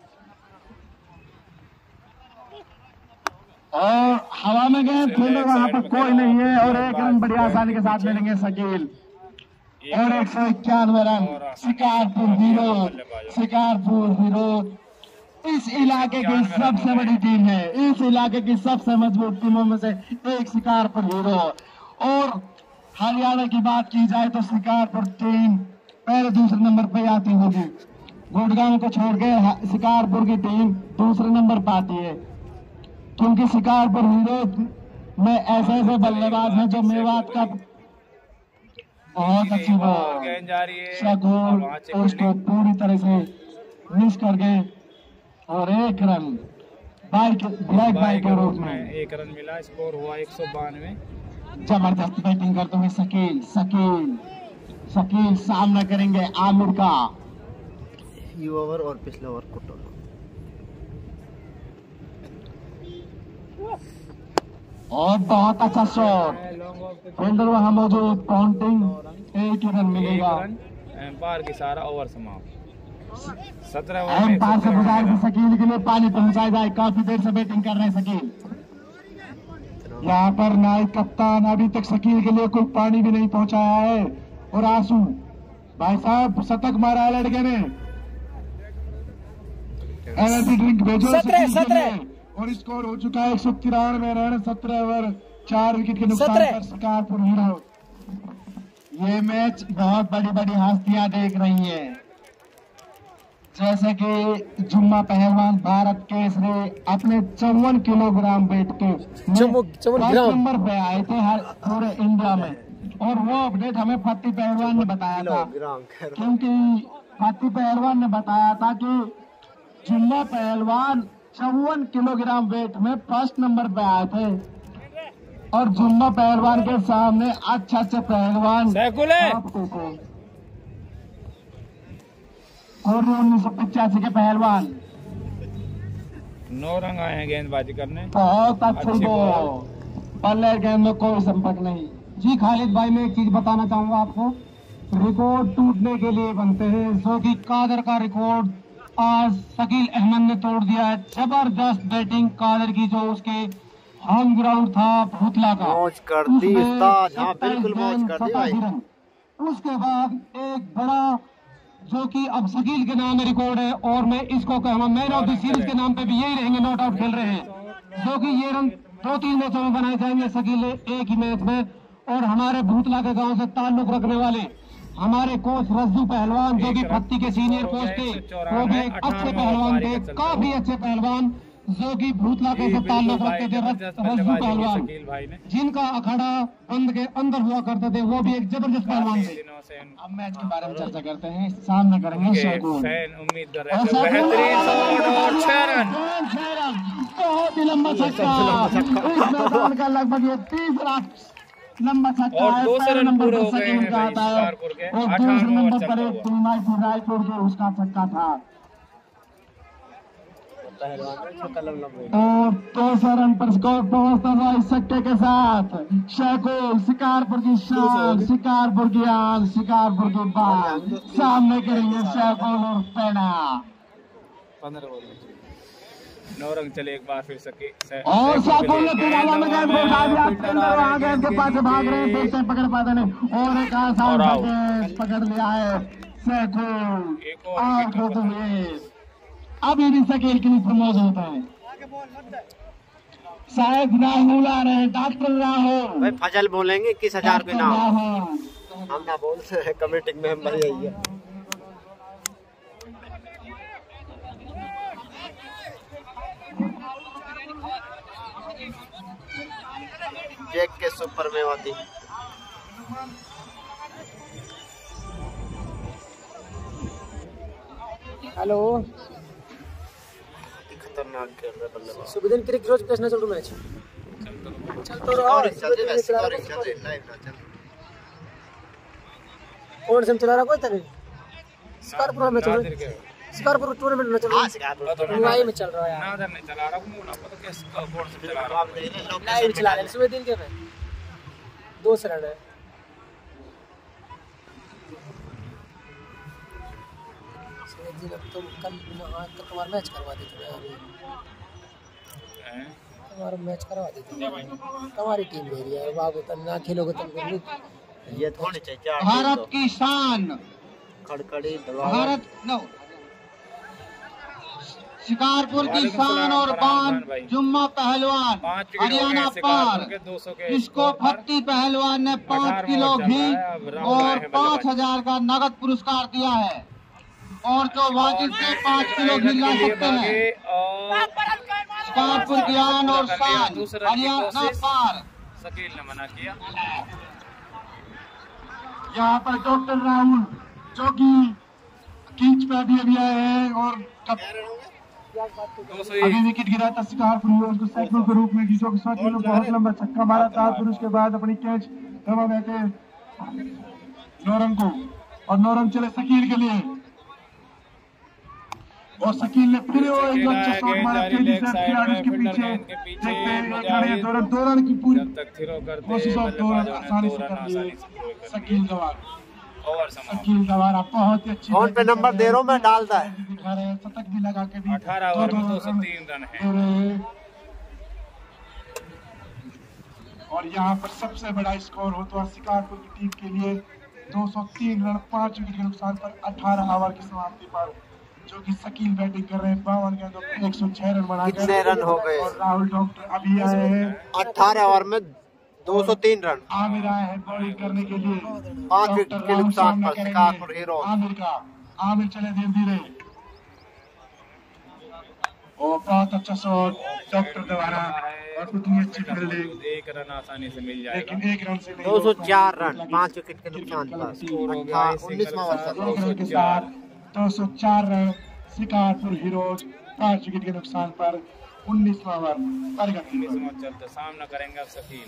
और हवा में गेंद, फील्डर वहां पर कोई नहीं है और एक रन बड़ी आसानी के साथ मिलेंगे शकील। और एक सौ इक्यानवे run Shikarpur hero, Shikarpur hero इस इलाके की सबसे बड़ी टीम है, इस इलाके की सबसे मजबूत टीमों में से एक शिकारपुर हीरो। और हरियाणा की बात की जाए तो शिकारपुर टीम पहले दूसरे नंबर पे आती होगी, गुड़गांव को छोड़ के शिकारपुर की टीम दूसरे नंबर पर आती है, क्योंकि शिकारपुर हीरो में ऐसे ऐसे बल्लेबाज हैं जो मेवात का बहुत अच्छी बॉल शगोल उसको पूरी तरह से मिस कर गए और एक रन बाइक ब्लैक बाइक के रूप में एक रन मिला, स्कोर हुआ एक सौ बानवे। जबरदस्त बैटिंग करते हुए शकील, शकील शकील सामना करेंगे आमिर का। ये ओवर और पिछले ओवर को टोला और बहुत अच्छा शॉट, फील्डर वहां मौजूद, काउंटिंग, एक ही रन मिलेगा। एम्पायर की सारा ओवर समाप्त। सत्रह एम्पायर से गुजारिश शकील के लिए पानी पहुंचाया जाए, काफी देर से बैटिंग कर रहे हैं शकील। यहाँ पर नायक कप्तान अभी तक शकील के लिए कोई पानी भी नहीं पहुंचाया है। और आंसू भाई साहब शतक मारा है लड़के ने, एनर्जी ड्रिंक भेजो सत्रह सत्रह और स्कोर हो चुका है एक सौ तिरानवे रन, सत्रह ओवर, चार विकेट के नुकसान पर शिकारपुर हीरो। ये मैच बहुत बड़ी बड़ी हस्तियां देख रही हैं, जैसे कि जुम्मा पहलवान भारत केसरी अपने चौवन किलोग्राम वेट के नंबर पे आए थे हर पूरे इंडिया में, और वो अपडेट हमें फत्ती पहलवान ने बताया था, क्योंकि फत्ती पहलवान ने बताया था कि जुम्मा पहलवान चौवन किलोग्राम वेट में फर्स्ट नंबर पे आए थे, और जुम्मा पहलवान के सामने अच्छे अच्छे पहलवान आपको थे, और उन्नीस सौ पचासी के पहलवान। नौ रंग आए हैं गेंदबाजी करने, बहुत अच्छे बॉल, पल्ले गेंद में कोई संपर्क नहीं। जी खालिद भाई, मैं एक चीज बताना चाहूंगा आपको, रिकॉर्ड टूटने के लिए बनते हैं, जो कि कादर का रिकॉर्ड आज शकील अहमद ने तोड़ दिया है। जबरदस्त बैटिंग कादर की, जो उसके होम ग्राउंड था भूतला का, मौज कर दी उस्ताद, हाँ बिल्कुल मौज कर दी भाई। उसके बाद एक बड़ा, जो कि अब शकील के नाम में रिकॉर्ड है, और मैं इसको कहूँगा मैन ऑफ द सीरीज के नाम पे भी यही रहेंगे, नॉट आउट खेल रहे हैं, जो कि ये रन दो तीन मैचों में बनाए जाएंगे शकील एक ही मैच में। और हमारे भूतला के गांव से ताल्लुक रखने वाले हमारे कोच रज्जू पहलवान, जो कि फत्ती के सीनियर कोच थे, वो भी एक अच्छे पहलवान थे, काफी अच्छे पहलवान, जो कि भूतला के से ताल्लुक रखते थे। रज्जू पहलवान, जिनका अखाड़ा बंद के अंदर हुआ करते थे, वो भी एक जबरदस्त पहलवान थे। अब मैच के बारे में चर्चा करते हैं, सामने करेंगे शैकूल। उम्मीद कर रहे हैं बेहतरीन छह रन, बहुत ही लंबा छक्का, इस मैदान का लगभग ये तीसरा लंबा छक्का है। पहले नंबर पर शकील का आता है और दूसरे नंबर पर एक टीम आई थी रायपुर की, उसका छक्का था। और तेरह रन पर स्कोर पहुंचता था इस छक्के के साथ। शैकूल शिकारपुर की शान, शिकारपुर की आन, शिकारपुर की बात, सामने करेंगे शैकूल और पैना। नौरंग चले एक बार फिर सके और साकुल ने फिर आला में गए वो साहब आपके अंदर आ गए, इसके पास भाग रहे हैं, देखते हैं पकड़ पाते नहीं, और एक आसान पकड़ लिया है सैकुल आउट होते हुए। अभी भी सकील के लिए प्रमोट होता है, शायद राहुल आ रहे हैं, डॉक्टर राहुल भाई फजल बोलेंगे इक्कीस हजार के नाम, हम ना बोलते हैं, कमेटी मेंबर यही है। जैक के सुपर में होती हेलो खतरनाक खेल रहे बल्लेबाज। सुबह क्रिकेट रोज कैसे चल रहा मैच चल तो रहा है, चल रही है स्कोरिंग चल रही लाइव ना चल। कौन से चला रहा कोई तरह शिकारपुर में चल रहा है, शिकारपुर टूर्नामेंट में चल रहा है, शिकारपुर मुंबई में चल रहा है यार, ना नहीं चला रहा हूं ना पता कैसे कौन से चला रहा हूं, लाइव चला रहे सुबह दिन के में दो से रन है। तुम कल आज तक हमारा मैच करवा देते यार, हमारा मैच करवा देते, हमारी टीम मेरी यार, बाबू तुम ना खेलोगे तुम ये थोड़ी चाहिए भारत की शान, खड़खड़ी भारत नो शिकारपुर की शान और बान जुम्मा पहलवान हरियाणा पार, इसको फत्ती पहलवान ने पाँच किलो घी और पाँच हजार का नगद पुरस्कार दिया है, और जो वाजिब से पाँच किलो घी ला सकते हैं। शिकारपुर की आन और शान हरियाणा पार। शकील ने मना किया। यहाँ पर डॉक्टर राहुल जो कि किंच पे अभी अभी आए हैं, और अभी विकेट गिरा था शिकारपुर उसको साइकिल के रूप में, जिसको साथी ने बहुत लंबा छक्का मारा था, फिर उसके बाद अपनी कैच दबा बैठे नौरंग को, और नौरंग चले शकील के लिए, और शकील ने फिर वो एक अच्छा शॉट मारा तेजी से खिलाड़ी के पीछे, देखते हैं दो रन की पूरी कोशिश, और दो रन आसानी से कर लिए शकील गवार। शकील गवार बहुत ही अच्छी फोन पे नंबर दे रहा हूँ मैं, डालता है, दिखा रहे हैं, शतक भी लगा के भी अठारह ओवर में दो सौ तीन रन है, और यहाँ पर सबसे बड़ा स्कोर होता है शिकारपुर की टीम के लिए, दो सौ तीन रन पाँच विकेट के नुकसान पर अठारह ओवर की समाप्ति पर, जो कि शकील बैटिंग कर रहे हैं, बावन गेंदों पर एक सौ छह रन बना, कितने रन हो गए, और राहुल डॉक्टर अभी आए हैं, अठारह ओवर में दो सौ तीन रन, आमिर आए हैं बॉलिंग करने के लिए, पाँच विकेट के नुकसान पर शिकारपुर हीरो आमिर का, आमिर चले धीरे धीरे, और बहुत अच्छा शॉट डॉक्टर द्वारा, और उतनी अच्छी फील्डिंग, एक रन आसानी से मिल जाएगा, लेकिन एक रन से दो सौ चार रन पाँच विकेट के नुकसान पर, उन्नीसवां ओवर के साथ दो सौ चार रन शिकारपुर हीरोज पाँच विकेट के नुकसान पर, उन्नीसवां ओवर प्रगति चलते सामना करेंगे अब शकील।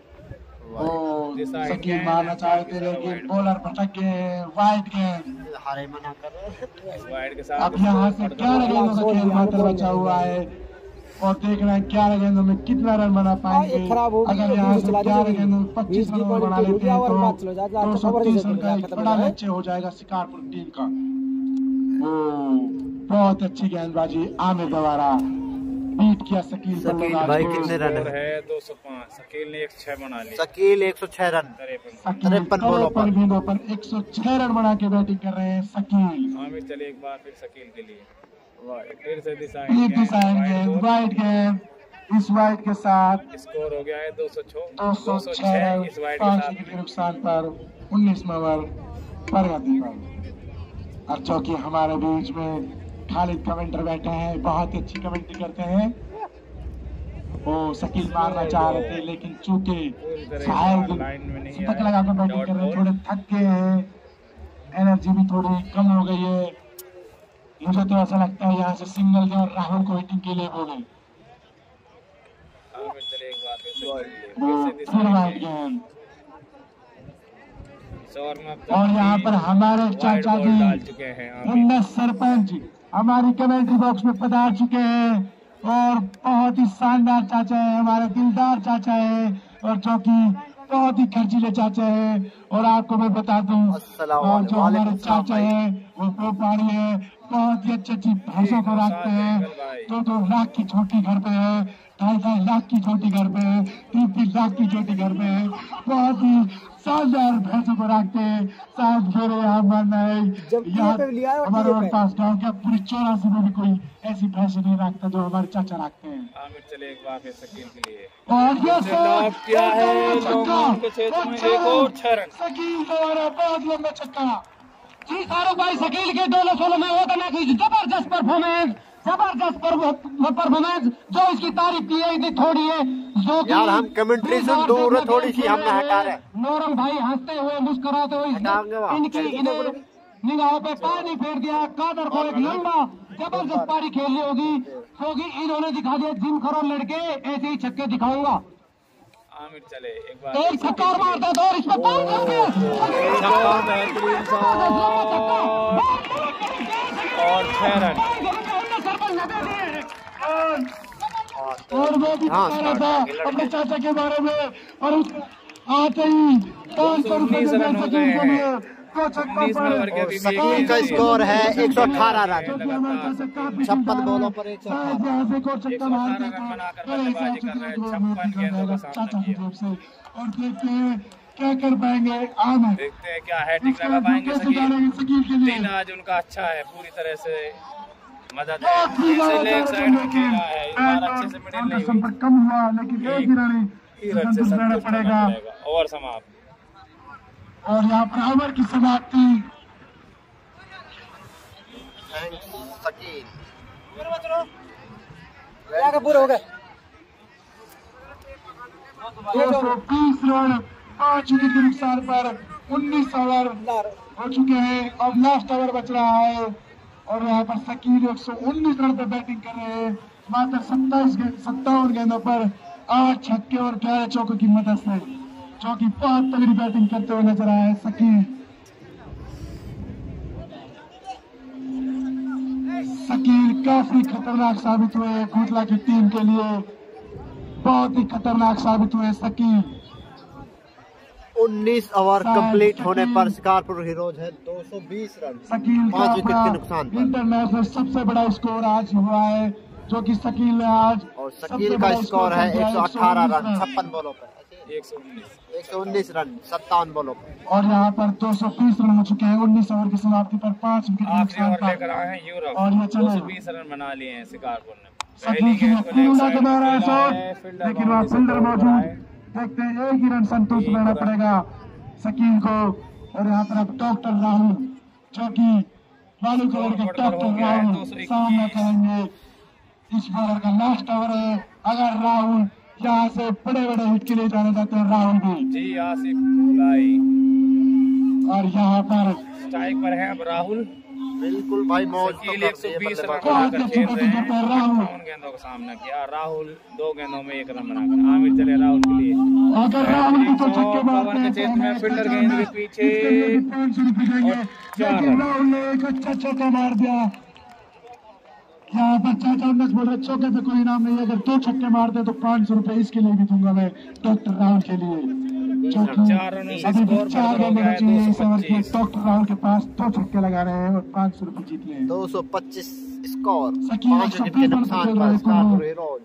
शकील मारना चाहते लेकिन बॉलर भटक गए, वाइड गेंद हारे मना कर रहे वाइड के साथ। अब यहाँ से ग्यारह गेंदों का खेल मात्र बचा हुआ है, और देख रहे हैं ग्यारह गेंदों में कितना रन बना पाएंगे, अगर यहाँ से ग्यारह गेंदों में पच्चीस रन बना लेते हैं तो दो सौ तीस रन का एक बड़ा लक्ष्य हो जाएगा शिकारपुर टीम का। बहुत अच्छी गेंदबाजी आमिर द्वारा, बीट किया शकील शकील भाई कितने रन है, दो सौ पाँच, शकील ने एक छह बना लिया, शकील एक सौ छह रन तिरपन बॉलों पर गेंदों पर एक सौ छह रन बना के बैटिंग कर रहे हैं शकील। आमिर चले एक बार फिर शकील के लिए, फिर से डिसाइड गेंद वाइड गेंद, इस वाइड के साथ स्कोर हो गया है दो सौ छह, दो सौ छह रन पाँच विकेट के नुकसान पर, उन्नीसवां ओवर प्रगति पर। और चौकी हमारे बीच में खालिद कमेंटर बैठे हैं, बहुत ही अच्छी कमेंट्री करते हैं, वो शकील मारना चाह रहे थे लेकिन चूके शायद शतक लगा कर बैटिंग कर रहे हैं, थोड़े थक गए हैं, एनर्जी भी थोड़ी कम हो गई है, मुझे तो ऐसा लगता है यहाँ से सिंगल और राहुल को हिटिंग के लिए बोले, फिर वाइड गेंद, और यहाँ पर हमारे चाचा जी उन्नीस सरपंच हमारी कमेंट्री बॉक्स में पधार चुके हैं, और बहुत ही शानदार चाचा है, हमारे दिलदार चाचा है, और जो कि बहुत ही खर्चीले चाचा है। और आपको मैं बता दूं, और जो हमारे चाचा है वो प्रो पानी है, बहुत ही अच्छी अच्छी भैंसों को रखते हैं। दो दो लाख की छोटी घर पे है, ढाई ढाई लाख की छोटी घर पे है, तीन तीन लाख की छोटी घर पे है। बहुत ही शानदार भैंसों को रखते हैं। साथ घेरे यहाँ मरना है यहाँ हमारे पास गाँव का पूरी चौरासी में भी कोई ऐसी भैंस नहीं रखता जो हमारे चाचा रखते हैं। आमिर चले एक बार फिर शकील के लिए और ये लॉक किया है लोगों के क्षेत्र में एक और छह रन। शकील द्वारा बहुत लंबा छक्का। जी फारूक भाई शकील के दो सोलह में होता ना कोई जबरदस्त परफॉर्मेंस, जबरदस्त परफॉर्मेंस जो इसकी तारीफ की है इतनी थोड़ी है जो यार हम कमेंट्री से दूर है, थोड़ी सी हम हटा रहे। नौरंग भाई हंसते हुए मुस्कुराते हुए इनकी इन्हें निगाहों पे पानी फेर दिया। कादर को एक लंबा जबरदस्त पारी खेलनी होगी क्योंकि इन्होंने दिखा दिया जिम करो लड़के ऐसे ही छक्के दिखाऊंगा। आमिर चले एक बार एक छक्का और मार दो और इसमें पाँच और छह रन और मैं भी बता रहा था अपने चाचा के बारे में और उस आते ही पाँच सौ रुपए शकील का स्कोर है एक सौ अठारह रन छप्पन बॉलों पर एक सौ चाचा की तरफ से। और देखते हैं क्या कर पाएंगे आमिर, देखते हैं क्या हैट्रिक लगा पाएंगे शकील के लिए। आज उनका अच्छा है, पूरी तरह से मदद है, लेग साइड में खेला है इस बार अच्छे से मिडिल नहीं हुई, कम हुआ लेकिन एक ही रन से संतुष्ट पड़ेगा। ओवर समाप्त और यहाँ पर आमिर की समाप्ति। पूरा हो गया दो सौ बीस रन पांच विकेट के नुकसान पर उन्नीस ओवर हो चुके हैं। अब लास्ट ओवर बच रहा है और यहाँ पर शकील एक सौ उन्नीस रन पर बैटिंग कर रहे हैं। मात्र सत्ताईस सत्तावन गेंदों पर आठ छक्के और ग्यारह चौकों की मदद से जो कि बहुत तगड़ी बैटिंग करते हुए नजर आए शकील। शकील काफी खतरनाक साबित हुए कोटला की टीम के लिए, बहुत ही खतरनाक साबित हुए शकील। उन्नीस ओवर कंप्लीट होने पर शिकारपुर हीरोज है दो सौ बीस रन शकील पांच विकेट के नुकसान पर। इंटरनेशनल सबसे बड़ा स्कोर आज हुआ है जो कि शकील ने आज और शकील का स्कोर है एक सौ अठारह रन छप्पन बॉलों पर एक सौ उन्नीस एक सौ उन्नीस रन सत्तावन बॉलों पर। और यहाँ पर दो सौ बीस रन हो चुके हैं उन्नीस ओवर की समाप्ति पर पांच विकेट आखिरी ओवर लेकर आए हैं यूरोप और ये दो सौ बीस रन बना लिए हैं शिकारपुर ने। शकील के लिए फील्डर के द्वारा शॉट लेकिन वहाँ फील्डर मौजूद, देखते हैं एक ही रन संतुष्ट रहना पड़ेगा शकील को। और यहाँ पर अब डॉक्टर राहुल जो कि बालू कलर के डॉक्टर राहुल सामना करेंगे। इस बॉलर का लास्ट ओवर है, अगर राहुल यहाँ से बड़े बड़े हिट के लिए जाने जाते हैं राहुल भी जी आसिफ भाई। और यहाँ पर स्ट्राइक पर है अब राहुल, बिल्कुल भाई मौज शकील एक सौ बीस रन बहुत बनाकर अच्छी खेल रहे बैटिंग करते हैं राहुल। हैं। उन गेंदों का सामना किया राहुल, दो गेंदों में एक रन बनाकर। आमिर चले राहुल के लिए, अगर राहुल की तो छक्के मारते हैं क्षेत्र में फील्डर गेंद के पीछे लेकिन राहुल ने एक अच्छा छक्का मार दिया। यहाँ पर चाचा उन्नीस बोल रहे चौके पे कोई इनाम नहीं है, अगर दो छक्के मारते तो पाँच सौ रुपए इसके लिए भी दूंगा मैं डॉक्टर राहुल के लिए। चार रनों से स्कोर चार बढ़ रन गया है बचे हैं दो इस सौ ओवर के। पच्चीस। डॉक्टर राहुल के पास दो छक्के लगा रहे हैं और पाँच सौ रुपए जीत लिए। दो सौ पच्चीस स्कोर शकील पांच विकेट के नुकसान पर शिकारपुर हीरोज।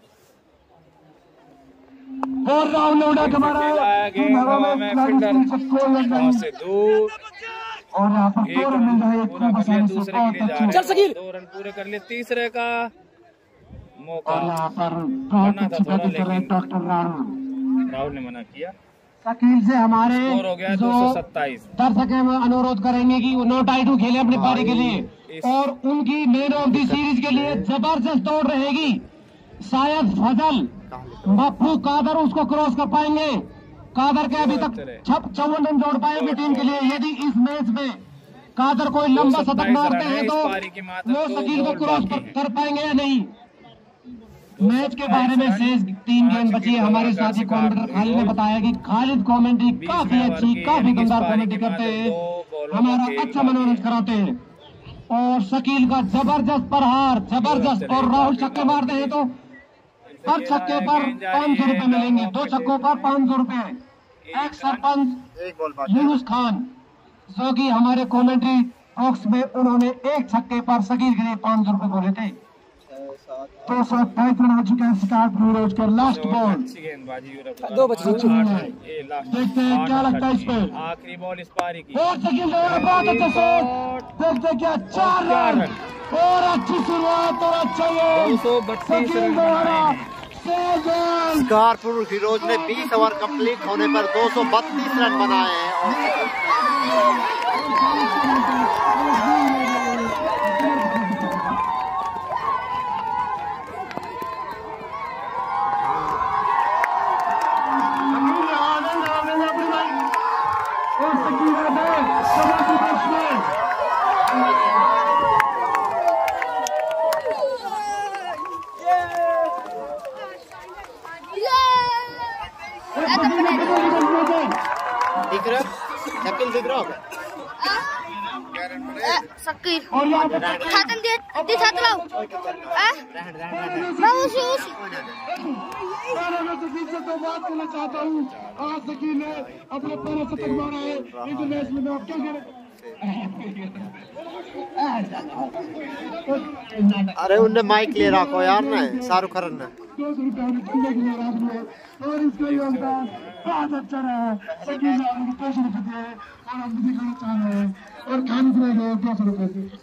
और राहुल ने उड़ा के मारा है गेंद हवा में फील्डर से दूर और यहाँ पर दो रन मिल रहे हैं पूरा कर लिया, दूसरे के लिए जा रहे चल शकील। हैं। दो रन पूरे कर लिए, तीसरे का मौका और यहाँ पर बहुत अच्छी बैटिंग कर रहे हैं डॉक्टर राहुल। राहुल ने मना किया। शकील से हमारे स्कोर हो गया जो दो सौ सत्ताईस। दर्शक है वो अनुरोध करेंगे कि वो नो टाइटू खेले अपनी पारी के लिए और उनकी मैन ऑफ द सीरीज के लिए जबरदस्त दौड़ रहेगी। शायद फजल मप्पू कादर उसको क्रॉस कर पाएंगे। कादर के अभी तक छप चौवन रन जोड़ पाएंगे टीम के लिए। यदि इस मैच में कादर कोई लंबा शतक मारते हैं तो वो शकील को क्रॉस कर पाएंगे या नहीं। मैच के बारे में शेष तीन गेंद बची है। हमारे साथी कमेंटेटर खालिद ने बताया कि खालिद कमेंट्री काफी अच्छी काफी दमदार कमेंट्री करते हैं, हमारा अच्छा मनोरंजन कराते हैं। और शकील का जबरदस्त प्रहार जबरदस्त और राहुल छक्के मारते हैं तो हर छक्के पर पाँच सौ रुपए मिलेंगे, दो छक्कों पर पाँच सौ रुपए। एक सरपंच यूनुस खान जो कि हमारे कमेंट्री बॉक्स में उन्होंने एक छक्के पर सकीर के लिए पांच सौ रुपए बोले थे। दो सौ अट्ठाईस रन हो चुके हैं स्कार्पुर हीरोज के। लास्ट बॉल अच्छी गेंदबाजी यूरोप दो बचे देखते हैं क्या लगता है इस पे। आखिरी बॉल इस पारी की और सकील दे रहा है, बहुत अच्छा शॉट। देखते हैं क्या चार रन और अच्छी शुरुआत और अच्छा दो सौ बत्तीस सकील द्वारा स्कार्पुर हीरोज ने बीस ओवर कंप्लीट होने पर दो सौ बत्तीस रन बनाए हैं और दिख रहा शकील दिख रहा होगा सकीर खातन दे दे साथ लाओ आ मैं उस उस मैं सकील से तो बात करना चाहता हूँ। आज सकील ने अपने पैरों से तकवाना है इंटरनेशनल में। आप क्या कह रहे? अरे उनने माइक ले रखो यार ना शाहरुख खान ने। दो सौ रुपया खेलने के लिए रात में और इसका योगदान बहुत अच्छा रहा है। सकील ने हमको दो सौ रुपये दिए और हम भी दिखाना चाह रहे हैं और खाने पीने गए दो सौ रुपये से।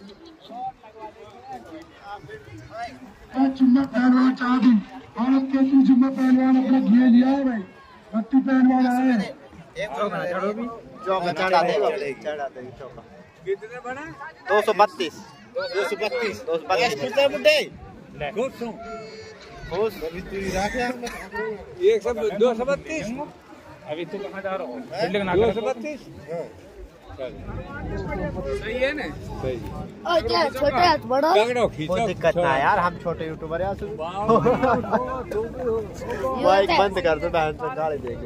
चुम्मा पहलवान चाह दी और अब कैसी चुम्मा पहलवान अपना घी लिया है भाई। भक्ति पहलवान आए चौका चढ़ा देगा चढ़ा देगा चौका। कितने बना? दो सौ बत्तीस दो सौ बत्तीस दो सौ बत्तीस एक सौ दो सौ बत्तीस। अभी तू कहाँ जा रहा हो? बिल्डिंग ना दो सौ बत्तीस सही है ना? और क्या छोटा है बड़ा कोई दिक्कत ना यार हम छोटे यूट्यूबर हैं। माइक बंद कर दो बहन से गाली देंगे।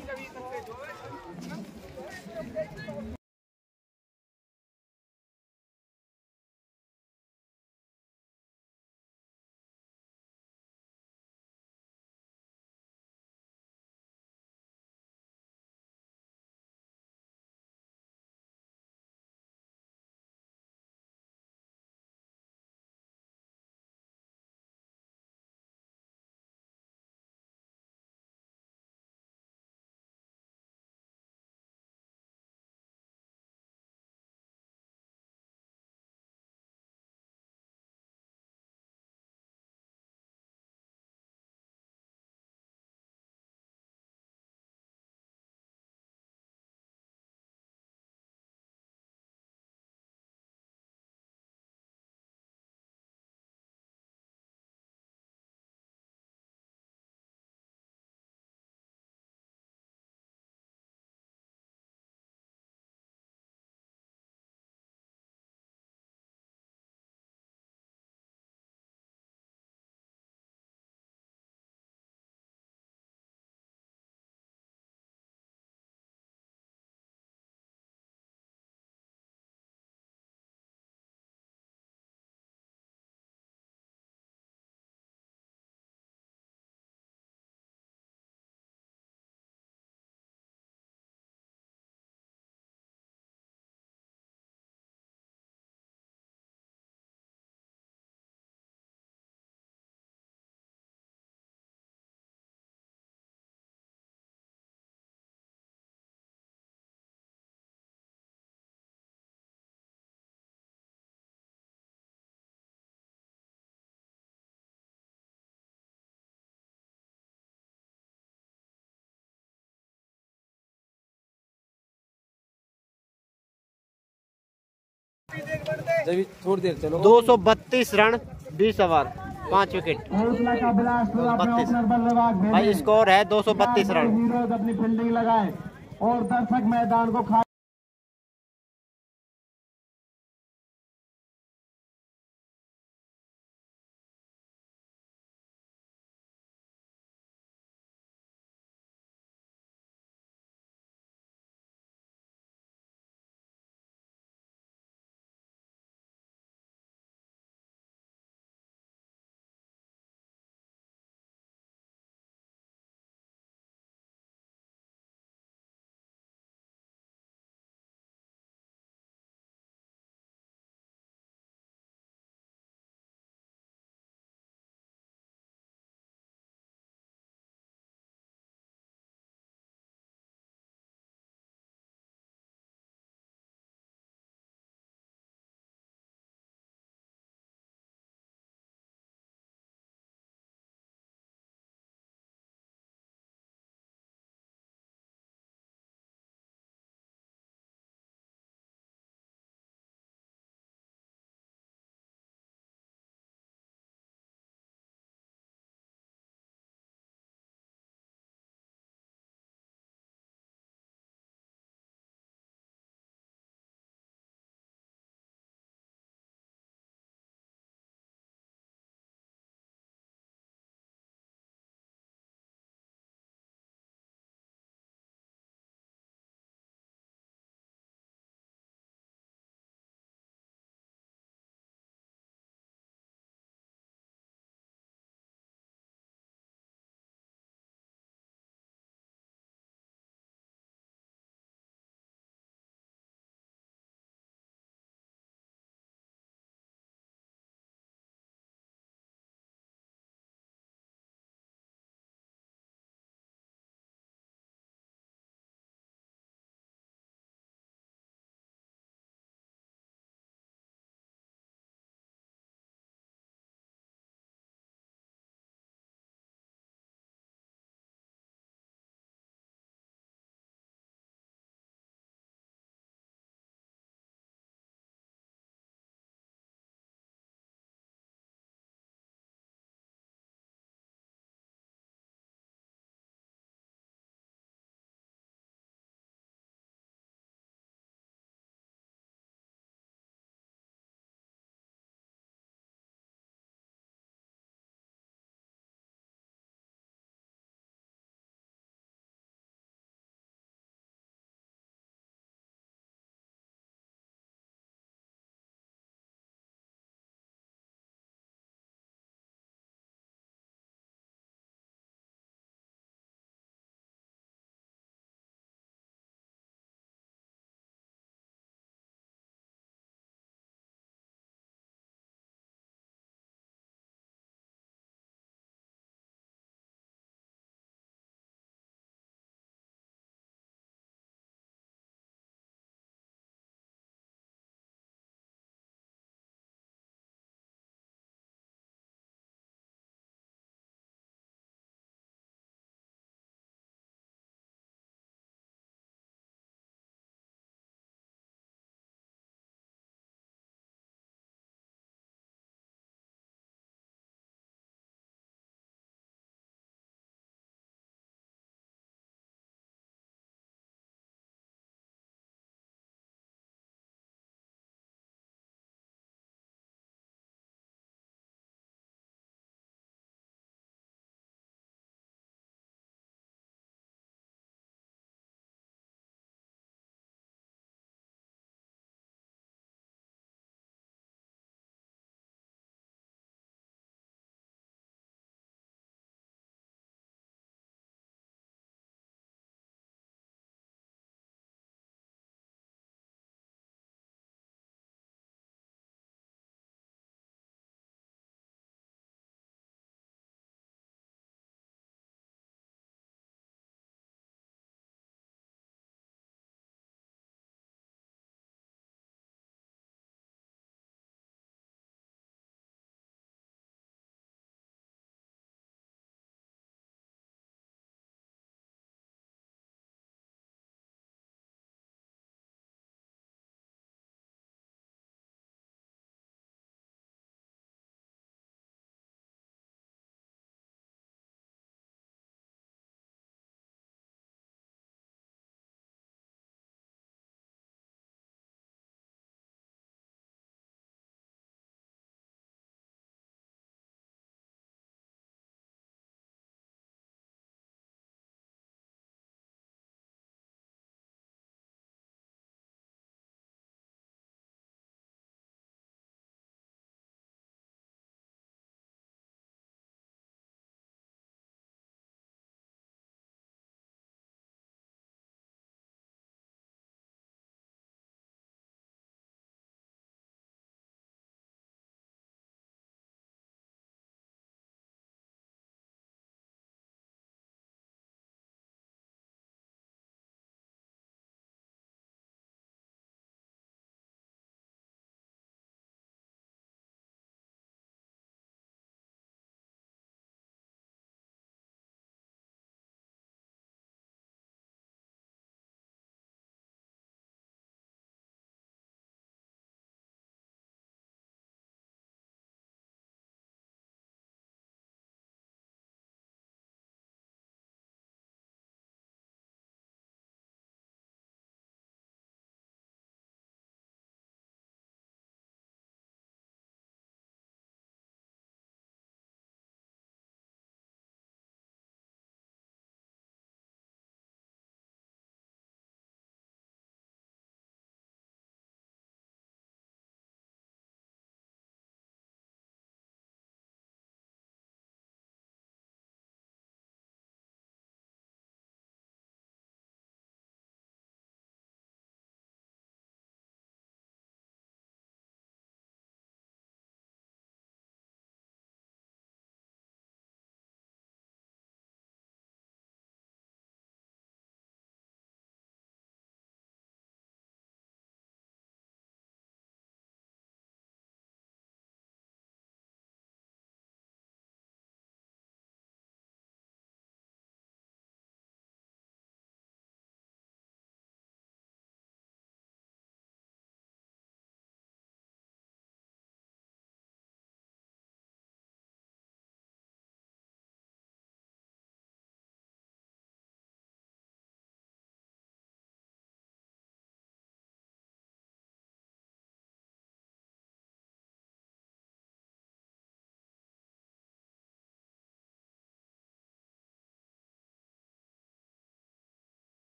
थोड़ी देर चलो। दो सौ बत्तीस रन बीस ओवर पाँच विकेट। बत्तीस भाई स्कोर है दो सौ बत्तीस रन। अपनी फील्डिंग लगाए और दर्शक मैदान को खा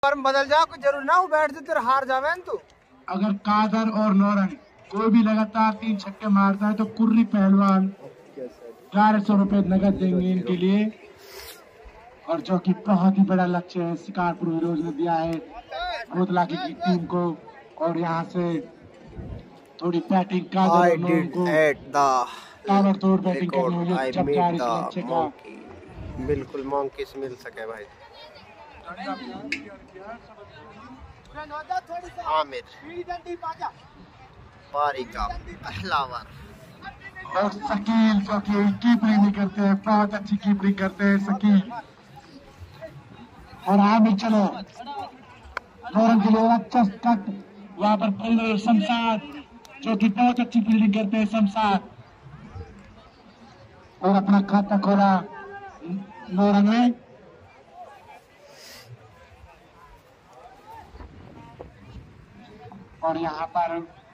पर बदल जा, कुछ जरूर ना हो बैठ से तेरे हार जावे तू। अगर कादर और नौरंग कोई भी लगातार तीन छक्के मारता है तो कुर्री पहलवान ग्यारह सौ रुपए नगद देंगे इनके लिए, और जो कि बहुत ही बड़ा लक्ष्य है शिकारपुर हीरोज ने दिया है भूतला की टीम को। और यहाँ से थोड़ी बैटिंग कादर को ताबड़तोड़ बैटिंग करनी होगी जब चालीस रन छक्का बिल्कुल मॉन्किस मिल सके भाई। आमिर पारी का पहला ओवर और शकील जो कि कीपरिंग नहीं करते हैं, बहुत अच्छी कीपरिंग करते हैं शकील। और आमिर चलो नौरंग के लिए अच्छा कट, वहां पर फील्डर शमशाद जो कि बहुत अच्छी फील्डिंग करते हैं शमशाद, और अपना खाता खोला नौरंग ने। और यहाँ पर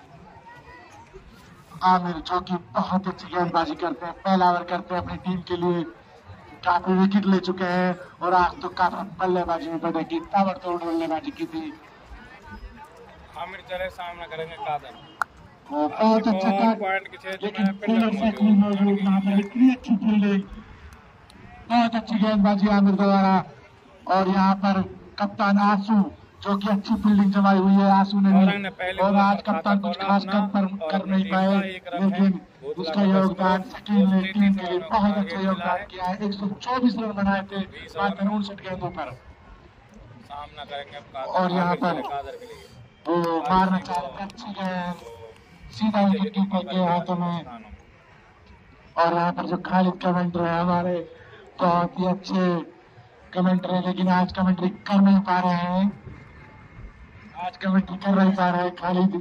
आमिर जो कि बहुत अच्छी गेंदबाजी करते हैं, पहला ओवर करते हैं अपनी टीम के लिए, काफी विकेट ले चुके हैं और आज तो काफी बल्लेबाजी में बनेगी, ताबड़तोड़ बल्लेबाजी की थी। आमिर चले सामना करेंगे कादर, बहुत अच्छा कट, लेकिन फील्डर से नहीं मौजूद यहाँ पर, इतनी अच्छी फील्डिंग, बहुत अच्छी गेंदबाजी आमिर द्वारा। और यहाँ पर कप्तान आंसू जो कि अच्छी फील्डिंग जमाई हुई है आंसू ने भी, और आज कप्तान कुछ खास कर, पर कर नहीं पाए, लेकिन उसका योगदान शकील ने टीम के लिए बहुत अच्छा योगदान किया है। एक सौ चौबीस रन बनाए थे मात्र उनसठ गेंदों पर। सामना करेंगे और यहाँ पर वो मारना चाह रहे थे अच्छी गेंद, सीधा विकेट कीपर के हाथों में। और यहाँ पर जो खालिद कमेंटर है हमारे, बहुत ही अच्छे कमेंटर है, लेकिन आज कमेंट्री कर नहीं पा रहे हैं, आज कमेंट्री कर नहीं पा रहे हैं खालिद।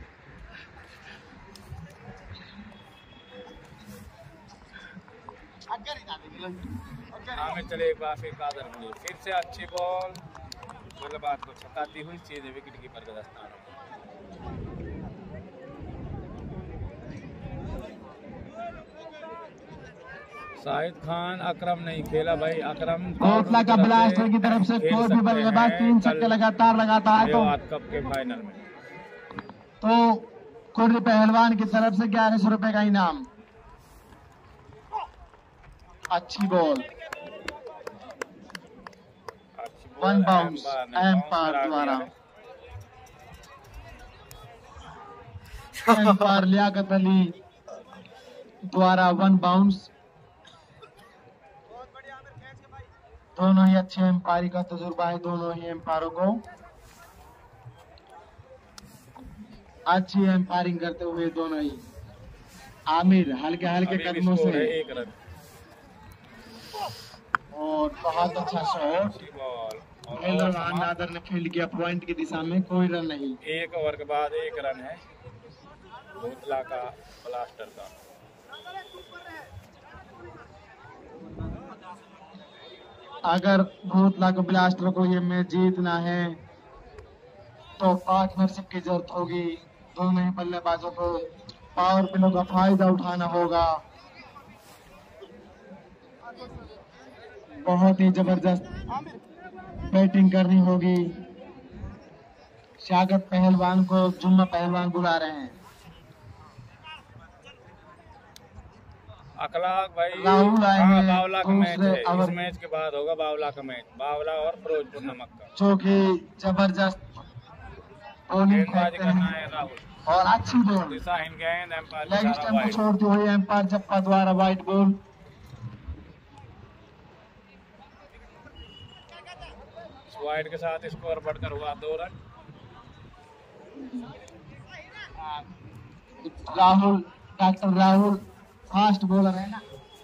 आमिर चले एक बार फिर कादर मिली, फिर से अच्छी बॉल बल्लेबाज को छकाती हुई सीधे विकेट कीपर के दस्तान। शाहिद खान अकरम नहीं खेला भाई, अकरम भूतला का ब्लास्टर की तरफ से कोई भी बल्लेबाज तीन छक्के लगातार लगाता है तो कप के फाइनल में तो कुर्री पहलवान की तरफ से ग्यारह सौ रुपए का इनाम। अच्छी बॉल, वन बाउंस एम्पायर द्वारा, एम्पायर लियाकत अली द्वारा वन बाउंस। दोनों ही अच्छे एम्पायरिंग का तजुर्बा है दोनों ही एम्पायरों को, अच्छी एम्पायरिंग करते हुए दोनों ही। आमिर हल्के हल्के कदमों से एक रन और बहुत अच्छा शॉट, नादर ने फील्ड किया पॉइंट की दिशा में, कोई रन नहीं। एक ओवर के बाद एक रन है भूतला का ब्लास्टर का। अगर भूतला को ब्लास्टर को ये मैच जीतना है तो पार्टनरशिप की जरूरत होगी, दोनों ही बल्लेबाजों को पावर प्ले का फायदा उठाना होगा। बहुत ही जबरदस्त बैटिंग करनी होगी। शागत पहलवान को जुम्मा पहलवान बुला रहे हैं। अखलाक भाई राहुल आएंगे बावला का मैच है, दूसरे इस मैच के बाद होगा बावला का मैच, बावला और फिरोजपुर नमक का, जो कि जबरदस्त बॉलिंग करते हैं राहुल और अच्छी बॉल दिशाहीन गेंद एम्पायर लेग स्टंप को छोड़ती हुई एम्पायर जप्पा द्वारा वाइट बॉल। वाइड के साथ स्कोर बढ़कर हुआ दो run. Rahul doctor Rahul fast bowler है ना,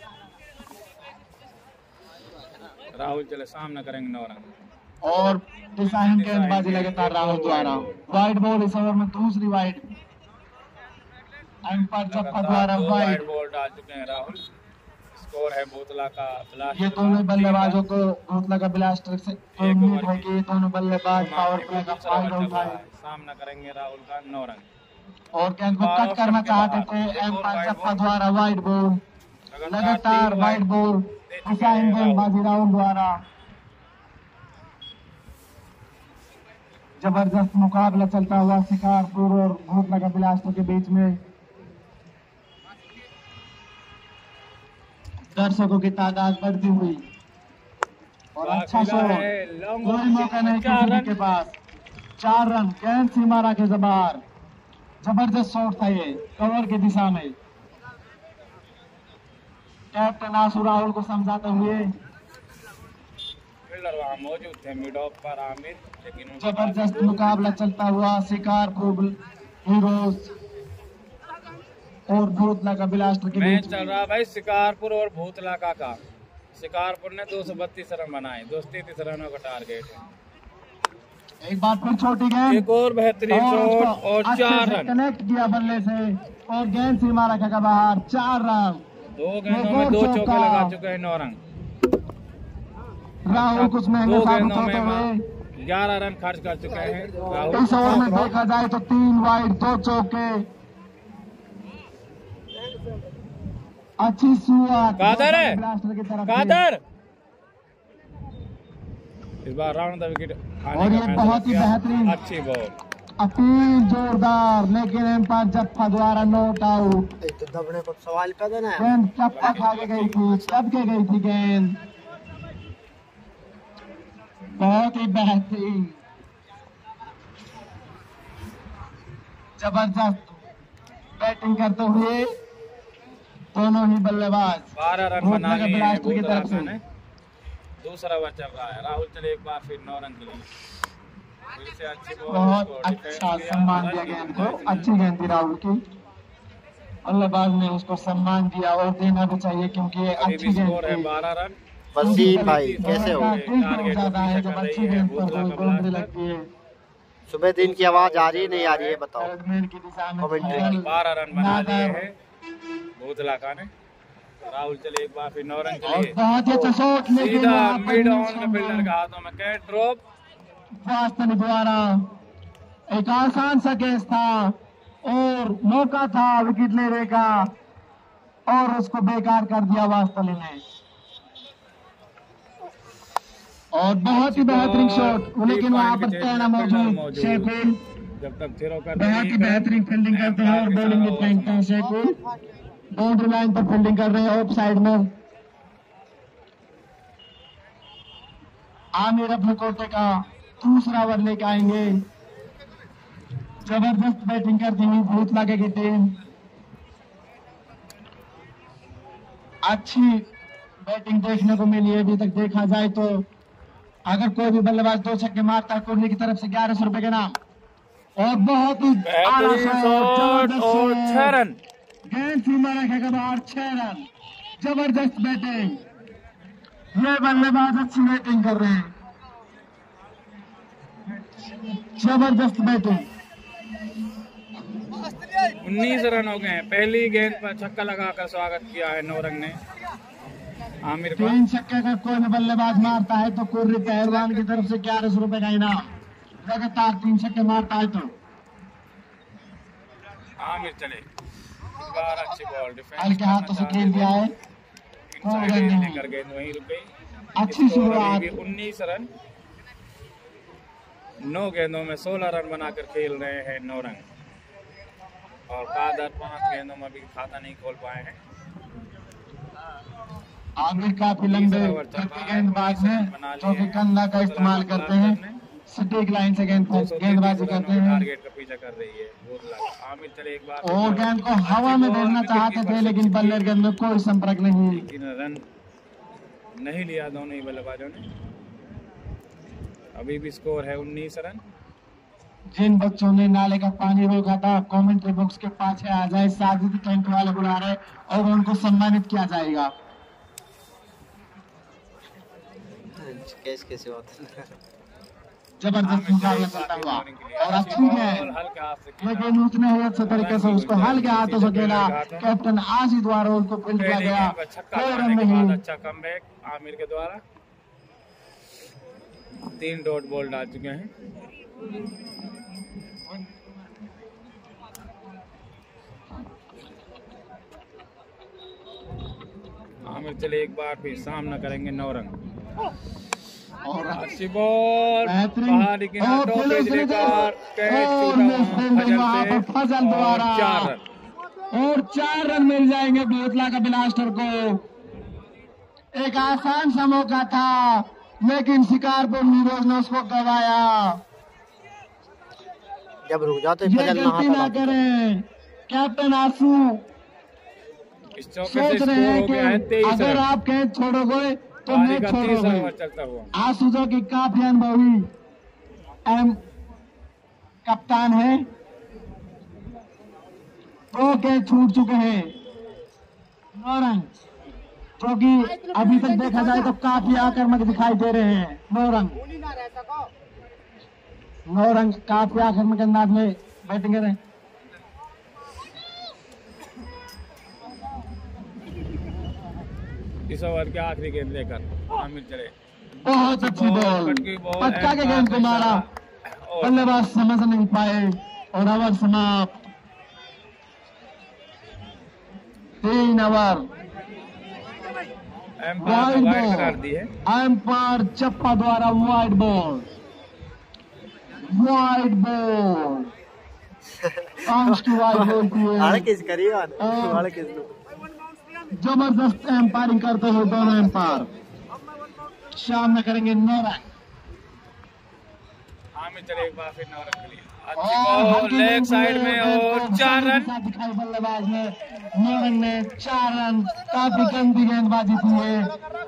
राहुल चले सामना करेंगे नौ रन और डिजाइन गेंदबाजी लगातार राहुल द्वारा। वाइड बॉल इस ओवर में दूसरी वाइड, एम्पायर जप्पा द्वारा वाइड बॉल डाल चुके हैं राहुल। स्कोर है भूतला का ब्लास्टर। ये दोनों बल्लेबाजों को भूतला का ब्लास्टर से उम्मीद है कि दोनों बल्लेबाज पावर प्ले का फायदा उठाए। सामना करेंगे राहुल का नौ रन और गेंद को कट करना चाहते थे, एम्पायर जप्पा द्वारा वाइड बॉल, लगातार वाइड बॉल डिजाइन गेंदबाजी राहुल द्वारा। जबरदस्त मुकाबला चलता हुआ शिकारपुर और भूतलगा बिलासपुर के बीच में। दर्शकों की तादाद बढ़ती हुई और अच्छा शॉट, कोई मौका नहीं किसी के पास। चार रन, गेंद सीमारा के बाहर। जबरदस्त शॉट था ये कवर की दिशा में। कैप्टन आशु राहुल को समझाते हुए मौजूद थे मिड ऑफ पर आमिर, लेकिन जबरदस्त मुकाबला चलता हुआ शिकारपुर हीरोज और भूतलगा बिलासपुर के मैच बीच चल रहा भाई शिकारपुर और भूतलगा का। शिकारपुर ने दो सौ बत्तीस रन बनाए, दो सौ तैतीस रनों का टारगेट है। एक बार फिर छोटी गेंद, एक और बेहतरीन शॉट और चार रन कनेक्ट किया बल्ले से और गेंद सीमा रखा का बाहर। चार रन, दो गेंदों में दो चौके लगा चुके हैं नौरंग। राहुल कुछ महंगे दो साबित गेंदों होते हुए में ग्यारह रन खर्च कर चुके हैं राहुल। इस ओवर में देखा जाए तो तीन वाइड, दो चौके, अच्छी शुरुआत कादर है, ब्लास्टर की तरफ से। कादर इस बार राउंड द विकेट और ये बहुत ही बेहतरीन अच्छी बॉल, अपील जोरदार, लेकिन एम्पायर जफ्फा द्वारा नोट आउट। तो दबने को सवाल कर देना है। गेंद कब तक आगे गई थी, कब के गई थी गेंद। बहुत ही बेहतरीन, जबरदस्त बैटिंग करते हुए दोनों ही बल्लेबाज। बारह रन बना लिए हैं बिलासपुर की तरफ से। दूसरा ओवर चल रहा है, राहुल चले एक बार फिर नौ रन के लिए। फिर से अच्छी बॉल, बहुत अच्छा सम्मान दिया गेंद को, अच्छी गेंद थी राहुल की, बल्लेबाज ने उसको सम्मान दिया और देना भी चाहिए क्योंकि ये अच्छी गेंद स्कोर है थी। बारह रन। वसीम भाई कैसे हो? टारगेट ज्यादा है जब अच्छी गेंद पर कोई बाउंड्री लगती है। सुबह दिन की आवाज आ रही है नहीं आ रही है बताओ। बैट्समैन की दिशा में कमेंट्री। बारह रन बना लिए हैं भूतलगा ने। राहुल चले एक बार फिर नौ रन के लिए। बहुत ही अच्छा शॉट, लेकिन सीधा वहाँ पर मिड ऑन के फील्डर के हाथों में कैच ड्रॉप। वास्तव द्वारा एक आसान सा केस था और मौका था विकेट लेने का और उसको बेकार कर दिया वास्तव ने। और बहुत ही बेहतरीन शॉट, लेकिन वहाँ पर टैना मौजूद शेखुल जब तक थ्रो कर बहुत ही बेहतरीन फील्डिंग करते हैं और बॉलिंग भी फेंकते हैं। शेखुल बाउंड्री लाइन पर फील्डिंग कर रहे हैं ऑफ साइड में। आमिर अपने कोटे का दूसरा ओवर लेके आएंगे। जबरदस्त बैटिंग करती हुई भूतलगा की टीम, अच्छी बैटिंग देखने को मिली है अभी तक। देखा जाए तो अगर कोई भी बल्लेबाज दो छक्के मारता है कोहली की तरफ से ग्यारह सौ रुपए के नाम। और बहुत ही और छह रन, गेंद सीमा रखे के बाहर, छह रन, जबरदस्त बैटिंग। ये बल्लेबाज अच्छी बैटिंग कर रहे हैं, जबरदस्त बैटिंग। उन्नीस रन हो गए हैं। पहली गेंद पर छक्का लगाकर स्वागत किया है नौरंग ने आमिर का। तीन छक्के का कोई भी बल्लेबाज मारता है तो कुर्री पहलवान की तरफ से ग्यारह सौ रुपए का इनाम। लगातार तीन छक्के मारता है तो आमिर चले इस बार अच्छी बॉल, डिफेंस हल्के हाथों से खेल दिया है, लेकर गेंद वहीं रुक गई। अच्छी शुरुआत। उन्नीस रन, नौ गेंदों में सोलह रन बनाकर खेल रहे हैं नौरंग। और कादर पांच गेंदों में भी खाता नहीं खोल पाए हैं। आमिर काफी लंबे गेंदबाज हैं जो कि कंधा का इस्तेमाल करते हैं, सटीक लाइन से गेंद गेंदबाजी करते हैं। टारगेट का पीछा कर रही है आमिर चले एक बार और गेंद को हवा में भेजना चाहते थे लेकिन बल्ले गेंद में कोई संपर्क नहीं। लेकिन रन नहीं लिया दोनों ही बल्लेबाजों ने। अभी भी स्कोर है उन्नीस रन। जिन बच्चों ने नाले का पानी रोका था कमेंट्री बॉक्स के पास आ जाए, साजिद टेंट वाले बुला रहे और उनको सम्मानित किया जाएगा। कैसे कैसे होता है जबरदस्त मुकाबला चलता हुआ और अच्छी है लेकिन उतने ही अच्छे तरीके से उसको हल्के हाथों से खेला कैप्टन आशी द्वारा उनको फील्ड किया गया। कोई रन नहीं। अच्छा कमबैक आमिर के द्वारा। तीन डॉट बॉल डाल चुके हैं। आमिर चले एक बार फिर सामना करेंगे नौरंग। और अच्छी बॉल बेहतरीन बाहर निकला, टॉपेज लेकर कैच और वहां पर फजल द्वारा चार रन और चार रन मिल जाएंगे भोतला का ब्लास्टर को। एक आसान सा मौका था लेकिन शिकारपुर हीरोज ने उसको गवाया। जब रुक जाते ये गलती ना करें कैप्टन आंसू, सोच रहे हैं कि अगर आप कैच छोड़ोगे तो मैं छोड़ोगे। आंसू जो की काफी अनुभवी एम कप्तान है, दो कैच छूट चुके हैं। नौ रन जो कि अभी तक देखा जाए तो काफी आक्रामक दिखाई दे रहे हैं। नौ रन नौ रन काफी आक्रामक अंदाज में बैटिंग कर रहे हैं। इस ओवर के आखिरी गेंद लेकर आमिर चले, बहुत अच्छी बॉल पक्का के गेंद को मारा, बल्लेबाज समझ नहीं पाए और ओवर समाप्त। तीन ओवर वाइड बॉल, एम्पायर चप्पा द्वारा वाइड बॉल वाइड बॉल पांच की वाइड बॉल की जबरदस्त एम्पायरिंग करते हुए दोनों एम्पायर सामने करेंगे नौ रन। आमिर चले एक बार फिर नौ रन के लिए, अच्छी बॉल लेग साइड में और चार रन दिखाई बल्लेबाज ने। नौ रन में चार रन, काफी गंदी गेंदबाजी थी है।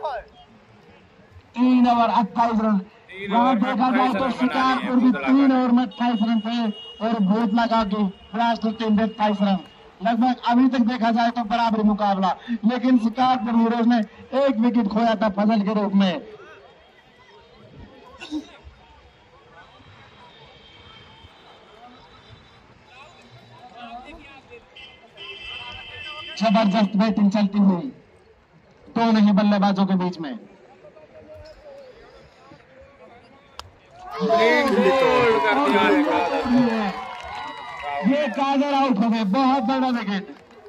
तीन ओवर अट्ठाईस रन, वहाँ देखा जाए तो शिकारपुर भी तीन ओवर में अट्ठाईस रन थे और भोतला का की ब्लास्टर टीम में अट्ठाईस रन। लगभग अभी तक देखा जाए तो बराबरी मुकाबला, लेकिन शिकारपुर हीरोज ने एक विकेट खोया था फजल के रूप में। जबरदस्त बैटिंग चलती हुई दोनों ही बल्लेबाजों के बीच में। ये कादर आउट हो गए, बहुत बड़ा विकेट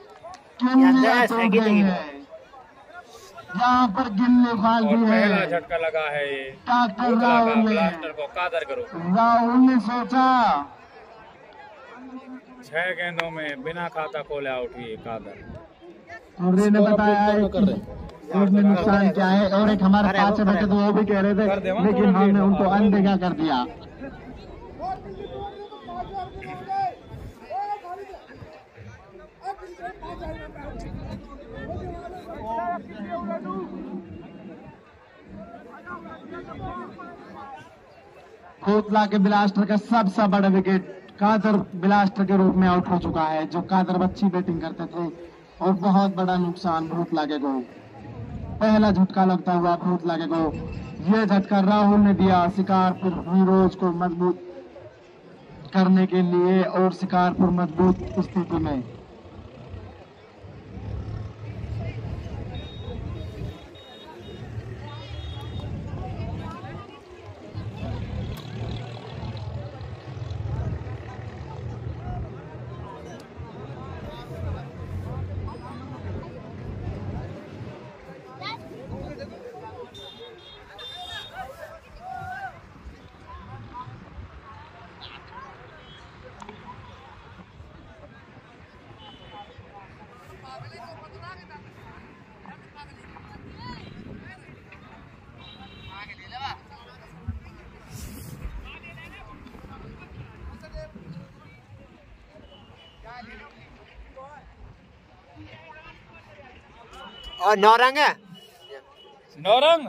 यहाँ पर गिल्ली फाल दी है। पहला झटका लगा है ये डॉक्टर राहुल ने ब्लास्टर को कादर करो। राहुल ने सोचा छह गेंदों में बिना खाता खोले आउट हुई कादर। मुर्रे ने बताया है उसमें नुकसान क्या है और एक हमारे पास बैठे तो वो भी कह रहे थे, लेकिन हमने उनको अनदेखा कर दिया। भोतला के ब्लास्टर का सबसे बड़ा विकेट कादर ब्लास्टर के रूप में आउट हो चुका है, जो कादर अच्छी बैटिंग करते थे और बहुत बड़ा नुकसान भोतला के को। पहला झटका लगता हुआ भोतला के को, ये झटका राहुल ने दिया शिकारपुर हीरोज को मजबूत करने के लिए और शिकारपुर मजबूत स्थिति में। और नौ रंग है, नौ रंग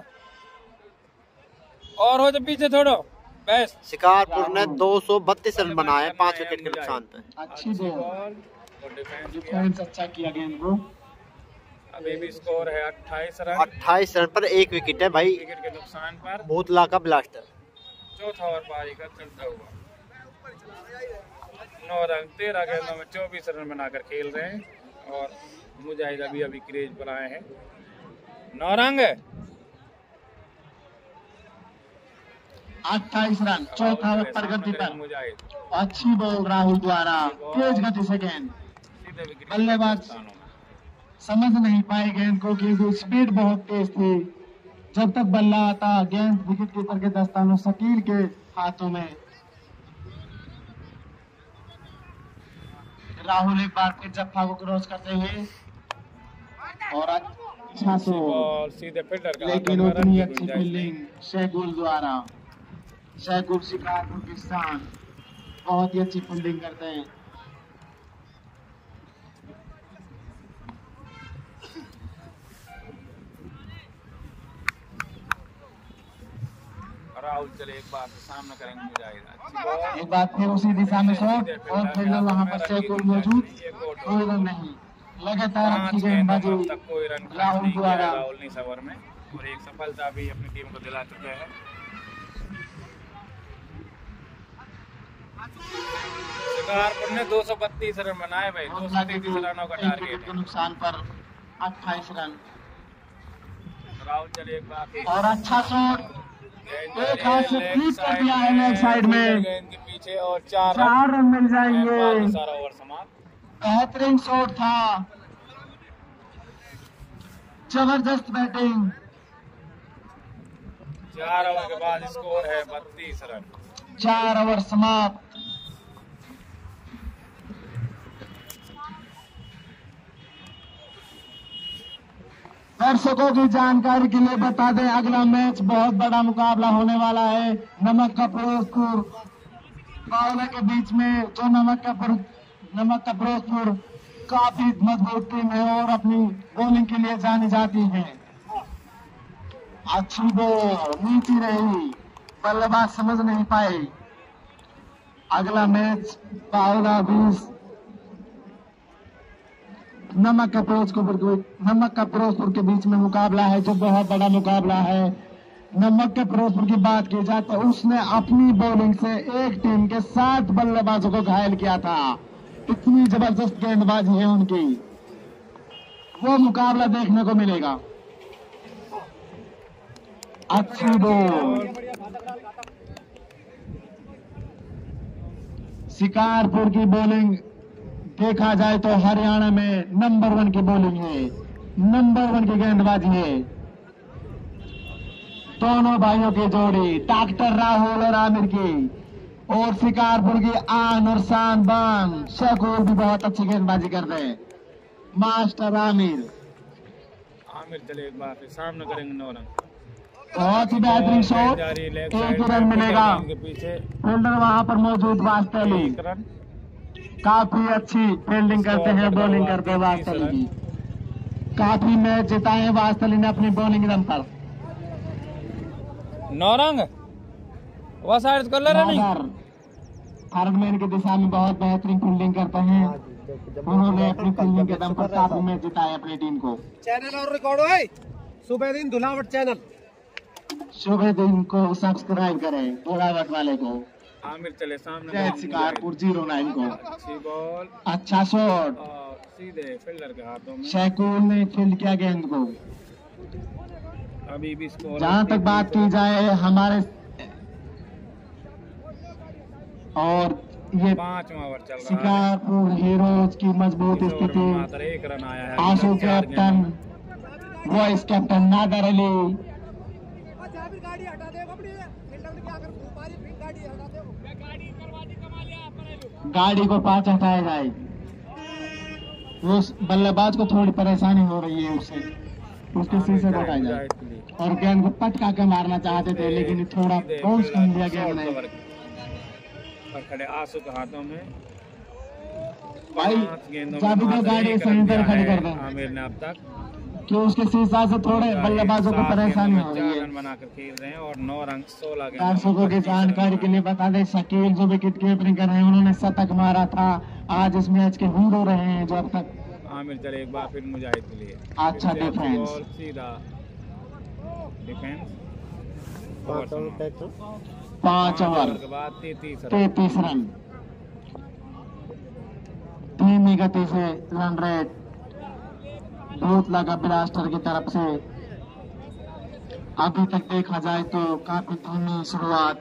और हो तो पीछे छोड़ो बस। शिकारपुर ने दो सौ बत्तीस रन बनाए पांच विकेट के नुकसान पे। अच्छी बॉल, डिफेंस अच्छा किया गेंद को। अभी भी स्कोर है अट्ठाईस रन, अट्ठाईस रन पर एक विकेट है भाई विकेट के नुकसान पर। भोतला का ब्लास्टर चौथा ओवर पारी का चलता हुआ नौ रन तेरह गेंदों में चौबीस रन बनाकर खेल रहे हैं और मुजाहिद अभी अभी क्रीज पर आए हैं। नौ रंग अट्ठाईस रन, चौथा ओवर प्रगति पर। अच्छी बॉल राहुल द्वारा, तेज गति से गेंद, बल्लेबाज समझ नहीं पाए गेंद को क्योंकि स्पीड बहुत तेज थी। जब तक बल्ला आता गेंद विकेट कीपर के दस्तानों शकील के हाथों में। राहुल एक बार फिर जफ्फा को क्रॉस करते हुए और अच्छा सो सीधे फील्डर का, लेकिन उतनी अच्छी फील्डिंग शहगुल द्वारा। शहगुल शिकारपुर किसान बहुत ही अच्छी फील्डिंग करते हैं। राहुल चले एक बार सामना करेंगे मुजाहिद, एक बार फिर उसी दिशा में शॉट और फील्डर वहां पर शहगुल मौजूद, कोई रन नहीं। लगातार अच्छी गेंदबाजी कोई रन राहुल द्वारा। राहुल ने सवर में और एक सफलता भी अपनी टीम को दिला चुके हैं। शिकारपुर ने दो सौ बत्तीस रन बनाए भाई, दो सौ तैतीस रनों का टारगेट है। नुकसान पर अट्ठाईस रन। राहुल चले एक बार और अच्छा शॉट एक हाथ से फ्लिप कर दिया है लेग साइड में, गेंद के पीछे और चार चार रन मिल जाएंगे। सारा ओवर समाप्त। बेहतरीन शॉट था, जबरदस्त बैटिंग। चार ओवर के बाद स्कोर है बत्तीस रन। चार ओवर समाप्त। दर्शकों की जानकारी के लिए बता दें, अगला मैच बहुत बड़ा मुकाबला होने वाला है नमक का फिरोजपुर बावला के बीच में। जो नमक का नमक का फिरोजपुर काफी मजबूत टीम है और अपनी बॉलिंग के लिए जानी जाती है। अच्छी बॉल नीचे रही, बल्लेबाज समझ नहीं पाए। अगला मैच बावला बीस नमक का फिरोजपुर नमक का फिरोजपुर के बीच में मुकाबला है, जो बहुत बड़ा मुकाबला है। नमक के फिरोजपुर की बात की जाए तो उसने अपनी बॉलिंग से एक टीम के सात बल्लेबाजों को घायल किया था। इतनी जबरदस्त गेंदबाजी है उनकी, वो मुकाबला देखने को मिलेगा। अच्छी बॉल शिकारपुर की बॉलिंग देखा जाए तो हरियाणा में नंबर वन की बॉलिंग है, नंबर वन की गेंदबाजी है। दोनों भाइयों की जोड़ी डॉक्टर राहुल और आमिर की, और शिकारपुर की आन और शान बान शहगुल भी बहुत अच्छी गेंदबाजी करते हैं। मास्टर आमिर आमिर चले एक बार सामने करेंगे नौ रन। बहुत ही बेहतरीन शॉट, एक ही रन मिलेगा। फील्डर वहां पर मौजूद वास्तली काफी अच्छी फील्डिंग करते हैं, बॉलिंग करते हैं वास्तली की। काफी मैच जिताए हैं वास्तली ने अपनी बॉलिंग दम पर। नौरंग वह साइड कर ले रहा नहीं, थर्ड मैन की दिशा में बहुत बेहतरीन फील्डिंग करते हैं। उन्होंने अपनी फील्डिंग के दम पर काफी मैच जिताए अपनी टीम को। चैनल और रिकॉर्ड है सुबह दिन धुलावट चैनल, सुबह दिन को सब्सक्राइब करें धुलावट वाले को। आमिर चले सामने जय शिकारपुर जीरो नाइन को। अच्छी बॉल, अच्छा शॉट और सीधे फील्डर के हाथों में। शहगुल ने फील्ड किया गेंद को। अभी भी स्कोर जहां तक बात की जाए हमारे और ये पांचवा ओवर चल रहा है। शिकारपुर हीरोज की मजबूत स्थिति। मात्र एक रन आया है। Ashu captain, vice captain Nadar Ali. गाड़ी को पांच हटाया जाए। उस बल्लेबाज को थोड़ी परेशानी हो रही है, उससे उसके शीशे को हटाया जाए। और गेंद को पटका के मारना चाहते थे, लेकिन थोड़ा बाउंस कर दिया गेंद ने। खड़े आंसू के हाथों में भाई चाबी को गाड़ी सही तरह खड़ी कर दें। आमिर ने अब तक कि उसके शीशा से थोड़े बल्लेबाजों को परेशानी हो रही है। रन बनाकर खेल रहे हैं और नौ रन सोलह गेंद। दर्शकों की जानकारी के लिए बता दें, शकील जो विकेट कीपिंग कर रहे हैं उन्होंने शतक मारा था। आज इस मैच के हीरो रहे हैं जो अब तक। आमिर चले एक बार फिर मुजाहिद के लिए अच्छा डिफेंस, सीधा डिफेंस। पांच ओवर के बाद तैतीस रन। तैतीस रन, धीमी गति से रन रेट बहुत लगा ब्लास्टर की तरफ से। अभी तक देखा जाए तो काफी धीमी शुरुआत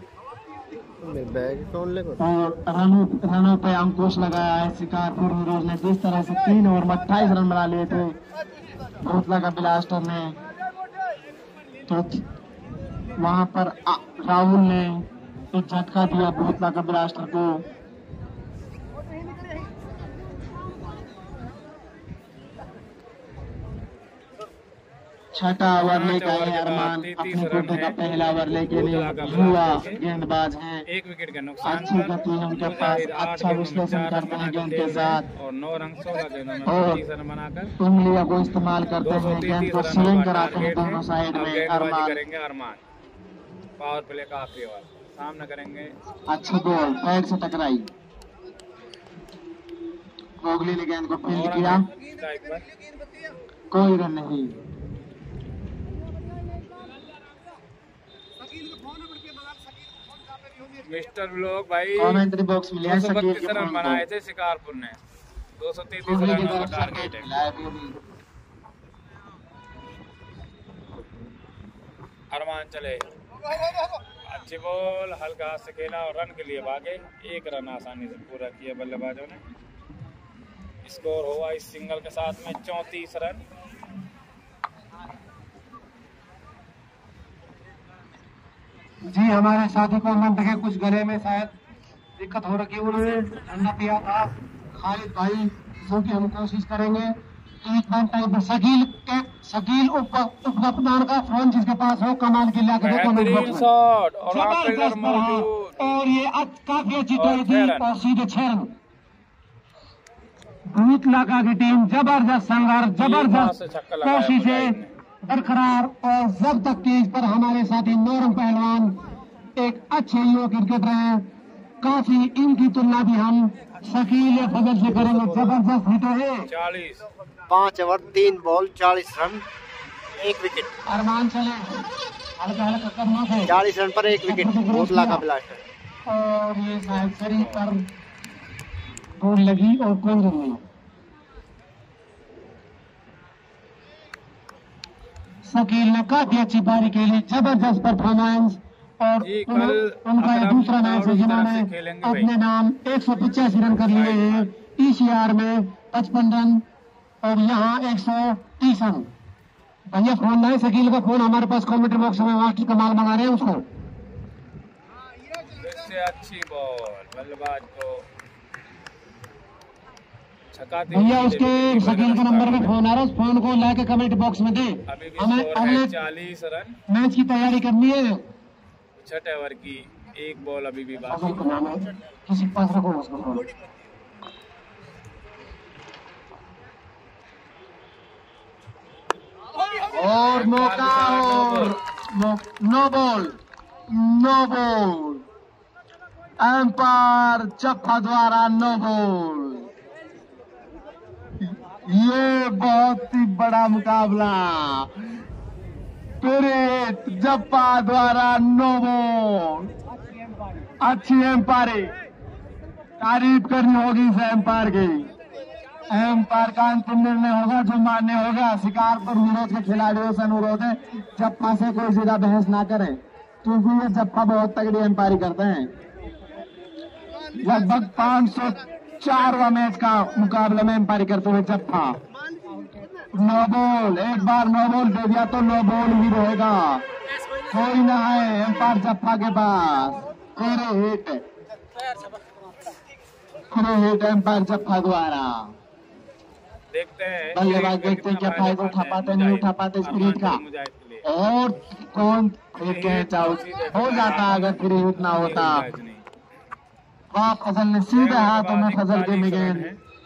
और रनों रनों पे अंकुश लगाया है शिकारपुर हीरोज ने। जिस तरह से तीन ओवर में अट्ठाईस रन बना लिए थे बहुत लगा ब्लास्टर ने। तो वहां पर राहुल ने एक झटका दिया भूतला का ब्लास्टर को। छठा ओवर लेकर आए अरमान अपने कोटे का पहला ओवर लेके लिए युवा गेंदबाज हैं, एक विकेट के नुकसान अच्छी गति है उनके पास, अच्छा विश्लेषण करते हैं गेंद के साथ और नौ रन सोलह गेंदों में और पच्चीस रन बनाकर उंगलियों को इस्तेमाल करते हैं, गेंद को स्विंग कराते हैं दोनों साइड में। अरमान करेंगे अरमान पावर प्ले का आखिरी ओवर सामना करेंगे। अच्छी बॉल पैड से टकराई, कोहली ने गेंद को फील्ड किया, कोई रन नहीं। मिस्टर ब्लॉक भाई कमेंट्री बॉक्स में लिया शकील के रन बनाए थे शिकारपुर ने, दो सौ तैतीस रन का टारगेट है। अरमान चले, अच्छी बॉल हल्का हाथ से खेला और रन के लिए भागे, एक रन आसानी से पूरा किया बल्लेबाजों ने। स्कोर हुआ इस सिंगल के साथ में चौंतीस रन। जी हमारे साथी को मन रखे कुछ गले में शायद दिक्कत हो रखी, उन्होंने ठंडा पिया था। खालिद भाई जो कि हम कोशिश करेंगे एक वन टाइम पर शकील के शकील उप उप कप्तान का फोन जिसके पास हो कमाल की ला के कमेंट बॉक्स में और ये काफी अच्छी ट्राई थी और सीधे छह रन। भूतलाका की टीम जबरदस्त संघर्ष, जबरदस्त कोशिशें बरकरार और जब तक केज पर हमारे साथी नौरंग पहलवान एक अच्छे युवा क्रिकेटर हैं, काफी इनकी तुलना भी हम शकील या फजल से करेंगे। जबरदस्त हिट है, चालीस पांच ओवर तीन बॉल चालीस रन एक विकेट। अरमान चले हल्का हल्का करना है, चालीस रन पर एक विकेट भूतला का ब्लास्टर और ये शायद शरीर पर बॉल लगी और कोई रन नहीं। शकील ने काफी अच्छी पारी खेली, जबरदस्त परफॉर्मेंस और उनका ये दूसरा मैच है जिन्होंने अपने नाम एक सौ पचासी रन कर लिए हैं ईसीआर में पचपन रन और यहाँ एक सौ तीस रन। भैया फोन लाए शकील का फोन हमारे पास कमेंट्री बॉक्स में मास्टर कमाल मंगा रहे हैं उसको। इससे अच्छी बॉल बल्लेबाज को भैया उसके शकील के नंबर पे फोन आ रहा है, उस फोन को लाके कमेंट बॉक्स में दे। हमें अगले चालीस रन मैच की तैयारी करनी है। छठे ओवर की एक बॉल अभी भी बाकी, किसी के पास रखो उसको फोन। और मौका और no ball no ball umpire चप्पा द्वारा नो बॉल। ये बहुत ही बड़ा मुकाबला, पीरियड जप्पा द्वारा नो बॉल। अच्छी एम्पायर, तारीफ करनी होगी इस एम्पायर की। एम्पायर का अंतिम निर्णय होगा जो मान्य होगा। शिकारपुर हीरोज के खिलाड़ियों से अनुरोध है जप्पा से कोई ज्यादा बहस ना करे क्योंकि ये जप्पा बहुत तगड़ी एम्पायर करते हैं। लगभग पांच सौ चारवा मैच का मुकाबले में एम्पायर करते हुए जप्पा। नो बॉल, एक बार नो बॉल दे दिया तो नो बॉल ही रहेगा, कोई ना है एम्पायर जप्पा के पास। पूरे हिट पूरे हिट एम्पायर जप्पा द्वारा। देखते हैं बल्लेबाज देखते हैं क्या फायदा उठा पाते नहीं उठा पाते स्पिरिट का। और कौन कैच आउट हो जाता अगर फ्री हिट ना होता। वाह फजल ने सीधे हाथों में फजल के गेंद।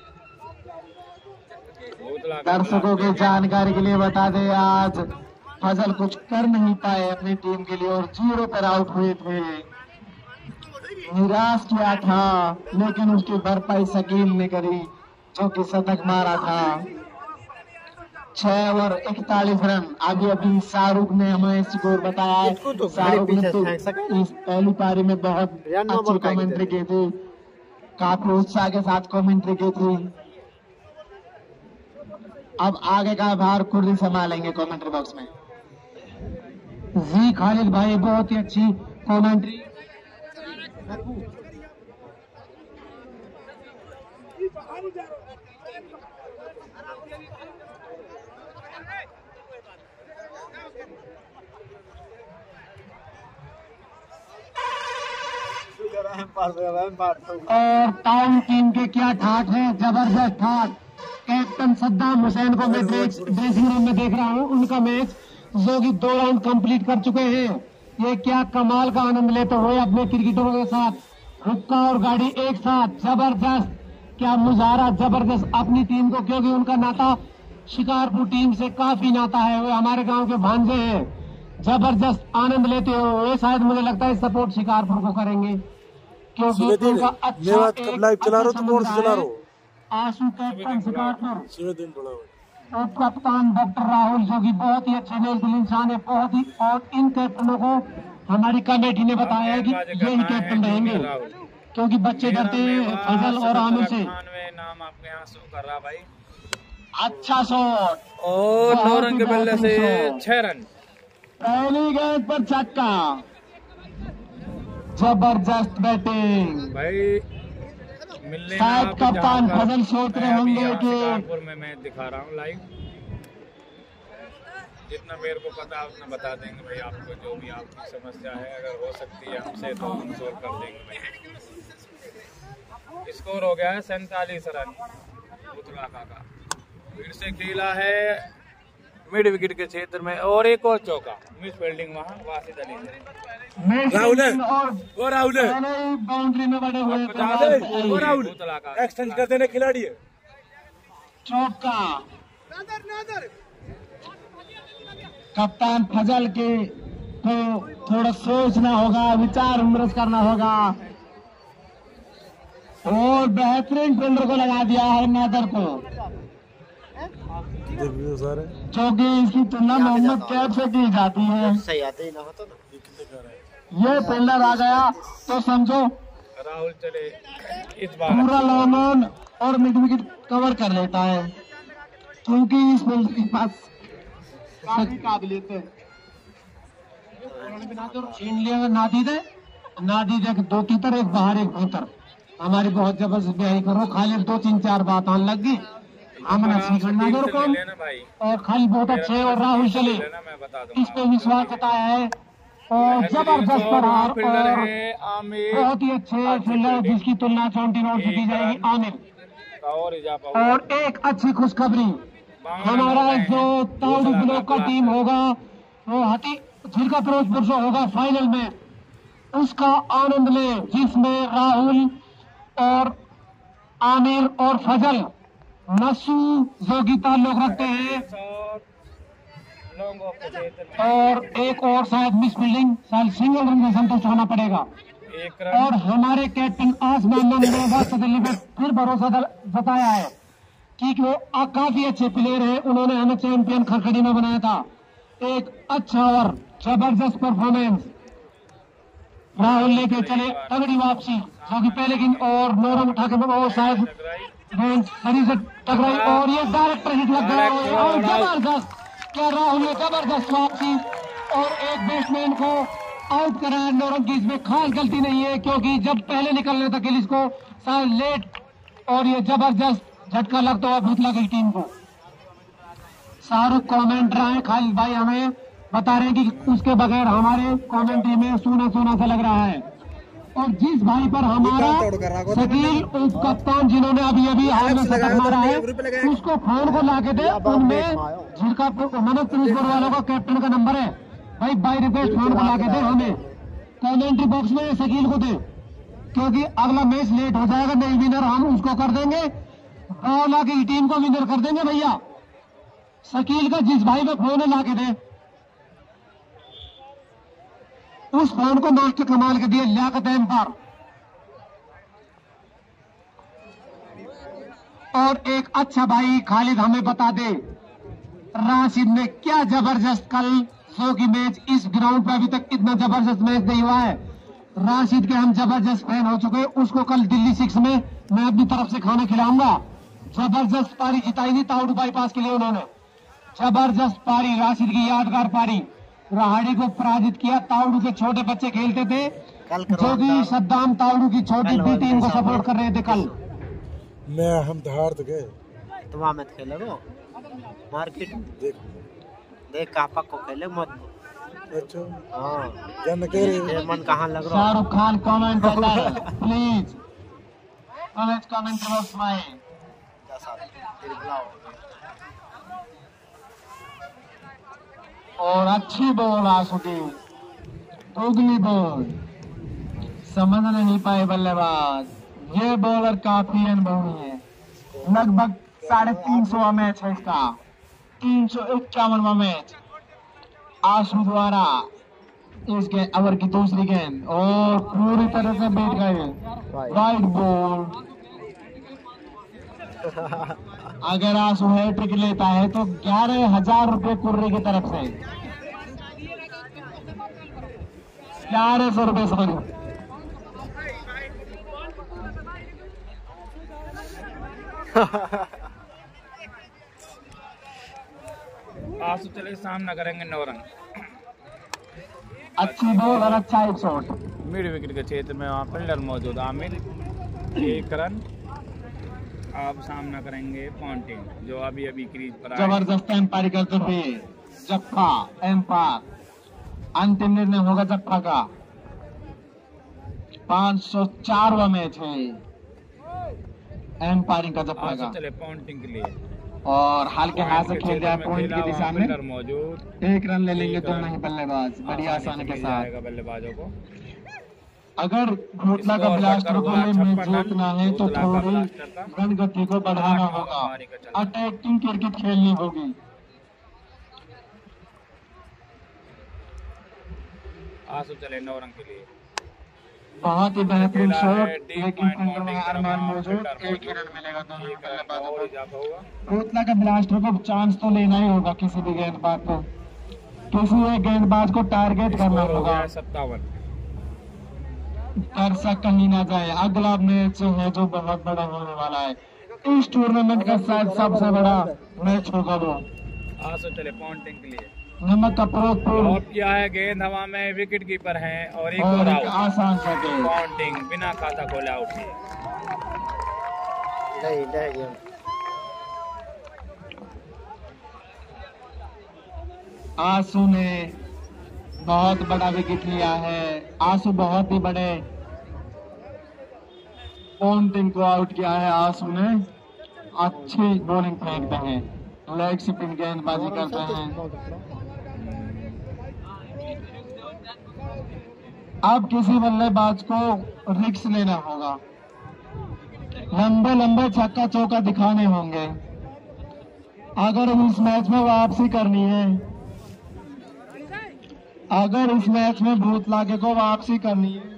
दर्शकों की जानकारी के लिए बता दें आज फजल कुछ कर नहीं पाए अपनी टीम के लिए और जीरो पर आउट हुए थे। निराश किया था लेकिन उसकी भरपाई शकील ने करी जो कि शतक मारा था। छह ओवर इकतालीस रन। अभी अभी शाहरुख ने हमें स्कोर बताया है। शाहरुख ने तो इस पहली पारी में बहुत अच्छी कमेंट्री की थी, काफी उत्साह के साथ कमेंट्री की थी। अब आगे का भार खुद ही संभालेंगे कमेंट्री बॉक्स में। जी खालिद भाई बहुत ही अच्छी कमेंट्री। और टाउन टीम के क्या ठाठ है, जबरदस्त ठाठ। कैप्टन सद्दाम हुसैन को मैं ड्रेसिंग रूम में देख रहा हूँ, उनका मैच जो कि दो राउंड कंप्लीट कर चुके हैं। ये क्या कमाल का आनंद लेते हुए अपने क्रिकेटरों के साथ, हुक्का और गाड़ी एक साथ, जबरदस्त, क्या मुजाहरा, जबरदस्त अपनी टीम को, क्योंकि उनका नाता शिकारपुर टीम से काफी नाता है, वो हमारे गांव के भांजे हैं। जबरदस्त आनंद लेते हुए शायद मुझे लगता है सपोर्ट शिकारपुर को करेंगे, क्योंकि उनका अच्छा लाइव चला रहा तो कौन से चला रहा आंसू कैप्टन शिकारपुर और कप्तान डॉक्टर राहुल, जो कि बहुत ही अच्छे दिल इंसान है, बहुत ही, और इन कैप्टनों को हमारी कमेटी ने बताया है कि यही कैप्टन रहेंगे, क्योंकि बच्चे डरते हैं फजल और आमिर से। नाम आपके यहाँ शो कर रहा भाई। अच्छा शॉट और नौ रन के बल्ले से छह रन, पहली गेंद पर छक्का, जबरदस्त बैटिंग भाई। मिलने शायद कप्तान फजल सोच रहे होंगे कि शिकारपुर में मैं दिखा रहा हूँ लाइव, जितना मेरे को पता उतना बता देंगे भाई आपको, जो भी आपकी समस्या है अगर हो सकती है हमसे तो हम सोल्व कर देंगे भाई। स्कोर हो गया है सैंतालीस रन बुतलाका का। फिर से खेला है मिड विकेट के क्षेत्र में और एक और चौका, मिस फील्डिंग वहाँ वासिद अली ने। राहुल है वो राहुल है बाउंड्री में बड़े हुए वो राहुल एक्सटेंड कर देने खिलाड़ी है। चौका कप्तान फजल के को थोड़ा सोचना होगा, विचार विमर्श करना होगा, और बेहतरीन फील्डर को लगा दिया है नादर को, जो कि इसकी तुलना मोहम्मद कैफ से की जाती है। सही आते ही ना हो तो ना। ये फील्डर आ गया तो समझो राहुल चले इस बार पूरा लॉन और मिड विकेट कवर कर लेता है, क्योंकि इस फील्डर के पास काफी काबिलियत है। छीन लिया नादीद है, नादीद एक दो कीपर, एक बाहर एक भीतर, हमारी बहुत जबरदस्त ब्याही करो। खालिद दो तीन चार बात आने लग गई, हमने नादर को, और खालिद बहुत अच्छे, और राहुल चले इस पे विश्वास जताया है, और जबरदस्त प्रहार, और बहुत ही अच्छे फील्डर जिसकी तुलना चौंटी नोट से की जाएगी आमिर। और एक अच्छी खुशखबरी, हमारा जो ताउडू ब्लॉक का टीम होगा वो हटी झिरका फिरोजपुर से होगा फाइनल में, उसका आनंद ले, जिसमें राहुल और आमिर और फजल नसू जो की ताल्लुक रखते हैं, और एक और शायद मिस फील्डिंग, शायद सिंगल रन में संतुष्ट होना पड़ेगा। और हमारे कैप्टन आसमान ने फिर भरोसा जताया है कि वो काफी अच्छे प्लेयर हैं, उन्होंने हमें चैंपियन खरखड़ी में बनाया था। एक अच्छा और जबरदस्त परफॉर्मेंस, राहुल लेके चले तगड़ी वापसी, जो कि पहले की और नौ रन उठा के वो शायद सही से टकराई, और ये डायरेक्ट हिट लग गया, और जबरदस्त, क्या राहुल ने जबरदस्त वापसी और एक बैट्समैन को आउट कराया नौ रन की। इसमें खास गलती नहीं है, क्योंकि जब पहले निकलने था किल इसको शायद लेट, और ये जबरदस्त झटका लगता हुआ भूतला की टीम को। शाहरुख कमेंट रहे हैं, खालिद भाई हमें बता रहे हैं कि उसके बगैर हमारे कमेंट्री में सूना सूना सा लग रहा है। और जिस भाई पर हमारा शकील उप कप्तान जिन्होंने अभी अभी हाल में शतक मारा है, उसको फोन को ला के दे, उनमें झिरका मनोज फिरोजपुर वालों का कैप्टन का नंबर है भाई, बाई रिक्वेस्ट फोन को ला के दे हमें, कमेंट्री बॉक्स में शकील को दे, क्योंकि अगला मैच लेट हो जाएगा, नहीं विनर हम उसको कर देंगे, बावला की टीम को विनर कर देंगे भैया। शकील का जिस भाई में फोन ला के दे, उस फोन को मास्टर कमाल के दिए लियाकत एम्पायर। और एक अच्छा भाई खालिद हमें बता दे, राशिद ने क्या जबरदस्त कल सौ की मैच, इस ग्राउंड पे अभी तक इतना जबरदस्त मैच नहीं हुआ है। राशिद के हम जबरदस्त फैन हो चुके, उसको कल दिल्ली सिक्स में मैं अपनी तरफ से खाना खिलाऊंगा। जबरदस्त पारी जिताई थी ताउडू बाईपास के लिए उन्होंने, जबरदस्त पारी, राशिद की यादगार पारी, रहाड़ी को पराजित किया। ताउडू के छोटे बच्चे खेलते थे, जो कि सद्दाम ताउडू की छोटी बी टीम को सपोर्ट कर रहे थे कल। मैं हम हार तो गए, तुम में खेले मार्केट देख देख कापा को खेले मत अच्छा हाँ जन के मन कहाँ लग रहा शाहरुख खान कमेंट करता है प्लीज कमेंट कमेंट बॉक्स में। और अच्छी बॉल आंसू की उगली बॉल समझ नहीं पाए बल्लेबाज। ये बॉलर काफी अनुभवी है, लगभग साढ़े तीन सौ मैच है इसका, तीन सौ इक्यावनवा मैच आंसू द्वारा इस ओवर की दूसरी गेंद और पूरी तरह से बैठ गए वाइड बॉल। अगर आंसू हैट्रिक लेता है तो ग्यारह हजार रुपए कुर्रे की तरफ से, ग्यारह सौ रुपए सॉरी। आंसू चले सामना करेंगे नौ रन। अच्छी बॉल और अच्छा एक शॉट। मिड विकेट के क्षेत्र में वहाँ फील्डर मौजूद आमिर, एक रन। आप सामना करेंगे पॉन्टिंग जो अभी अभी क्रीज पर आए। जबरदस्त एम्पायर करते हुए जप्पा एम्पायर, अंतिम निर्णय होगा जप्पा का। पाँच सौ चारवा मैच है एम्पायरिंग का जप्पा का। चले पॉन्टिंग के लिए और हल्के हाथ से खेल जाए पॉइंट की दिशा में, मौजूद एक रन ले लेंगे दोनों ही बल्लेबाज बड़ी आसानी के साथ। बल्लेबाजों को अगर घोटला का ब्लास्टर को में जीतना है तो थोड़ी रन गति को बढ़ाना होगा, अटैकिंग क्रिकेट खेलनी होगी। आंसू चले नौ रन के लिए। बहुत ही बेहतरीन शॉट, लेकिन फील्डर में अरमान मौजूद, एक ही रन मिलेगा दोनों बल्लेबाजों को। घोटला का ब्लास्टर को चांस तो लेना ही होगा, किसी भी गेंदबाज को किसी एक गेंदबाज को टारगेट करना होगा। सत्तावन दर्शक कहीं ना जाए। अगला मैच है जो बहुत बड़ा होने वाला है, इस टूर्नामेंट का शायद सबसे बड़ा मैच होगा वो। आंसू चले पॉन्टिंग के लिए। नमक का ड्रॉप किया है, गेंद हवा में, विकेट कीपर है और एक और आउट। आसान सा गेंद, पॉन्टिंग बिना खाता खोले आउट किया। नहीं नहीं आंसू ने बहुत बड़ा विकेट लिया है। आंसू बहुत ही बड़े पॉन्टिंग को आउट किया है। आंसू ने अच्छी बॉलिंग फेंकते हैं, लेग स्पिन गेंदबाजी करते हैं। अब किसी बल्लेबाज को रिस्क लेना होगा, लंबे लंबे छक्का चौका दिखाने होंगे अगर इस मैच में वापसी करनी है। अगर इस मैच में भूत लागे को वापसी करनी है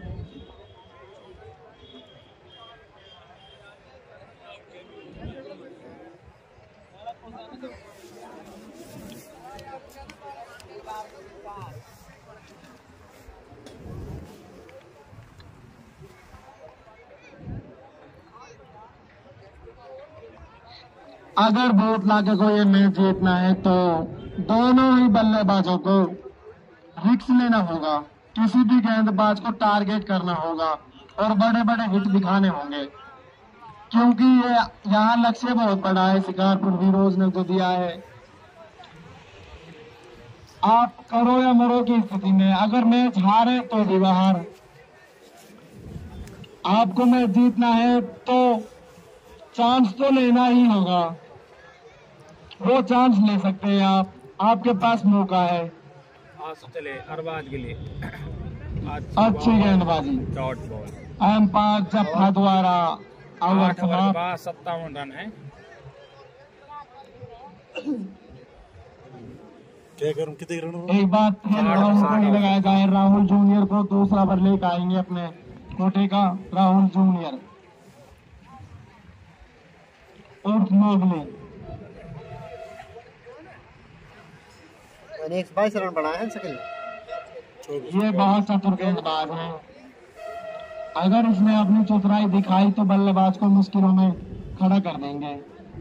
अगर भूत लागे को ये मैच जीतना है तो दोनों ही बल्लेबाजों को रिस्क लेना होगा, किसी भी गेंदबाज को टारगेट करना होगा और बड़े बड़े हिट दिखाने होंगे, क्योंकि ये यहाँ लक्ष्य बहुत बड़ा है शिकारपुर हीरोज ने जो दिया है। आप करो या मरो की स्थिति में, अगर मैच हारे तो भी बाहर, आपको मैच जीतना है तो चांस तो लेना ही होगा। वो चांस ले सकते हैं आप, आपके पास मौका है। आंसू चले अरबाज के लिए। अच्छी गेंदबाजी, डॉट बॉल, एम्पायर जफ्फा द्वारा आउट समाप्त। सत्तावन रन है। क्या करूं, कितने रन? एक बात फिर राहुल को नहीं लगाया जाए, राहुल जूनियर को दूसरा ओवर लेकर आएंगे अपने कोटे का। राहुल जूनियर उर्फ मोगली बाईस रन बनाए हैं शकील। ये बहुत चतुर गेंदबाज है, अगर इसने अपनी चतुराई दिखाई तो बल्लेबाज को मुश्किलों में खड़ा कर देंगे।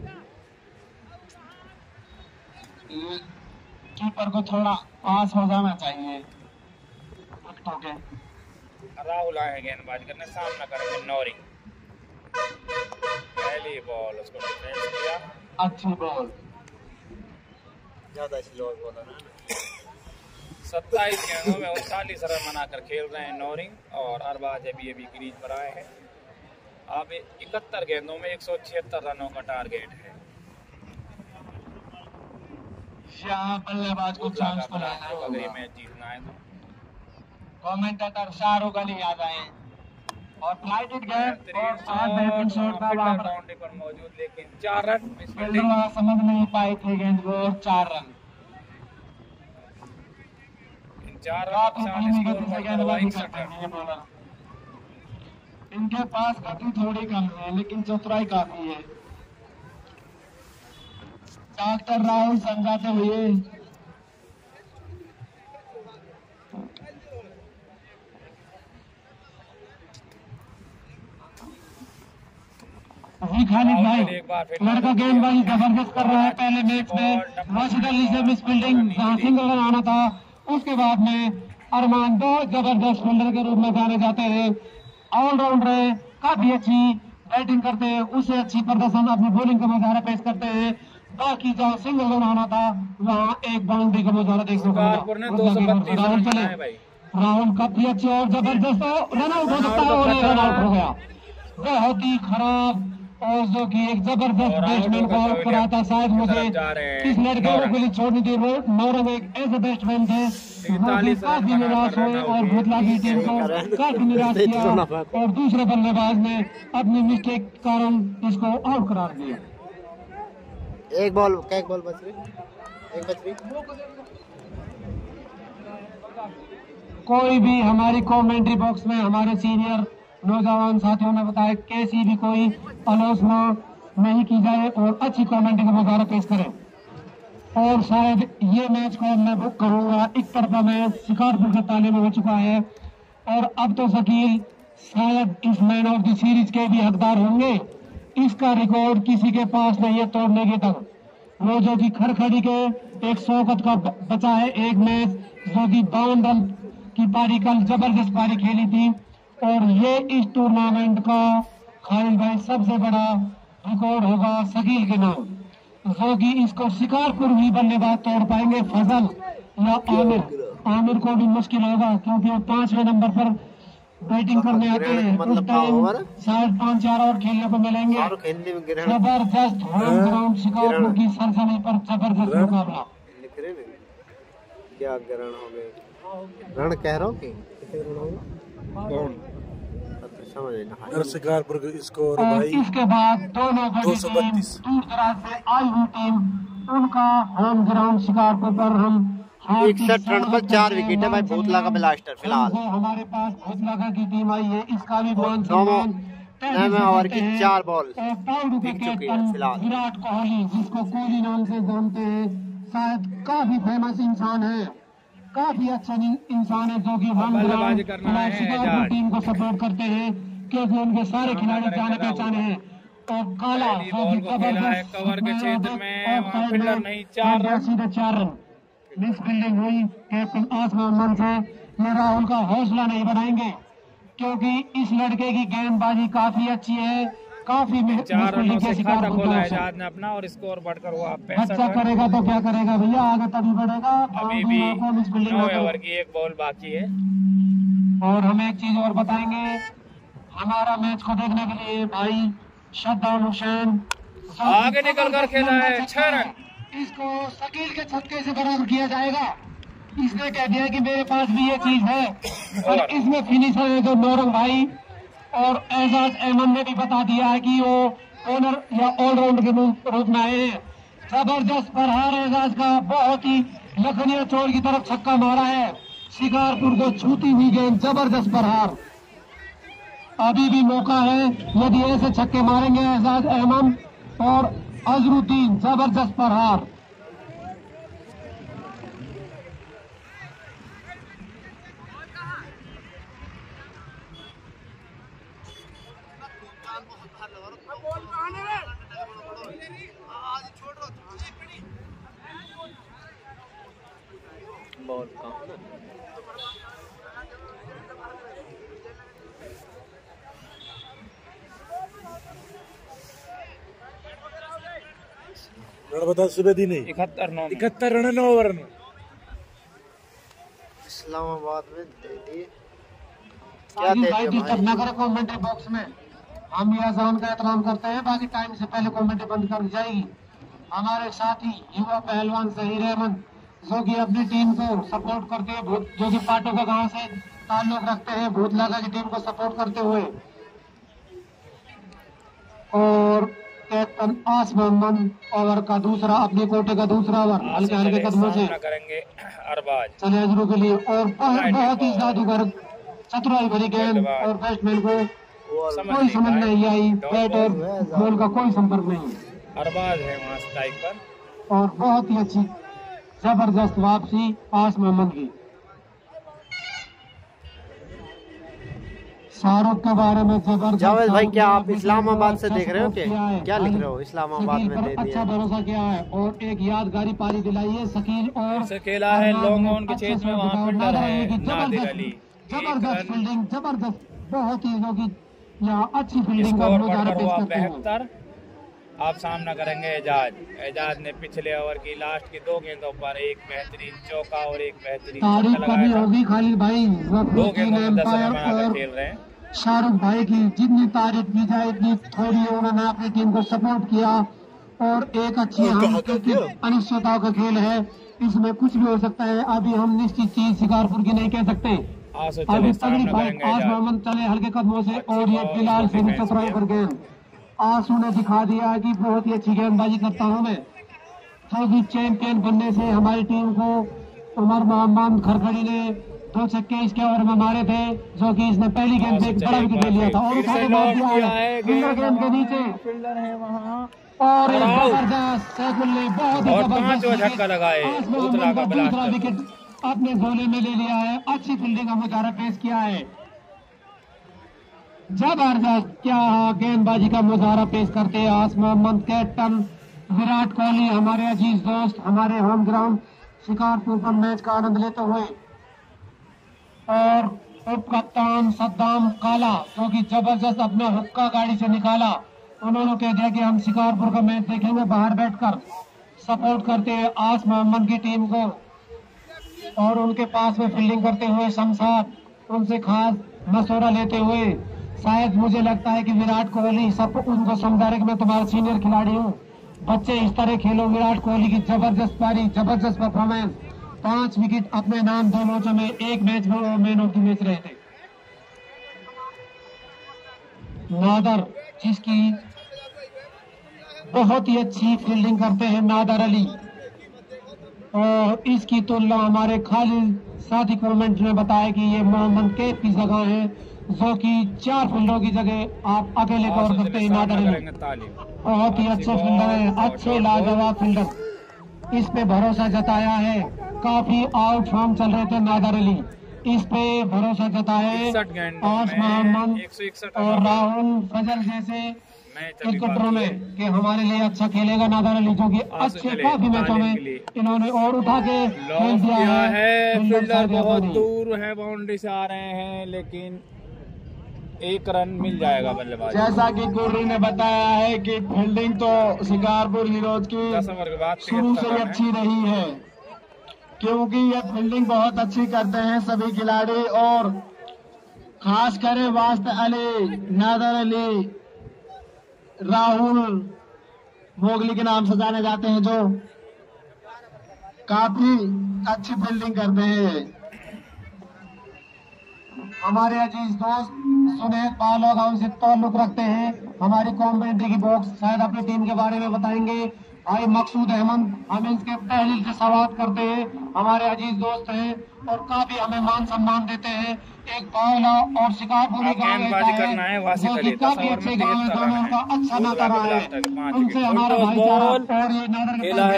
कीपर को थोड़ा पास हो जाना चाहिए। के राहुल आए गेंदबाज करने, सामना करेंगे नौरी। पहली बॉल उसको डिफेंस किया, अच्छी बॉल, ज्यादा स्लो बॉल है। सत्ताईस गेंदों में उनतालीस रन बनाकर खेल रहे हैं नौरिंग और अरबाज अभी अभी क्रीज पर आए हैं। अब इकहत्तर गेंदों में एक सौ छिहत्तर रनों का टारगेट है। यहाँ बल्लेबाज को चांस को लाना है अगर ये मैच जीतना है तो। कमेंटेटर शाहरुख अली याद आए और फ्लाइटेड गेंद और सात बैटिंग शॉट था वहां पर बाउंड्री पर मौजूद, लेकिन चार रन फील्डर समझ नहीं पाए थे गेंद को और चार रन चार रन इनके पास गति थोड़ी कम है लेकिन चतुराई काफी है। डॉक्टर राहुल समझाते हुए खालिद भाई लड़का गेंदबाजी जबरदस्त कर रहा है। पहले मैच में राशिद अली से मिस फील्डिंग सिंगल रन आना था, उसके बाद में अरमान दो जबरदस्त फील्डर के रूप में जाने जाते हैं। ऑलराउंडर है, काफी अच्छी बैटिंग करते हैं, उससे अच्छी प्रदर्शन अपनी बॉलिंग का मुजाहरा पेश करते हैं। बाकी जहाँ सिंगल रन आना था वहाँ एक बाउंड्री का मुजाहरा देखने को मिला। राहुल चले, राहुल काफी अच्छे और जबरदस्त रन आउट हो सकता है और एक रन आउट हो गया। बहुत ही खराब और जो कि एक जबरदस्त बैट्समैन को आउट करा था। शायद मुझे इस लड़के को भी छोड़नी थी। नौरंग एक ऐसे बैट्समैन थे काफी निराश हुए और भूतला की टीम को काफी निराश किया और दूसरे बल्लेबाज ने अपनी मिस्टेक के कारण इसको आउट करार दिया। एक बॉल क्या एक बॉल बच रही एक बच रही कोई भी हमारी कमेंट्री बॉक्स में हमारे सीनियर नौजवान साथियों ने बताया कैसी भी कोई आलोचना नहीं की जाए और अच्छी कमेंट्री का मुजाहरा पेश करें। और शायद ये मैच को मैं बुक करूंगा। एक तरफा मैच शिकारपुर के ताले में हो चुका है और अब तो शकील शायद इस मैन ऑफ द सीरीज के भी हकदार होंगे। इसका रिकॉर्ड किसी के पास नहीं है तोड़ने के तक। वो जो कि खड़खड़ी के एक शौकत का बचा है एक मैच जो कि बावन रन की पारी कल जबरदस्त पारी खेली थी और ये इस टूर्नामेंट का खालिद भाई सबसे बड़ा रिकॉर्ड होगा शकील के नाम, जो कि इसको शिकारपुर ही बल्लेबाज तोड़ पाएंगे फजल या आमिर। आमिर को भी मुश्किल होगा क्योंकि वो पांचवें नंबर पर बैटिंग करने आते हैं। उस टाइम शायद पांच चार और खेलने को मिलेंगे। जबरदस्त होम ग्राउंड शिकारपुर की सरजमी पर जबरदस्त मुकाबला। क्या ग्रहण हो गए रण कह रहा हूँ कि शिकारपुर स्कोर और भाई इसके बाद दोनों दो सौ बत्तीस दूर दराज से आई हुई टीम उनका होम ग्राउंड शिकारपुर पर हम इकसठ रन पर चार विकेट है भाई भूतला का ब्लास्टर फिलहाल। हमारे पास भूतला की टीम आई है, इसका भी मान सम्मान ओवर की चार बॉल दिख चुकी है फिलहाल। विराट कोहली जिसको कोहली नाम से जानते हैं, शायद काफी फेमस इंसान है, काफी अच्छा इंसान है जो कि हम शिकारपुर टीम को सपोर्ट करते हैं क्योंकि उनके सारे खिलाड़ी जाने पहचाने हैं। और काला जो कि जबरदस्त कवर के क्षेत्र में फील्डर नहीं चार रन सीधे चार रन मिस फील्डिंग हुई कैप्टन आसमान मन से। ये राहुल का हौसला नहीं बढ़ाएंगे क्योंकि इस लड़के की गेंदबाजी काफी अच्छी है, काफी चार रनों से खाता खोला है आजाद ने अपना और स्कोर बढ़कर हुआ अच्छा करेगा तो क्या करेगा भैया, आगे तभी बढ़ेगा। अभी भी नौ ओवर की एक बॉल बाकी है। और हम एक चीज और बताएंगे, हमारा मैच को देखने के लिए भाई शद्दान हुसैन आगे निकल कर खेला है छह रन। इसको शकील के छक्के से बराबर किया जाएगा। इसने कह दिया कि मेरे पास भी ये चीज है और इसमें फिनिशर है जो नौरंग भाई और एजाज अहमद ने भी बता दिया है कि वो ओनर या ऑलराउंडर के रूप में आए हैं। जबरदस्त प्रहार एजाज का, बहुत ही लखनिया चोर की तरफ छक्का मारा है, शिकारपुर को छूती हुई गेंद, जबरदस्त प्रहार। अभी भी मौका है, यदि ऐसे छक्के मारेंगे एजाज अहमद और अजरुद्दीन, जबरदस्त प्रहार। बॉल बता सुबह दी नहीं इकहत्तर नौ इकहत्तर रन नौ ओवर में इस्लामाबाद में दे दिए। क्या देते डिस्टर्ब ना करें कमेंट्री बॉक्स में, हम ये अजान का एहतराम करते हैं, बाकी टाइम से पहले कमेंट्री बंद कर जाएगी। हमारे साथी युवा पहलवान ज़हीर अहमद जो कि अपनी टीम को सपोर्ट करते हैं, जो कि पाटो का गांव से ताल्लुक रखते हैं, भूतलागा की टीम को सपोर्ट करते हुए, और कैप्टन आस मोहम्मद ओवर का दूसरा, अपने कोटे का दूसरा ओवर हल्के हल्के कदमों से करेंगे अरबाज चले अजरू के लिए, और बहुत ही जादूगर चतुराई भरी गेंद, और बैट्समैन को कोई समझ नहीं आई, बैट और बॉल का कोई संपर्क नहीं। अरबाज है वहाँ स्ट्राइक पर, और बहुत ही अच्छी जबरदस्त वापसी आस मोहम्मद की। शाहरुख के बारे में जबरदस्त। जावेद भाई क्या आप इस्लामाबाद से देख रहे हो क्या क्या लिख रहे हो? इस्लामाबाद में दे दिया, अच्छा भरोसा किया है और एक यादगारी पारी दिलाई है शकील, और से खेला है लॉन्ग ऑन के क्षेत्र में, वहाँ फील्डर है नादिर अली। जबरदस्त फील्डिंग, जबरदस्त, बहुत ही लोग यहाँ अच्छी फील्डिंग का मुजाहरा पेश करते हैं। आप सामना करेंगे एजाज। एजाज ने पिछले ओवर की लास्ट की दो गेंदों पर एक बेहतरीन चौका और एक बेहतरीन तारीफ करनी होगी खालिद भाई, दो गेंदों में दस रन बनाकर खेल रहे हैं। शाहरुख भाई की जितनी तारीफ की जाए इतनी थोड़ी है, उन्होंने अपनी टीम को सपोर्ट किया, और एक अच्छी अनिश्चितताओं का खेल है, इसमें कुछ भी हो सकता है। अभी हम निश्चित चीज शिकारपुर की नहीं कह सकते। अभी तगड़ी फाइट आज मोहम्मद चले हल्के कदमों से, और ये बिलाल से भी चतुराई पर गेंद। आंसू ने दिखा दिया कि बहुत ही अच्छी गेंदबाजी करता हूं मैं, क्योंकि चैंपियन बनने से हमारी टीम को उमर मोहम्मद खरखड़ी ने दो छक्के इसके ओवर में मारे थे, जो कि इसने पहली गेंद पे एक बड़ा विकेट ले लिया था, और उठा के मार दिया है फील्डर गेंद के नीचे, फील्डर है वहाँ, और एक जबरदस्त सैफुल ने बहुत ही जबरदस्त झटका लगाए, दूसरा विकेट अपने झोले में ले लिया है। अच्छी फील्डिंग का मुजाहरा पेश किया है, जबरदस्त क्या गेंदबाजी का मुजाहरा पेश करते हैं आस मोहम्मद। कैप्टन विराट कोहली हमारे अजीज दोस्त हमारे होम ग्राउंड शिकारपुर पर मैच का आनंद लेते हुए, और उप कप्तान सद्दाम काला जो कि जबरदस्त अपना हुक्का गाड़ी से निकाला, उन्होंने कह दिया कि हम शिकारपुर का मैच देखेंगे बाहर बैठकर, सपोर्ट करते हैं आस मोहम्मद की टीम को, और उनके पास में फील्डिंग करते हुए शमशाद उनसे खास मशवरा लेते हुए, शायद मुझे लगता है कि विराट कोहली सब उनको समझा रहे कि मैं तुम्हारा सीनियर खिलाड़ी हूँ, बच्चे इस तरह खेलो। विराट कोहली की जबरदस्त पारी, जबरदस्त परफॉर्मेंस, पांच विकेट अपने नाम, दो मैचों में, एक मैच में वो मैन ऑफ द मैच रहे थे। नादर जिसकी बहुत ही अच्छी फील्डिंग करते हैं नादर अली, और इसकी तुलना हमारे खालिद साथी कमेंट ने बताया कि ये मोहम्मद कैफ की जगह है, जो कि चार फील्डरों की जगह आप अकेले कवर करते हैं। नादर अली बहुत ही अच्छे फील्डर है, अच्छे लाजवाब फील्डर, इस पे भरोसा जताया है, काफी आउट फॉर्म चल रहे थे नादर अली, इस पे भरोसा जताए आस मोहम्मद और राहुल फजल जैसे क्रिकेटरों में कि हमारे लिए अच्छा खेलेगा नादर अली, जो कि अच्छे काफी मैचों में इन्होंने और उठा के खेल दिया है। फील्डर बहुत दूर है, बाउंड्री से आ रहे हैं, लेकिन एक रन मिल जाएगा बल्लेबाज। जैसा कि कुर्री ने बताया है कि फील्डिंग तो शिकारपुर हीरोज की शुरू से अच्छी रही है, क्योंकि ये फील्डिंग बहुत अच्छी करते हैं सभी खिलाड़ी, और खास कर वास्ते अली, नादर अली, राहुल मोगली के नाम से जाने जाते हैं, जो काफी अच्छी फील्डिंग करते हैं। हमारे अजीज दोस्त सुनेत पालो गांव से ताल्लुक रखते हैं, हमारी कमेंट्री की बॉक्स शायद अपनी टीम के बारे में बताएंगे। भाई मकसूद अहमद हम इनके तहलील से सवाल करते हैं, हमारे अजीज दोस्त हैं और काफी हमें मान सम्मान देते हैं। एक पावला और शिकारपुरी गाँव है, जो कि काफी अच्छे गाँव है, दोनों का अच्छा नाता रहा है, उनसे हमारा भाईचारा, और ये नादर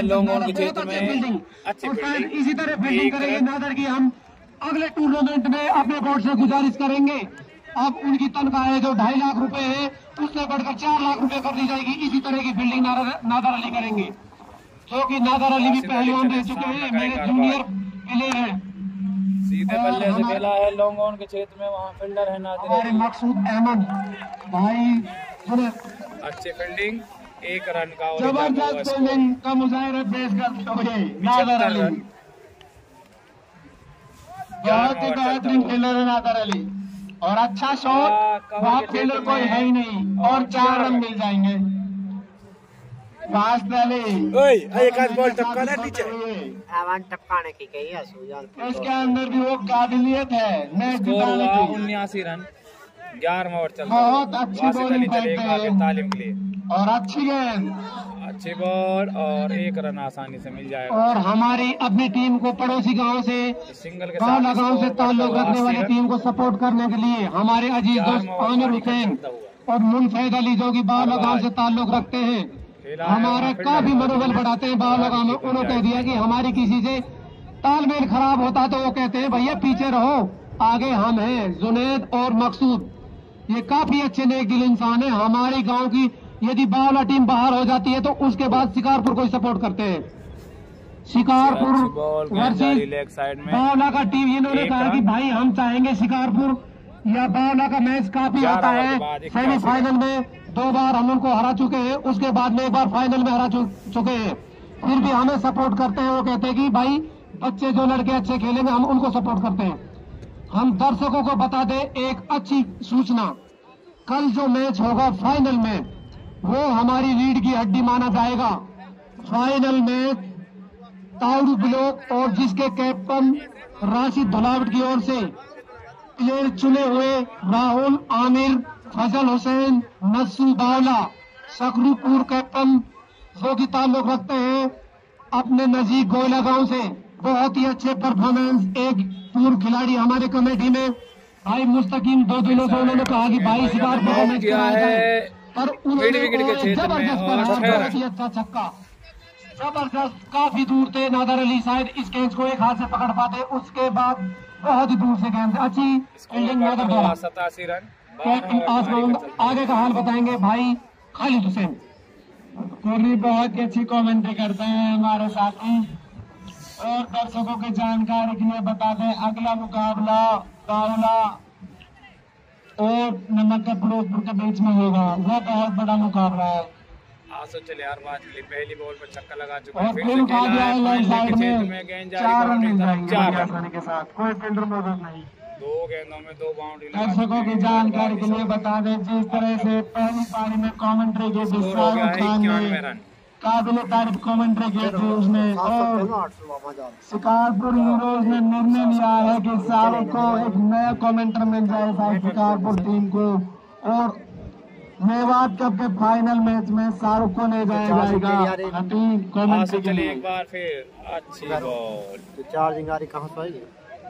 के इसी तरह फील्डिंग करेंगे नादर की। हम अगले टूर्नामेंट में अपने बोर्ड से गुजारिश करेंगे, अब उनकी तनख्वाह जो ढाई लाख रुपए है उससे बढ़कर चार लाख रुपए कर दी जाएगी। इसी तरह की फील्डिंग नादर अली करेंगे, क्योंकि नादर अली भी पहलवान रह चुके हैं, मेरे जूनियर प्लेयर हैं। सीधे बल्ले से खेला है लॉन्ग ऑन के क्षेत्र में, वहाँ फील्डर है नादर हमारे मकसूद अहमद भाई, सुने अच्छी फील्डिंग, एक रन का जबरदस्त फील्डिंग का मुजाहिरा पेश करते हुए नादर अली। बहुत ही बेहतरीन फील्डर है नादर अली और अच्छा शॉट, वहाँ फील्डर कोई है ही नहीं और चार रन मिल जाएंगे। फास्ट अली एक आध बॉल टपकाना नीचे टपकाने की कही है सुजान, उसके अंदर भी वो काबिलियत है मैच जिताने की। उन्यासी रन ग्यारह ओवर चल बहुत अच्छी बॉलिंग करते हैं तालीम के लिए और अच्छी गेंद, अच्छी बॉल और एक रन आसानी से मिल जाएगा। और हमारी अपनी टीम को पड़ोसी गांव से सिंगल के गाँव साथ गाँव से ताल्लुक रखने वाली टीम को सपोर्ट करने के लिए हमारे अजीज दोस्त आमिर हुसैन और मुनफैद अली जो की बावला गाँव से ताल्लुक रखते हैं, हमारा काफी मनोबल बढ़ाते हैं। बावला गाँव में उन्होंने कह दिया कि हमारी किसी से तालमेल खराब होता तो वो कहते हैं भैया पीछे रहो, आगे हम हैं। जुनैद और मकसूद ये काफी अच्छे नेक दिल इंसान है। हमारे गांव की यदि बावला टीम बाहर हो जाती है तो उसके बाद शिकारपुर को सपोर्ट करते हैं। शिकारपुर वर्सेस बावला का टीम, इन्होंने कहा कि भाई हम चाहेंगे शिकारपुर या बावला का मैच काफी आता है। सेमीफाइनल में दो बार हम उनको हरा चुके हैं, उसके बाद में एक बार फाइनल में हरा चुके हैं, फिर भी हमें सपोर्ट करते हैं। वो कहते हैं कि भाई बच्चे जो लड़के अच्छे खेलेंगे हम उनको सपोर्ट करते हैं। हम दर्शकों को बता दें एक अच्छी सूचना, कल जो मैच होगा फाइनल में वो हमारी रीढ़ की हड्डी माना जाएगा। फाइनल में ताउडू ब्लॉक और जिसके कैप्टन राशिद धुलावट की ओर से प्लेयर चुने हुए राहुल, आमिर, फजल हुसैन, नस्सू बावला, सकरूपुर कैप्टन जो की ताल्लुक रखते हैं अपने नजीक गोयला गांव से, बहुत ही अच्छे परफॉर्मेंस। एक पूर्व खिलाड़ी हमारे कमेटी में भाई मुस्तकीम दो दिनों से उन्होंने कहा कि भाई शिकारपुर को मैच कराया जाए, पर उन्होंने जबरदस्त बहुत ही अच्छा छक्का, जबरदस्त, काफी दूर थे नादर अली शायद इस गेंद को एक हाथ से पकड़ पाते, उसके बाद बहुत ही दूर से गेंद, अच्छी फील्डिंग नादर द्वारा। सतासी रन। आगे का हाल बताएंगे भाई खालिद हुसैन, कोहली बहुत ही अच्छी कमेंट्री करते हैं हमारे साथी। और दर्शकों की जानकारी के लिए बता दें अगला मुकाबला बावला और नमक फिरोजपुर के बीच में होगा, वो बहुत बड़ा मुकाबला है। आसो चले यार बात के लिए पहली बॉल पर छक्का लगा चुका है, और फिर फील्ड से आ गया है साइड में, में गेंद चार रन मिल जारी जाएंगे बड़ी आसानी के साथ, कोई फील्डर मौजूद नहीं। दो गेंदों में दो बाउंड्री। दर्शकों की जानकारी के लिए बता दें जिस तरह से पहली पारी में कमेंट्री के शाहरुख खान ने काबिल तारीफ कमेंट्री की थी उसने, और शिकारपुर हीरोज ने निर्णय लिया है कि शाहरुख को एक नया कमेंटर मिल जाएगा शिकारपुर टीम को, और मेवात कप के फाइनल मैच में शाहरुख को ले जाया जाएगा टीम कमेंट्री के लिए। एक बार फिर अच्छी बॉल, चार्जिंग आ रही कहाँ से आई?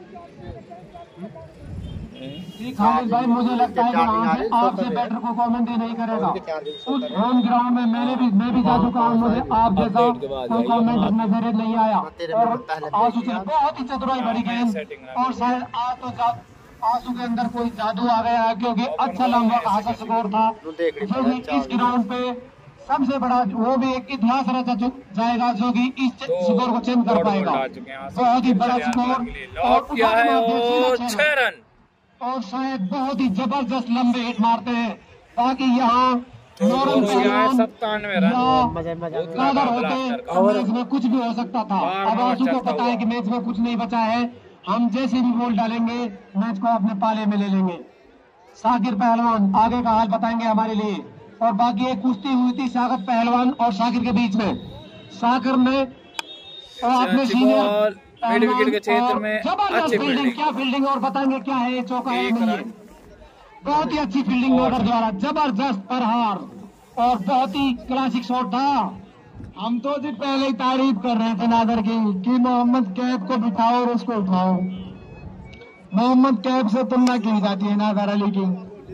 खालिद भाई मुझे लगता है कि वहाँ से आपसे बेटर को कमेंट्री नहीं करेगा। उस होम ग्राउंड में मैंने भी मैं भी जा चुका हूँ, मुझे आप जैसा कोई कमेंट नजर नहीं आया। और आंसू से बहुत ही चतुराई भरी गेंद, और शायद आज तो आंसू के अंदर कोई जादू आ गया है क्योंकि अच्छा लंबा खासा स्कोर था जो कि इस ग्राउंड पे सबसे बड़ा, वो भी एक इतिहास रचा जाएगा जो कि इस स्कोर को चेंज कर पाएगा। बहुत ही बड़ा स्कोर और छह रन, और शायद बहुत ही जबरदस्त लंबे हिट मारते हैं ताकि यहाँ सत्तानवे कादर होते और इसमें कुछ भी हो सकता था। अब आंसू को पता है कि मैच में कुछ नहीं बचा है, हम जैसे भी बॉल डालेंगे मैच को अपने पाले में ले लेंगे। साकिर पहलवान आगे का हाल बताएंगे हमारे लिए, और बाकी एक कुश्ती हुई थी साकिर पहलवान और साकिर के बीच में। साकिर ने अपने सीनियर मिड विकेट के क्षेत्र में अच्छी फील्डिंग, क्या फील्डिंग, और बताएंगे क्या है चौका है नहीं है। बहुत ही अच्छी फील्डिंग नगर द्वारा, जबरदस्त प्रहार और बहुत ही क्लासिक शॉट था। हम तो जी पहले ही तारीफ कर रहे थे नादर की कि मोहम्मद कैफ को बिठाओ और उसको उठाओ। मोहम्मद कैफ से तुलना की जाती है नादर अली की।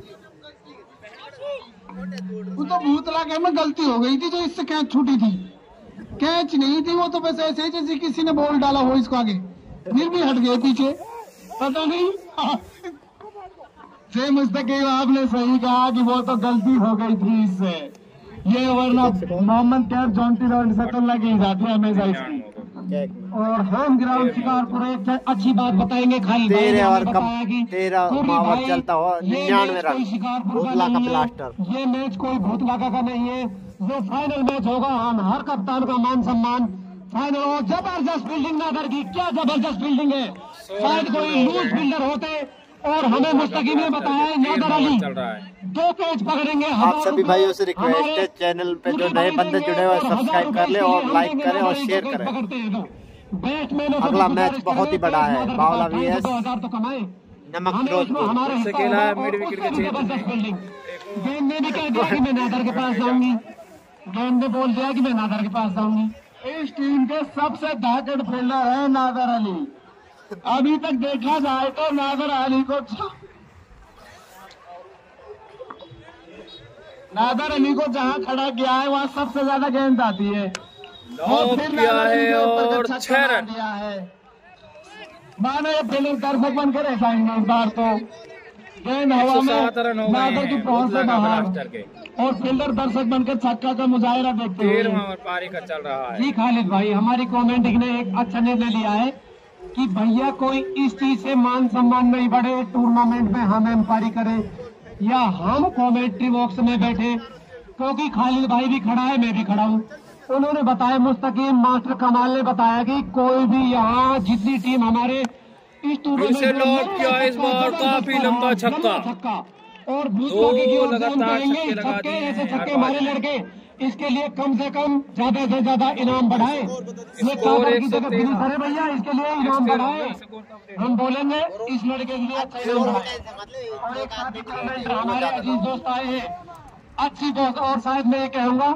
वो तो भूतला के में गलती हो गई थी जो इससे कैच छूटी थी, कैच नहीं थी वो तो बस ऐसे जैसे किसी ने बॉल डाला हो इसको आगे, फिर भी हट गए पीछे, पता नहीं। से मुस्तकीम आपने सही कहा कि वो तो गलती हो गई थी इससे, ये वरना मोहम्मद कैफ जॉन्टी रॉड से तुलना की जाती है हमेशा इसकी। और होम ग्राउंड शिकारपुर एक अच्छी बात बताएंगे खालिद भाई ने बताया कि तेरह मावर चलता हो निन्यानवे रन भूतला का प्लास्टर, ये मैच कोई भूतलाका का नहीं है, जो फाइनल मैच होगा हम हर कप्तान का मान सम्मान फाइनल। और जबरदस्त फील्डिंग नादर की, क्या जबरदस्त फील्डिंग है। शायद कोई लूज फील्डर होते और हमें मुस्तकीम ने बताया है नादर अली दो कैच पकड़ेंगे। आप सभी भाइयों से रिक्वेस्ट है, चैनल पे जो नए बंदे जुड़े हुए सब्सक्राइब कर ले और लाइक करें और शेयर करें। अगला मैच बहुत ही बड़ा है, बावला वीएस नमक फिरोजपुर। से खेला है मिड विकेट के क्षेत्र में। गेंद ने भी कह दिया कि मैं नादर के पास जाऊंगी, गेंद ने बोल दिया कि मैं नादर के पास जाऊंगी। इस टीम के सबसे धाकड़ फील्डर है नादर अली। अभी तक देखा जाए तो नादर अली को नादर अली को जहां खड़ा किया है वहां सबसे ज्यादा गेंद आती है। और फिर किया है और छह रन दिया है। मानो ये फील्डर दर्शक बनकर ऐसा इस बार तो गेंद हवा में नादर की पहुंच से बाहर और फील्डर दर्शक बनकर छक्का का मुजाहिरा देखते हैं। पारी का चल रहा है जी खालिद भाई, हमारी कमेंटिंग ने एक अच्छा निर्णय लिया है कि भैया कोई इस चीज से मान सम्मान नहीं बढ़े, टूर्नामेंट में हम एम्पायरी करें या हम कमेंट्री बॉक्स में बैठे, क्योंकि खालिद भाई भी खड़ा है, मैं भी खड़ा हूँ। उन्होंने बताया, मुस्तकीम मास्टर कमाल ने बताया कि कोई भी यहाँ जितनी टीम हमारे इस टूर्नामेंट में किया इस बार काफी लंबा छक्का छक्का और छक्के ऐसे छक्के मारे लड़के, इसके लिए कम से कम ज्यादा से ज्यादा इनाम बढ़ाए। ये काबर की जगह फिनिशर है भैया, इसके लिए इनाम बढ़ाए। हम बोलेंगे इस लड़के के लिए अच्छा इनाम बढ़ाए। और एक साथी कमेंटर हमारे अजीज दोस्त आए हैं, अच्छी दोस्त। और शायद मैं ये कहूँगा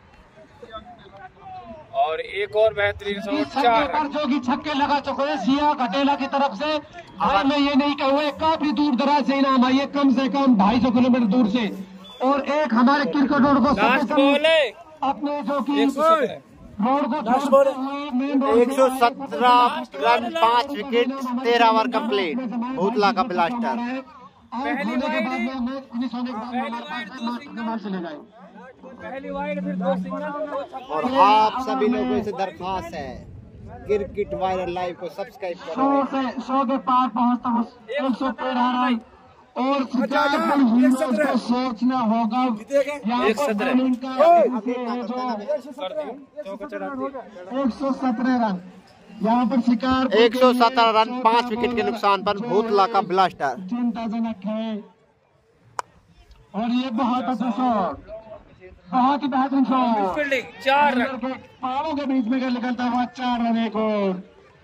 और एक और बेहतरीन पर जो कि छक्के लगा चुके हैं सिया घटेला की तरफ से। और मैं ये नहीं कहूँगा, काफी दूर दराज से इनाम आई है, कम से कम ढाई सौ किलोमीटर दूर से। और एक हमारे क्रिकेट रोड को अपने जो कि रोड को एक सौ सत्रह रन पाँच विकेट तेरह ओवर कंप्लीट, भूतला का ब्लास्टर। होने के बाद में मैच फिनिश होने के बाद हमारे पास मास्टर के मार चले जाए। पहली वाइड फिर दो सिंगल। और आप सभी लोगों से दरख्वास्त है, क्रिकेट वायरल लाइव को सब्सक्राइब करो। सौ से सौ के पार पहुँचता एक सौ तेरह रन और को सोचना होगा एक सौ सत्रह रन यहाँ पर शिकार एक सौ सत्रह रन पाँच विकेट के नुकसान पर भूतला का ब्लास्टर चिंताजनक है। और ये बहुत अच्छा शॉट, बहुत ही बेहतरीन शॉट, चार रन पारों के बीच में निकलता हुआ चार रन एक और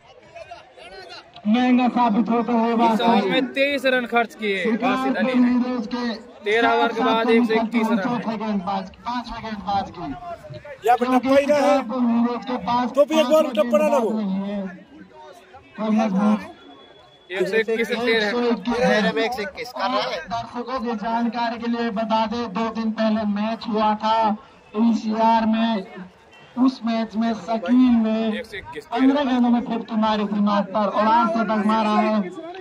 महंगा साबित होता होगा। में तेईस रन खर्च किए वासिद अली ने, तेरह ओवर के बाद एक सौ इक्कीस रन। पांच विकेट बाज की या फिर टप्पा ही ना है तो भी एक बार टप्पा ना लगो। एक सौ इक्कीस तेरह में एक सौ इक्कीस कर रहा है। दर्शकों की जानकारी के लिए बता दे, दो दिन पहले मैच हुआ था एनसीआर में। उस मैच में शकील ने पंद्रह गेंदों में फिफ्टी मारी थी मार पर और आज से तक मारा है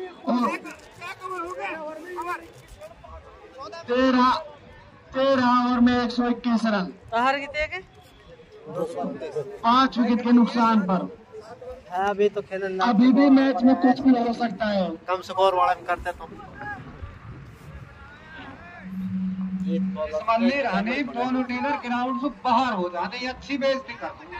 तेरह तेरह ओवर में एक सौ इक्कीस रन, पांच विकेट के नुकसान पर। अभी तो खेलना, अभी भी मैच में कुछ भी हो सकता है। कम स्कोर वाला भी करते तो रहने दोनों टीनर ग्राउंड से बाहर हो जाने, अच्छी बेइज्जती करते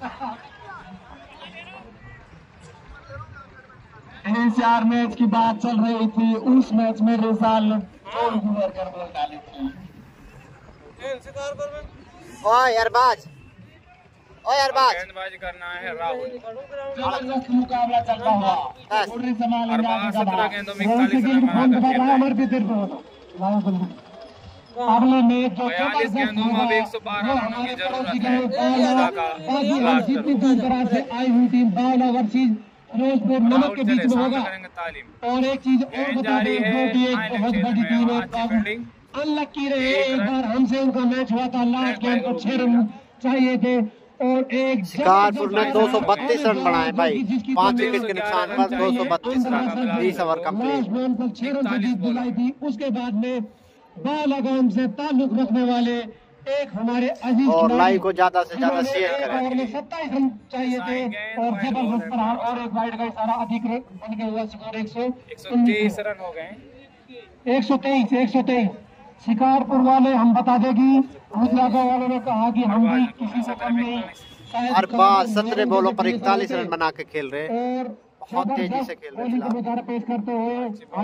एनसीआर मैच की बात चल रही थी। उस मैच में रिसाल ने कर बोल डाली थी। ओ यार बाज ओ यार बाज गेंदबाजी करना है राहुल। जबरदस्त मुकाबला चल रहा हुआ अगले मैच जो बयालीस गेंदों में अब एक सौ बारह रनों की जरूरत है। जितनी दूर दराज से आई हुई टीम बावला ओवरसीज फिरोजपुर नमक के बीच में होगा। और एक चीज और बता दें, जो कि एक बहुत बड़ी टीम है, अनलकी रहे। एक बार हमसे उनका मैच हुआ था, लास्ट गेंद को छह रन चाहिए थे और एक शिकारपुर ने दो सौ बत्तीस रन बनाए भाई, पांच विकेट के नुकसान पर दो सौ बत्तीस रन, बीस ओवर कंप्लीट। छह रन से जीत दिलाई थी। उसके बाद में बावला गांव से ताल्लुक रखने वाले एक हमारे अजीज और लाइव को ज्यादा से ज्यादा शेयर करें। सत्ताईस रन चाहिए थे और जबरदस्त प्रहार और एक वाइड का इशारा अधिकृत बन गया हुआ स्कोर एक सौ तेईस रन हो गए। एक सौ तेईस एक सौ तेईस शिकारपुर वाले हम बता दें कि भूतला वालों ने कहा कि हम भी किसी को कम नहीं अरबाज सत्रह बॉलों पर इकतालीस रन बना के खेल रहे हैं, बहुत तेजी से खेल रहे हैं। पेश करते हुए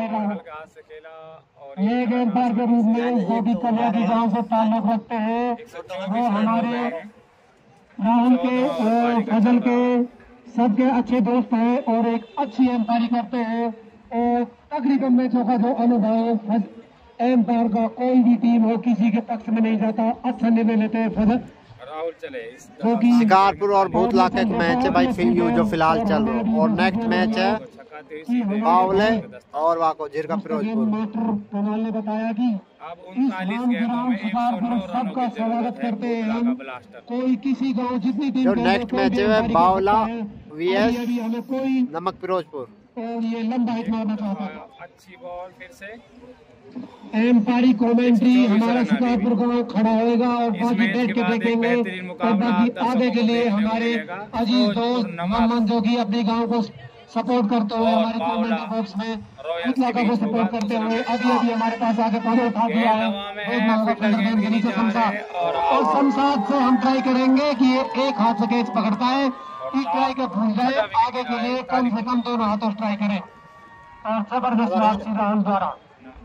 ये गेंदबाज के रूप में जो भी कल्याणी गांव से ताल्लुक रखते हैं, वो हमारे राहुल के और फजल के सबके अच्छे दोस्त हैं और एक अच्छी एम्पायरी करते हैं। और तकरीबन मैचों का जो अनुभव एम्पायर का, कोई भी टीम हो किसी के पक्ष में नहीं जाता, अच्छा निर्णय लेते हैं फजल। राहुल चले शिकारपुर और भूतला का एक मैच है भाई फिल्म जो फिलहाल चल रहा है, और नेक्स्ट मैच है बावले और वाको जिरका फिरोजपुर। ने बताया कि उनतालीस गेंदों में एक सौ नौ रनों सबका स्वागत करते हैं। कोई किसी गांव जितनी टीम जो नेक्स्ट मैच है बावला वीएस हमें कोई नमक फिरोजपुर। और ये लंबा हिट मारना चाहता है। अच्छी बॉल फिर से एम्पायरी कमेंट्री हमारा शिकारपुर गाँव खड़ा होएगा और बाकी बैठ के देखेंगे। और बाकी आगे के लिए हमारे अजीज दोस्त मोहम्मद जो की अपने गांव को सपोर्ट करते हुए हमारे कमेंट्री बॉक्स में इतलाका को सपोर्ट करते हुए अभी अभी हमारे पास आगे पौधे उठा दिया है। के नीचे शमशाद और शमशाद से हम ट्राई करेंगे कि ये एक हाथ से कैच पकड़ता है, एक ट्राई के भूल जाए, आगे के लिए कम से कम दोनों हाथों से ट्राई करें। और जबरदस्त वापसी राहुल द्वारा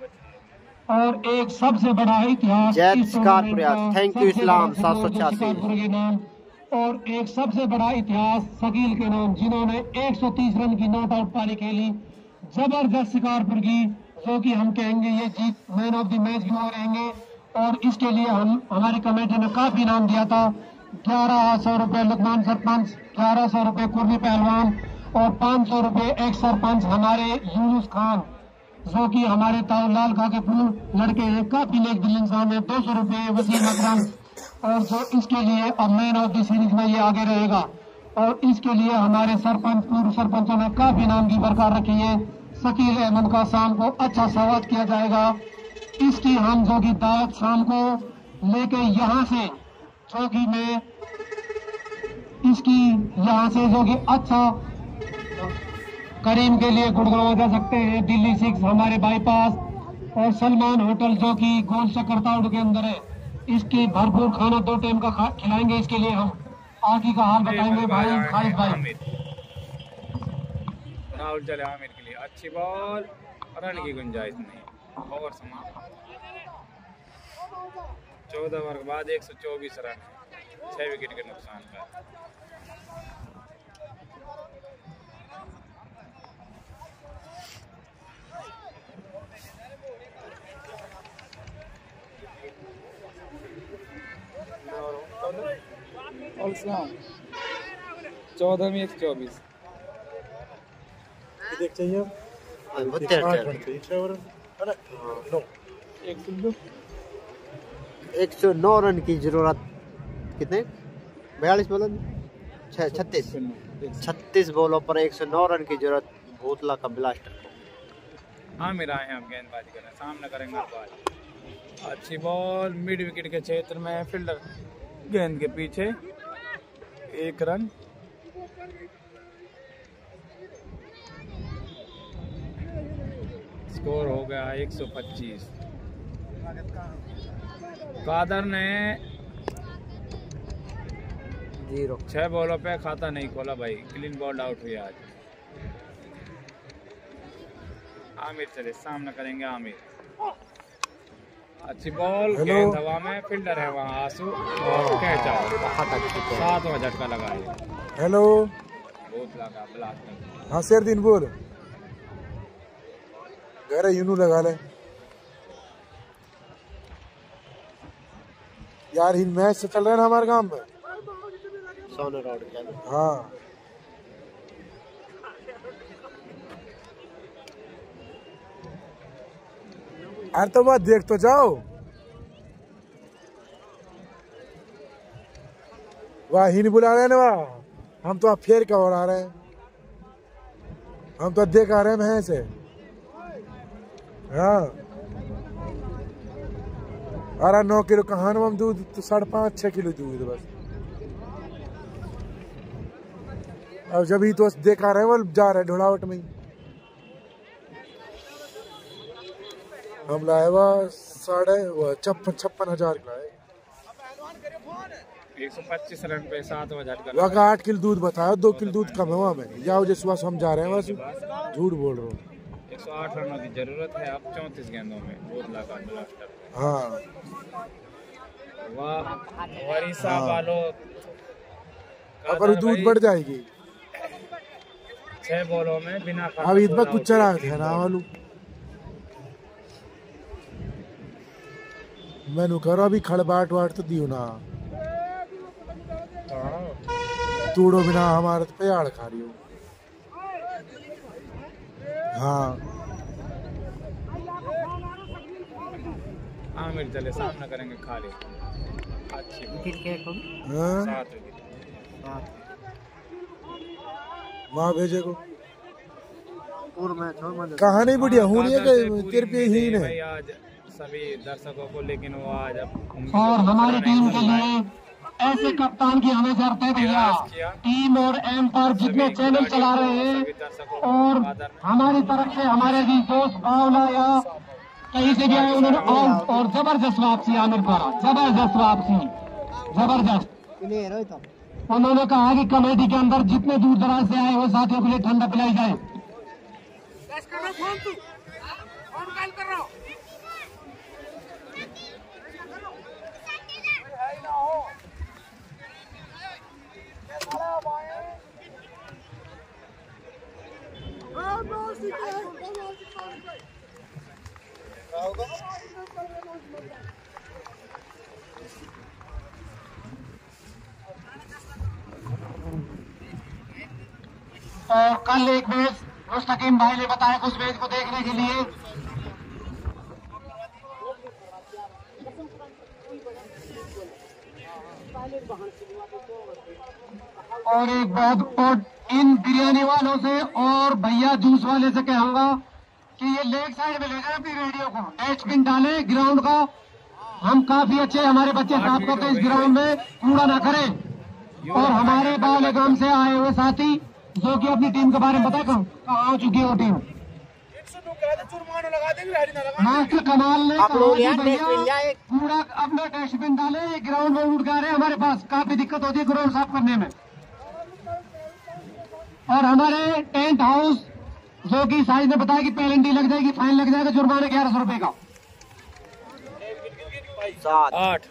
और एक सबसे बड़ा इतिहास थैंक यू इस्लाम सात सौ छियासी के नाम और एक सबसे बड़ा इतिहास शकील के नाम, जिन्होंने एक सौ तीस रन की नॉट आउट पारी खेली। जबरदस्त शिकारपुर की, जो कि हम कहेंगे ये जीत मैन ऑफ द मैच भी हो रहेंगे। और इसके लिए हम हमारी कमेटी ने काफी नाम दिया था, ग्यारह सौ रुपए लुकमान सरपंच, ग्यारह सौ रुपए कुर्मी पहलवान और पाँच सौ रुपए एक सरपंच हमारे यूनुस खान, जो कि हमारे ताऊलाल खा के पूर्ण लड़के हैं, काफी नेक दिल इंसान है। दो सौ रुपए वसीम अकरम, और जो इसके लिए अब मैन ऑफ द सीरीज में ये आगे रहेगा। और इसके लिए हमारे सरपंच पूर्व सरपंचों ने काफी नाम की बरकरार रखी है। शकील अहमद का शाम को अच्छा स्वागत किया जाएगा। इसकी हम जो की दावत शाम को लेके यहाँ से जो की मैं इसकी यहाँ से जो की अच्छा करीम के लिए गुड़गांव जा सकते हैं, दिल्ली सिक्स हमारे बाईपास और सलमान होटल जो कि गोल चक्कर ताउड के अंदर है। इसकी भरपूर खाना दो टाइम का खिलाएंगे। इसके लिए हम आगे का हाल बताएंगे भाई खालिद भाई। राहुल चले आमिर के लिए अच्छी बॉल, रन की गुंजाइश नहीं। ओवर समाप्त। चौदह ओवर के बाद एक सौ चौबीस रन, छह विकेट के नुकसान का। चौदह में एक सौ चौबीस देख चाहिए एक सौ नौ रन की जरूरत। कितने बयालीस बॉलों छत्तीस छत्तीस बॉलों पर एक सौ नौ रन की जरूरत भूतला का ब्लास्टर को। हाँ मेरा है, हम गेंदबाजी करें, सामना करेंगे बात। अच्छी बॉल मिड विकेट के क्षेत्र में, फील्डर गेंद के पीछे, एक रन। स्कोर हो गया एक सौ पच्चीस। कादर ने जीरो छह बॉलों पे खाता नहीं खोला भाई, क्लीन बॉल आउट हुई आज। आमिर चले, सामना करेंगे आमिर। अच्छी बॉल, गेंद हवा में, फील्डर है वहाँ आंसू और कैच आउट। सातवां झटका लगा है। हेलो बहुत लगा ब्लास्ट। हाँ शेर दिन बोल घर यूनू लगा ले यार। इन मैच से चल रहे हैं हमारे गांव में सोने रोड के। हाँ अरे तो बात देख तो जाओ। वाह ही नहीं बुला रहे ना, वाह हम तो आप फेर का और आ रहे हैं, हम तो देख आ रहे हैं भैंस से। हाँ अरे नौ किलो कहान में दूध तो साढ़े पाँच छह किलो दूध बस। अब जब ही तो देख आ रहे हैं वो जा रहे हैं ढोलावट में। हम लाए हुआ साढ़े छप्पन छप्पन हजार का है। एक सौ पच्चीस रन पे सात झटका। वहाँ का आठ किलो दूध बताया, दो किलो दूध कम है वहाँ में। जाओ जिस वक्त हम जा रहे हैं बस झूठ बोल रहा हूँ। एक सौ आठ रनों की जरूरत है अब चौंतीस गेंदों में। बोतला का ब्लास्टर। हाँ वाह वरीसा वालों पर दूध बढ़ जाएगी। छह बॉलों में बिना अब इसमें कुछ चला है ना वालू मैंने करो अभी खड़बाट वाट तो दियो ना तूड़ो बिना हमारे तो प्याड़ खा रही हो। हाँ आमिर चले सामना करेंगे खाली। अच्छी वहाँ भेजे को कहा नहीं बढ़िया हूँ तेरे पे ही नहीं आज सभी दर्शकों को। लेकिन वो आज और हमारी टीम के लिए ऐसे कप्तान की हमें जरूरत है भैया। टीम और एम पर जितने चैनल चला रहे हैं और हमारी तरफ से हमारे भी दोस्त बावला या कहीं से भी आए उन्होंने आउट और जबरदस्त वापसी आमिर द्वारा जबरदस्त वापसी जबरदस्त। उन्होंने कहा कि कमेटी के अंदर जितने दूर दराज से आए वो साथियों के लिए ठंडा पिलाई जाए। और कल एक मैच मुस्तकीम भाई ने बताया उस मैच को देखने के लिए और एक बहुत और इन बिरयानी वालों से और भैया जूस वाले से कहूंगा कि ये लेग साइड में ले जाए अपनी रेडियो को डस्टबिन डालें ग्राउंड का। हम काफी अच्छे हमारे बच्चे साफ करते हैं इस ग्राउंड में कूड़ा ना करें। और हमारे बालेगाम से आए हुए साथी जो कि अपनी टीम के बारे में बता कहाँ आ चुकी है वो टीम मास्टर कमाल ने पूरा अपना डस्टबिन डाले ग्राउंड में उठ जा रहे हैं। हमारे पास काफी दिक्कत होती है ग्राउंड साफ करने में। और हमारे टेंट हाउस जो कि साइज ने बताया कि पेनल्टी लग जाएगी फाइन लग जाएगा जुर्माना ग्यारह सौ रुपए का। आठ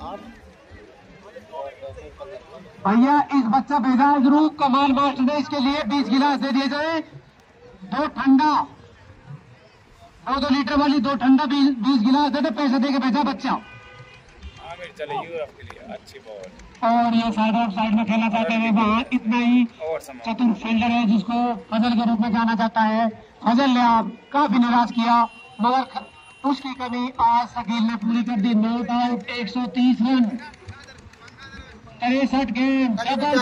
भैया इस बच्चा भेजा जरूर कमाल मास्टर ने इसके लिए बीस गिलास दे दिए जाए। दो ठंडा दो दो लीटर वाली दो ठंडा बीस गिलास दे दे पैसे दे के भेजा बच्चा। आमिर चले यूरोप के लिए अच्छी बॉल। और ये साइड ऑफ साइड में खेलना चाहते हैं वहाँ इतना ही चतुर फील्डर है जिसको फजल के रूप में जाना जाता है। फजल ने आप काफी निराश किया मगर उसकी कमी आज शकील ने पूरी कर दी। नॉट आउट एक सौ तीस रन तिरसठ गेंद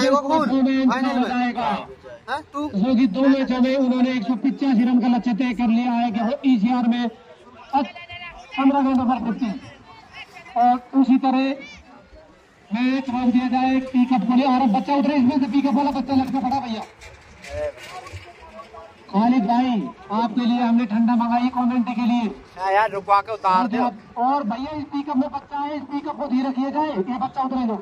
जो कि दो मैचों में उन्होंने एक सौ पिचासी रन का लक्ष्य तय कर लिया है कि वो ईसीआर में पंद्रह गेंदों पर फिफ्टी। और उसी तरह मैच छोड़ दिया जाए पिकअप को और बच्चा उतरे इसमें से पिकअप वाला बच्चा लड़का पड़ा भैया। खालिद भाई आपके लिए हमने ठंडा मंगाई कमेंट्री के लिए यार रुकवा के उतार दो। और भैया इस पिकअप में बच्चा है इस पिकअप को धीरे रखिए जाए ये बच्चा उतरे दो।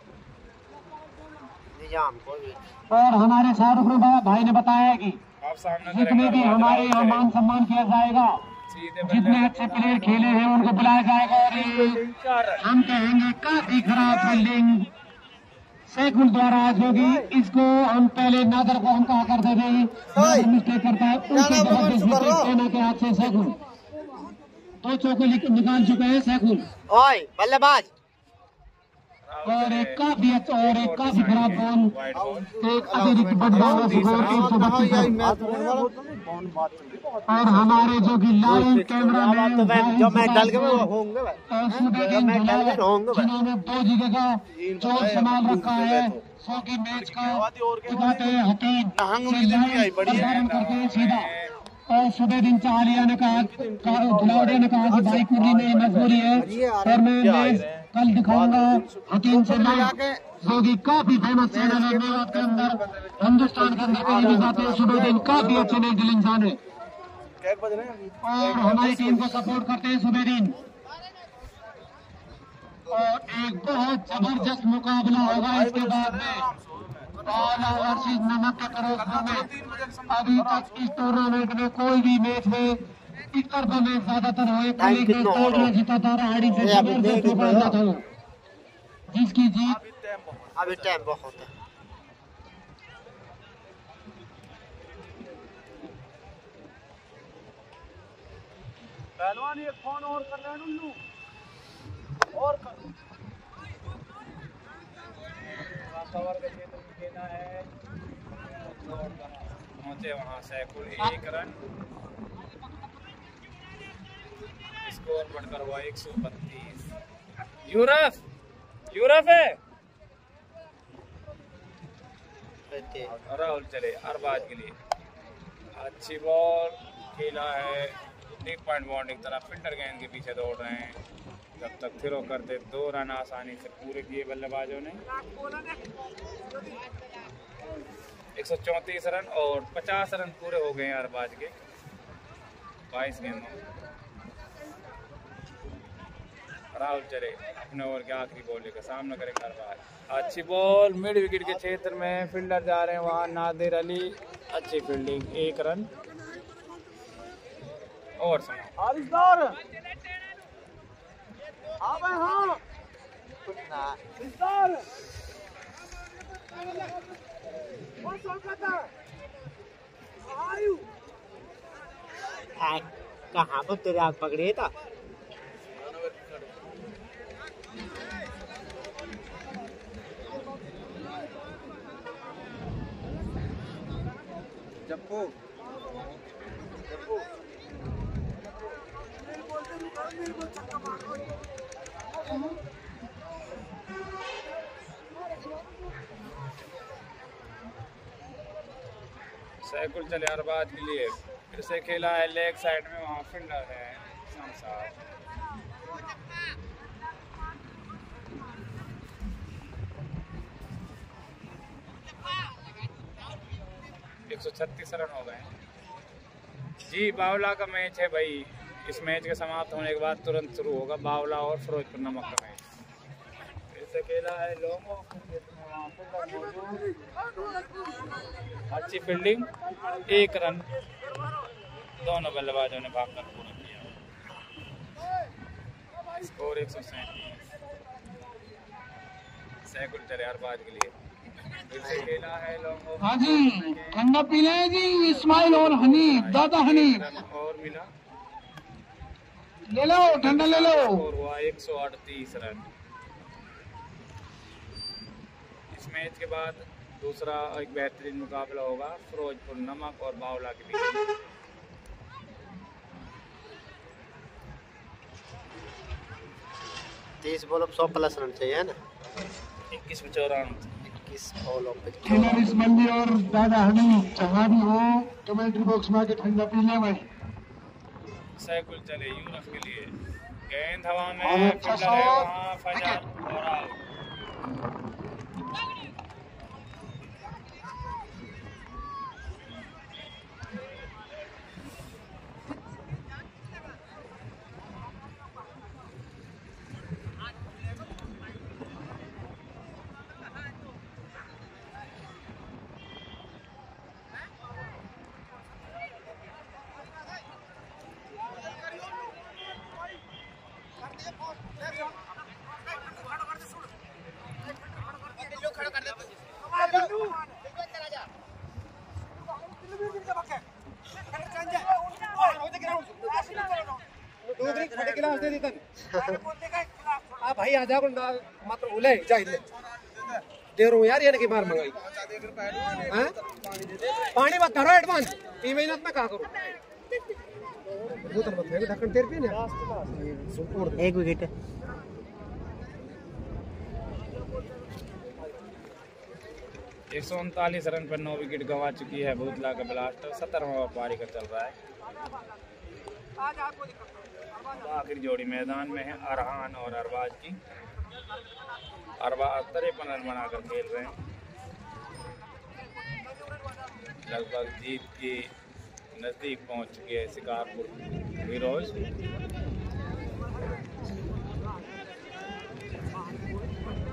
और हमारे शाहरुख भाई ने बताया कि जितने भी हमारे यहाँ मान सम्मान किया जाएगा जितने अच्छे प्लेयर खेले हैं उनको बुलाया जाएगा। और हम कहेंगे काफी खराब फील्डिंग सैकुल द्वारा जो कि इसको हम पहले नादर को हम कहा करते थे मिस्टेक करता है उसके जबरदस्त मिस्टेक सेना के हाथ से सैकुल दो चौके निकाल चुके हैं सैकुल बल्लेबाज। और एक काफी अच्छा और एक काफी खराब बॉल एक अतिरिक्त बदलाव स्कोर एक सौ बत्तीस। और हमारे जो कि लाइव कैमरा मैन जिन्होंने दो जगह का जो संभाल रखा है सौ की मैच का दिखाते हैं हकीम करते हैं सीधा। और सुबह दिन चालिया ने कहा धुलावड़िया ने कहा कि भाई कुर्ली में मजबूरी है और मैं मैच कल दिखाऊंगा हकीम से जो कि काफी फेमस चैनल है मेवात के अंदर हिंदुस्तान के अंदर कहीं भी जाते हैं। सुबह दिन काफी अच्छे नए दिल इंसान है और हमारी टीम को सपोर्ट करते हैं सुबह दिन। और एक बहुत जबरदस्त मुकाबला होगा इसके बाद में बावला वर्सेस नमक के करोड़ में। अभी तक इस टूर्नामेंट में कोई भी मैच में इस तरफ में ज्यादातर हुए जीता ताराहाड़ी से जबरदस्त मुकाबला था जिसकी जीत अभी टाइम बहुत है। पहलवान एक फोन और कर रहे हैं और कर कवर के क्षेत्र में खेला है पहुंचे वहां सैकुल एक रन स्कोर बढ़कर हुआ एक सौ बत्तीस। यूरफ यूरफ है राहुल चले अरबाज के लिए अच्छी बॉल खेला है डीप पॉइंट बाउंड्री की तरफ फिल्टर गेंद के पीछे दौड़ रहे हैं जब तक थ्रो करते दो रन आसानी से पूरे किए बल्लेबाजों ने। एक सौ चौंतीस रन और पचास रन पूरे हो गए हैं अरबाज के बाईस गेंदों में। राहुल चले अपने ओवर के आखिरी बॉल लेकर सामना करेंगे अरबाज। अच्छी बॉल मिड विकेट के क्षेत्र में फील्डर जा रहे हैं वहाँ नादिर अली अच्छी फील्डिंग एक रन और कहाँ पर तेरे आग पकड़े था जप्पू सैकुल चले अरबाज के लिए फिर से खेला है लेग साइड में वहाँ फील्डर है एक सौ छत्तीस रन हो गए जी। बावला का मैच है भाई इस मैच के समाप्त होने के बाद तुरंत शुरू होगा बावला और फिरोजपुर नमक का मैच। फिर से खेला है लोमो अच्छी फील्डिंग एक रन दोनों बल्लेबाजों ने भागकर पूरा किया स्कोर एक सौ सैंतीस। सैकुल चले अरबाज के लिए फिर से खेला है लोमो हाँ जी ठंडा पी लें जी इस्माइल और हनीफ दादा हनीफ और मिला ले लो ठंडा ले लो और हुआ एक सौ अड़तीस रन। इस मैच के बाद दूसरा एक बेहतरीन मुकाबला होगा फिरोजपुर नमक और बावला के बीच। तीस बॉल सौ प्लस रन चाहिए ना इक्कीस में चौरानवे इक्कीस बॉल खिलाड़ी मंडी और दादा हनीफ जहाँ भी हो कमेंट्री बॉक्स में आके ठंडा पी ले भाई। सैकुल चले यूरफ के लिए गेंद हवा में फील्डर है वहाँ फजर और आउट। भाई आ जाओ मात्र उले जाइले दे रो यार ये की मार मंगाई हां पानी मत धरो एडवांस तीन महीने में का करूं बोतल मत फेंक ढक्कन तेर पे ना एक विकेट एक सौ उनतालीस रन पर नौ विकेट गंवा चुकी है भूतला का ब्लास्टर सत्तरवां पारी का चल रहा है। आखिरी जोड़ी मैदान में है अरहान और अरबाज की। अरबाज तिरपन रन बनाकर खेल रहे हैं लगभग जीत के नजदीक पहुंच चुके हैं शिकारपुर हीरोज।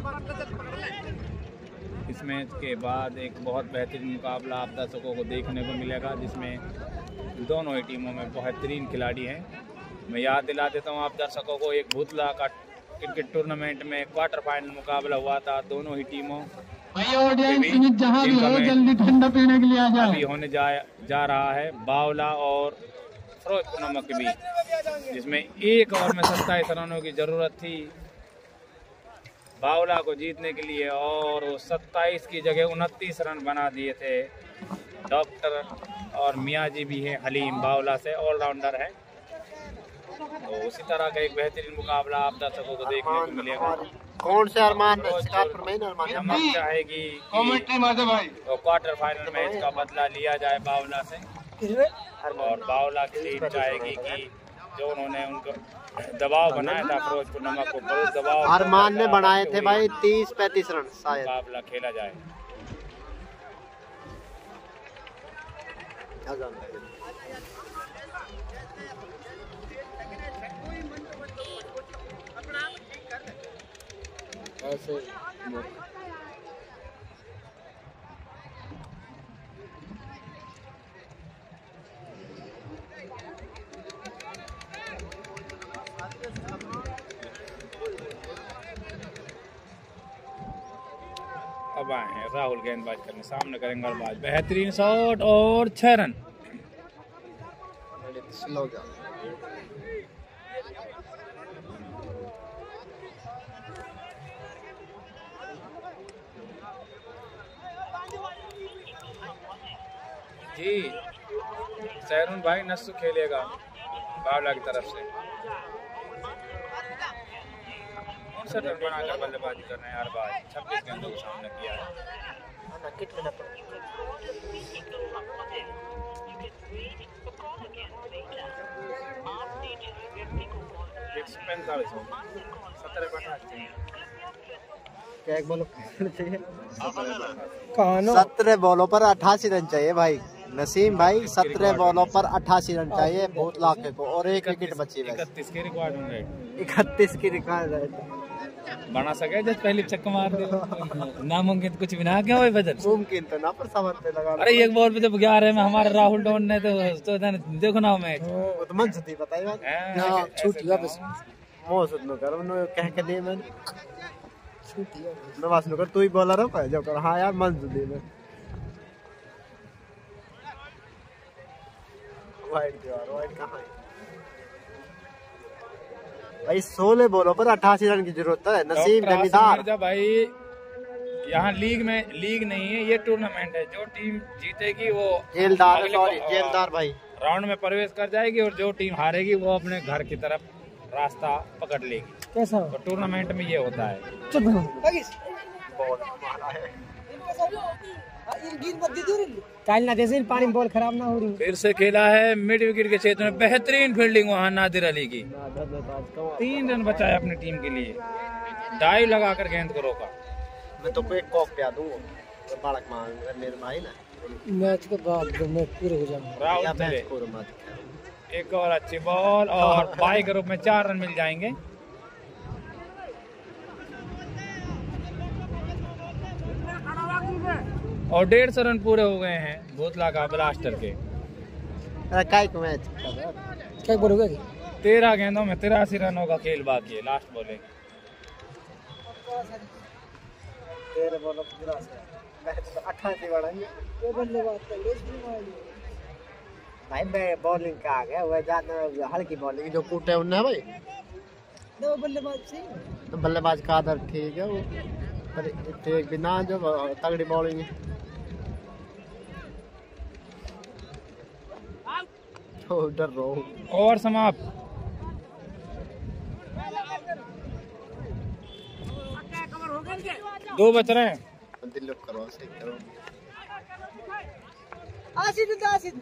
इस मैच के बाद एक बहुत बेहतरीन मुकाबला आप दर्शकों को देखने को मिलेगा, जिसमें दोनों ही टीमों में बेहतरीन खिलाड़ी हैं। मैं याद दिला देता हूं आप दर्शकों को, एक भूतला का क्रिकेट टूर्नामेंट में क्वार्टर फाइनल मुकाबला हुआ था दोनों ही टीमों। जहां भी हो जल्दी ठंडा पीने के लिए आ जाए। अभी होने जा, जा रहा है बावला और फिरोजपुर नमक के बीच, जिसमें एक ओवर में सत्ताईस रनों की जरूरत थी बावला को जीतने के लिए, और वो सत्ताईस की जगह उनतीस रन बना दिए थे। डॉक्टर और मियाँ जी भी हैं, हलीम बावला से ऑलराउंडर है। तो उसी तरह का एक बेहतरीन मुकाबला आप दर्शकों को देखने को मिलेगा। कौन से अरमान नमक चाहेगी तो क्वार्टर फाइनल मैच का बदला लिया जाए बावला से, और बावला की टीम चाहेगी कि जो उन्होंने उनको दबाव बनाया था फिरोजपुर नमक को, बहुत दबाव अरमान ने बनाए थे भाई तीस पैंतीस रन शायद, मुकाबला खेला जाए। ऐसे अब आए हैं राहुल गेंदबाज करने, सामने करेंगे गेंदबाज, बेहतरीन शॉट और छह रन। स्लो जा जी सैरून भाई नस्सु खेलेगा बावला की तरफ से। उनसठ रन बनाकर बल्लेबाजी कर रहे हैं यार बाज, छब्बीस गेंदों को सामने किया है। एक सौ पैंतालीस सत्रह सत्रह बॉलों पर अट्ठासी रन चाहिए भाई नसीम भाई, सत्रह बॉलों पर अट्ठासी रन चाहिए बहुत लाखे को, और एक विकेट बची है। इकतीस के रिकॉर्ड होंगे, इकतीस की रिकॉर्ड बना सके जब पहले चक्का मार दे। नामुमकिन कुछ भी ना क्या बदल मुमकिन तो ना, पर सवाल पे लगा। अरे एक बॉल पे जब ग्यारह में हमारे राहुल डॉन ने तो, तो देखो ना मैच वो तो मन से बताई बात हां छूटी वापस मौसद न करो न कह के दे मैं छूटी न वास न कर तू ही बॉलर है जो कर। हां यार मन से दे मैं वाइड यार वाइड कहां है भाई, सोलह बॉलों पर अट्ठासी रन की जरूरत है। नसीम जमींदार भाई यहाँ लीग में लीग नहीं है, ये टूर्नामेंट है। जो टीम जीतेगी वो जेलदार सॉरी जेलदार भाई राउंड में प्रवेश कर जाएगी, और जो टीम हारेगी वो अपने घर की तरफ रास्ता पकड़ लेगी। कैसा तो टूर्नामेंट में ये होता है। काल ना जैसे पानी में बॉल खराब ना हो रही। फिर से खेला है मिड विकेट के क्षेत्र में, बेहतरीन फील्डिंग वहाँ नादिर अली की, तीन रन बचाए अपनी टीम के लिए, डाइव लगाकर गेंद को रोका। मैं तो एक कॉक पे आ दूंगा तो बालक मार मेरे भाई ना मैच के बाद मैच पूरे हो जाएंगे। राहुल चले एक और अच्छी बॉल, और बाई के रूप में चार रन मिल जाएंगे। और डेढ़ सौ रन पूरे हो गए हैं भूतला का ब्लास्टर के। मैच क्या बोल हो गया? तेरह गेंदों में तिरासी रनों का खेल बाकी है, लास्ट बॉलिंग। भाई बॉलिंग का आ गया वह ज्यादा हल्की बॉलिंग जो कूटे उन्हें भाई दो बल्लेबाज से तो बल्लेबाज का आदर ठीक है वो, पर एक बिना जो तगड़ी बॉलिंग है तो डर रहा और समाप्त। दो बच रहे हैं। दिल करो सही करो आसिद आसिद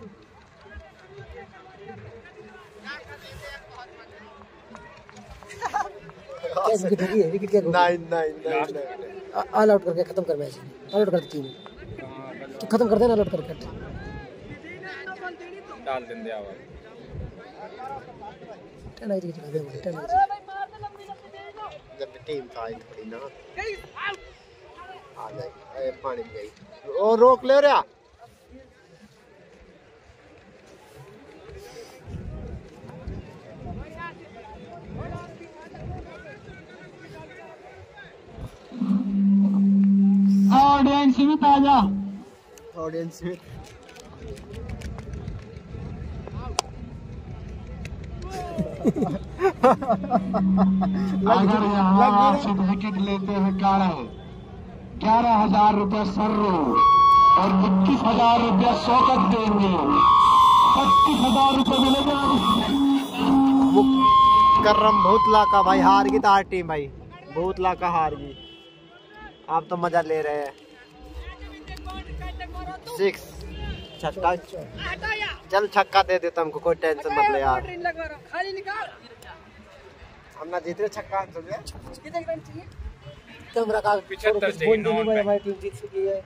nine nine nine all out करके खत्म कर मैच, ऑल आउट कर टीम तो खत्म कर देना, ऑल आउट करके डाल देंगे आवाज। टेन आई थी टेन आई जब टीम था थोड़ी ना आ जाएगी पानी में गई और रोक ले रहा ऑडियंस में ताजा ऑडियंस में अगर यहाँ सर्टिफिकेट लेते हैं ग्यारह ग्यारह हजार रुपये सर्रो और इक्कीस हजार रुपये शौकत देंगे पच्चीस हजार रुपये मिलेगा। करम भूतला का भाई हार गई तार टीम भाई भूतला का हार गई। आप तो मजा ले रहे हैं। सिक्स छक्का चल छक्का दे देता हमको कोई टेंशन मत ले यार। हम ना जीत रहे छक्का कैमरा का पिछहत्तर भाई टीम जीत चुकी है।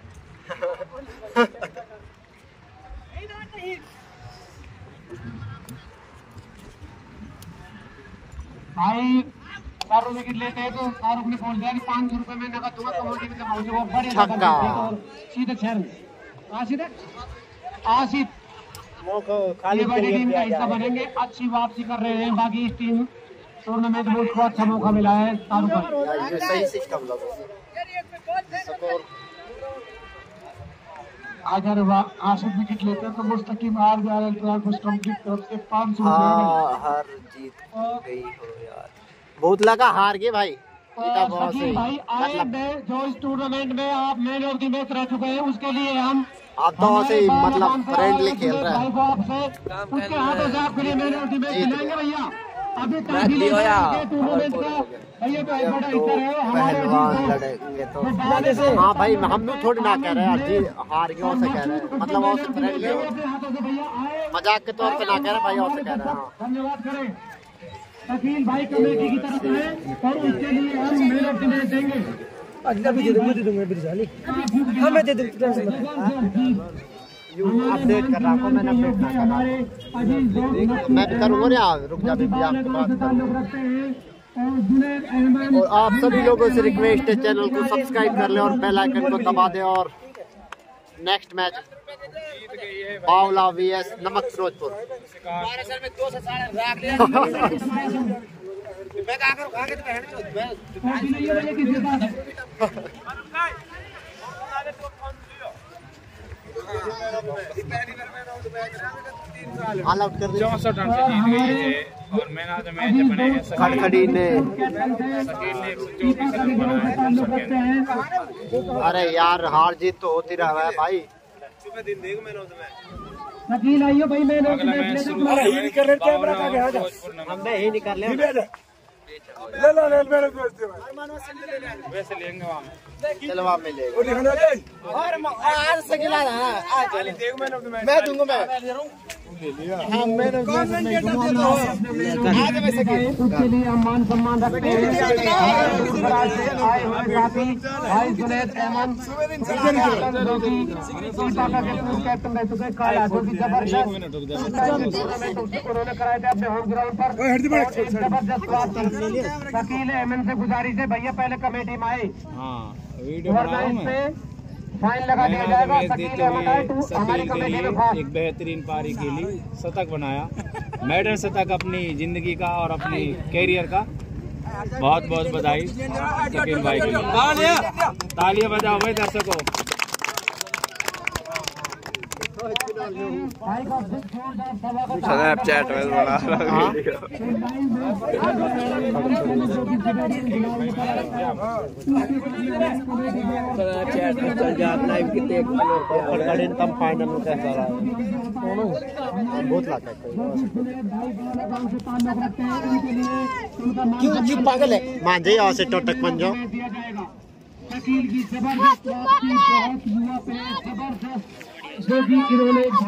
भाई चार विकेट लेते हैं तो शाहरुख ने बोल दिया कि पाँच सौ रुपए में नकद दूंगा कमेटी में पहुंचे वो बड़े छक्का सीधे छह रन आसिफ आसिफ वो खाली बड़ी टीम का हिस्सा बनेंगे। अच्छी वापसी कर रहे हैं बाकी इस टीम टूर्नामेंट में उसको अच्छा मौका मिला है शाहरुख भाई। ये सही सिस्टम लगा स्कोर अगर आसिफ विकेट लेते हैं तो मुस्तकिम आर ग्यारह ट्रांसफर कंपनी तरफ से पाँच सौ रुपए हार जीत गई हो यार। बहुत लगा हार गए भाई भाई आए जो इस टूर्नामेंट में आप मैन ऑफ द मैच रह चुके हैं उसके लिए हम आप तो ऐसे ही मतलब फ्रेंडली खेल रहे हैं। उसके हाथों से आपके लिए मैन ऑफ द मैच खिलाएंगे भैया। अभी पहलवान लड़ेंगे तो हाँ भाई हम लोग थोड़ी ना कह रहे हैं जी हार गए से कह रहे हैं मतलब और से फ्रेंडली मजाक के तौर पे ना कह रहे भाई और से कह रहे हैं। धन्यवाद करें शकील भाई कमेटी की तरफ से और उसके लिए हम मैन ऑफ द मैच देंगे। अगला भी दे दूंगा दे दूंगा मेरी जाली हां मैं दे दूंगा यू अपडेट कर रहा हूं मैंने अपडेट ना करा मैं भी करूंगा ना रुक जा बेबी आपके बात और आप सभी लोगों से रिक्वेस्ट है चैनल को सब्सक्राइब कर लें और बेल आइकन को दबा दें। और नेक्स्ट मैच बावला वीएस नमक फिरोजपुर मैं क्या करूं आगे तो बहन चोद मैं ऑल आउट कर दिया चौसठ रन से जीत गई है और मैन ऑफ द मैच बने हैं खड़खड़ी ने शकील ने एक सौ चौबीस रन बनाए। अरे यार हार जीत तो होती रहा है भाई। सुबह दिन देखो man of the match Shakeel आइयो भाई मैन ऑफ द अगला मैच मैच शुरू अरे ही नहीं कर रहे कैमरा का गया जा हमने ही नहीं कर लिया ले लो ले मेरे दोस्त वैसे लेंगे वहाँ चलो आप में ले वो दिखाना दे और आज से खिला रहा है आज चले देखो मैन ऑफ द मैच मैं दूंगा मैं हां मैंने आज मैं से उसके लिए हम मान सम्मान रखते हैं आए हुए साथी भाई जुनैद अहमद जो कि कोलकाता के पूर्व कैप्टन रह चुके काला जो कि जबरदस्त उन्होंने कराए थे अपने होम ग्राउंड पर जबरदस्त बात शकील अहमद से गुजारिश है भैया पहले कमेटी में आए वीडियो बनाऊं मैं फाइन लगा दिया जाएगा शकील अहमद आए तो हमारी कमेटी में एक बेहतरीन पारी खेली शतक बनाया मेडल शतक अपनी जिंदगी का और अपनी कैरियर का। बहुत बहुत बधाई शकील भाई के लिए तालियां बजाओ भाई दर्शकों। स्नैपचैट में बना रहा चैट में चल जा लाइव कितने खड़खड़ी ने तब फाइनल में कैसा रहा बहुत लाता है क्यों क्यों पागल है मान जाइए और से टोटक बन जाओ। शकील की जबरदस्त वापसी बहुत युवा प्लेयर जबरदस्त जो कि इन्होंने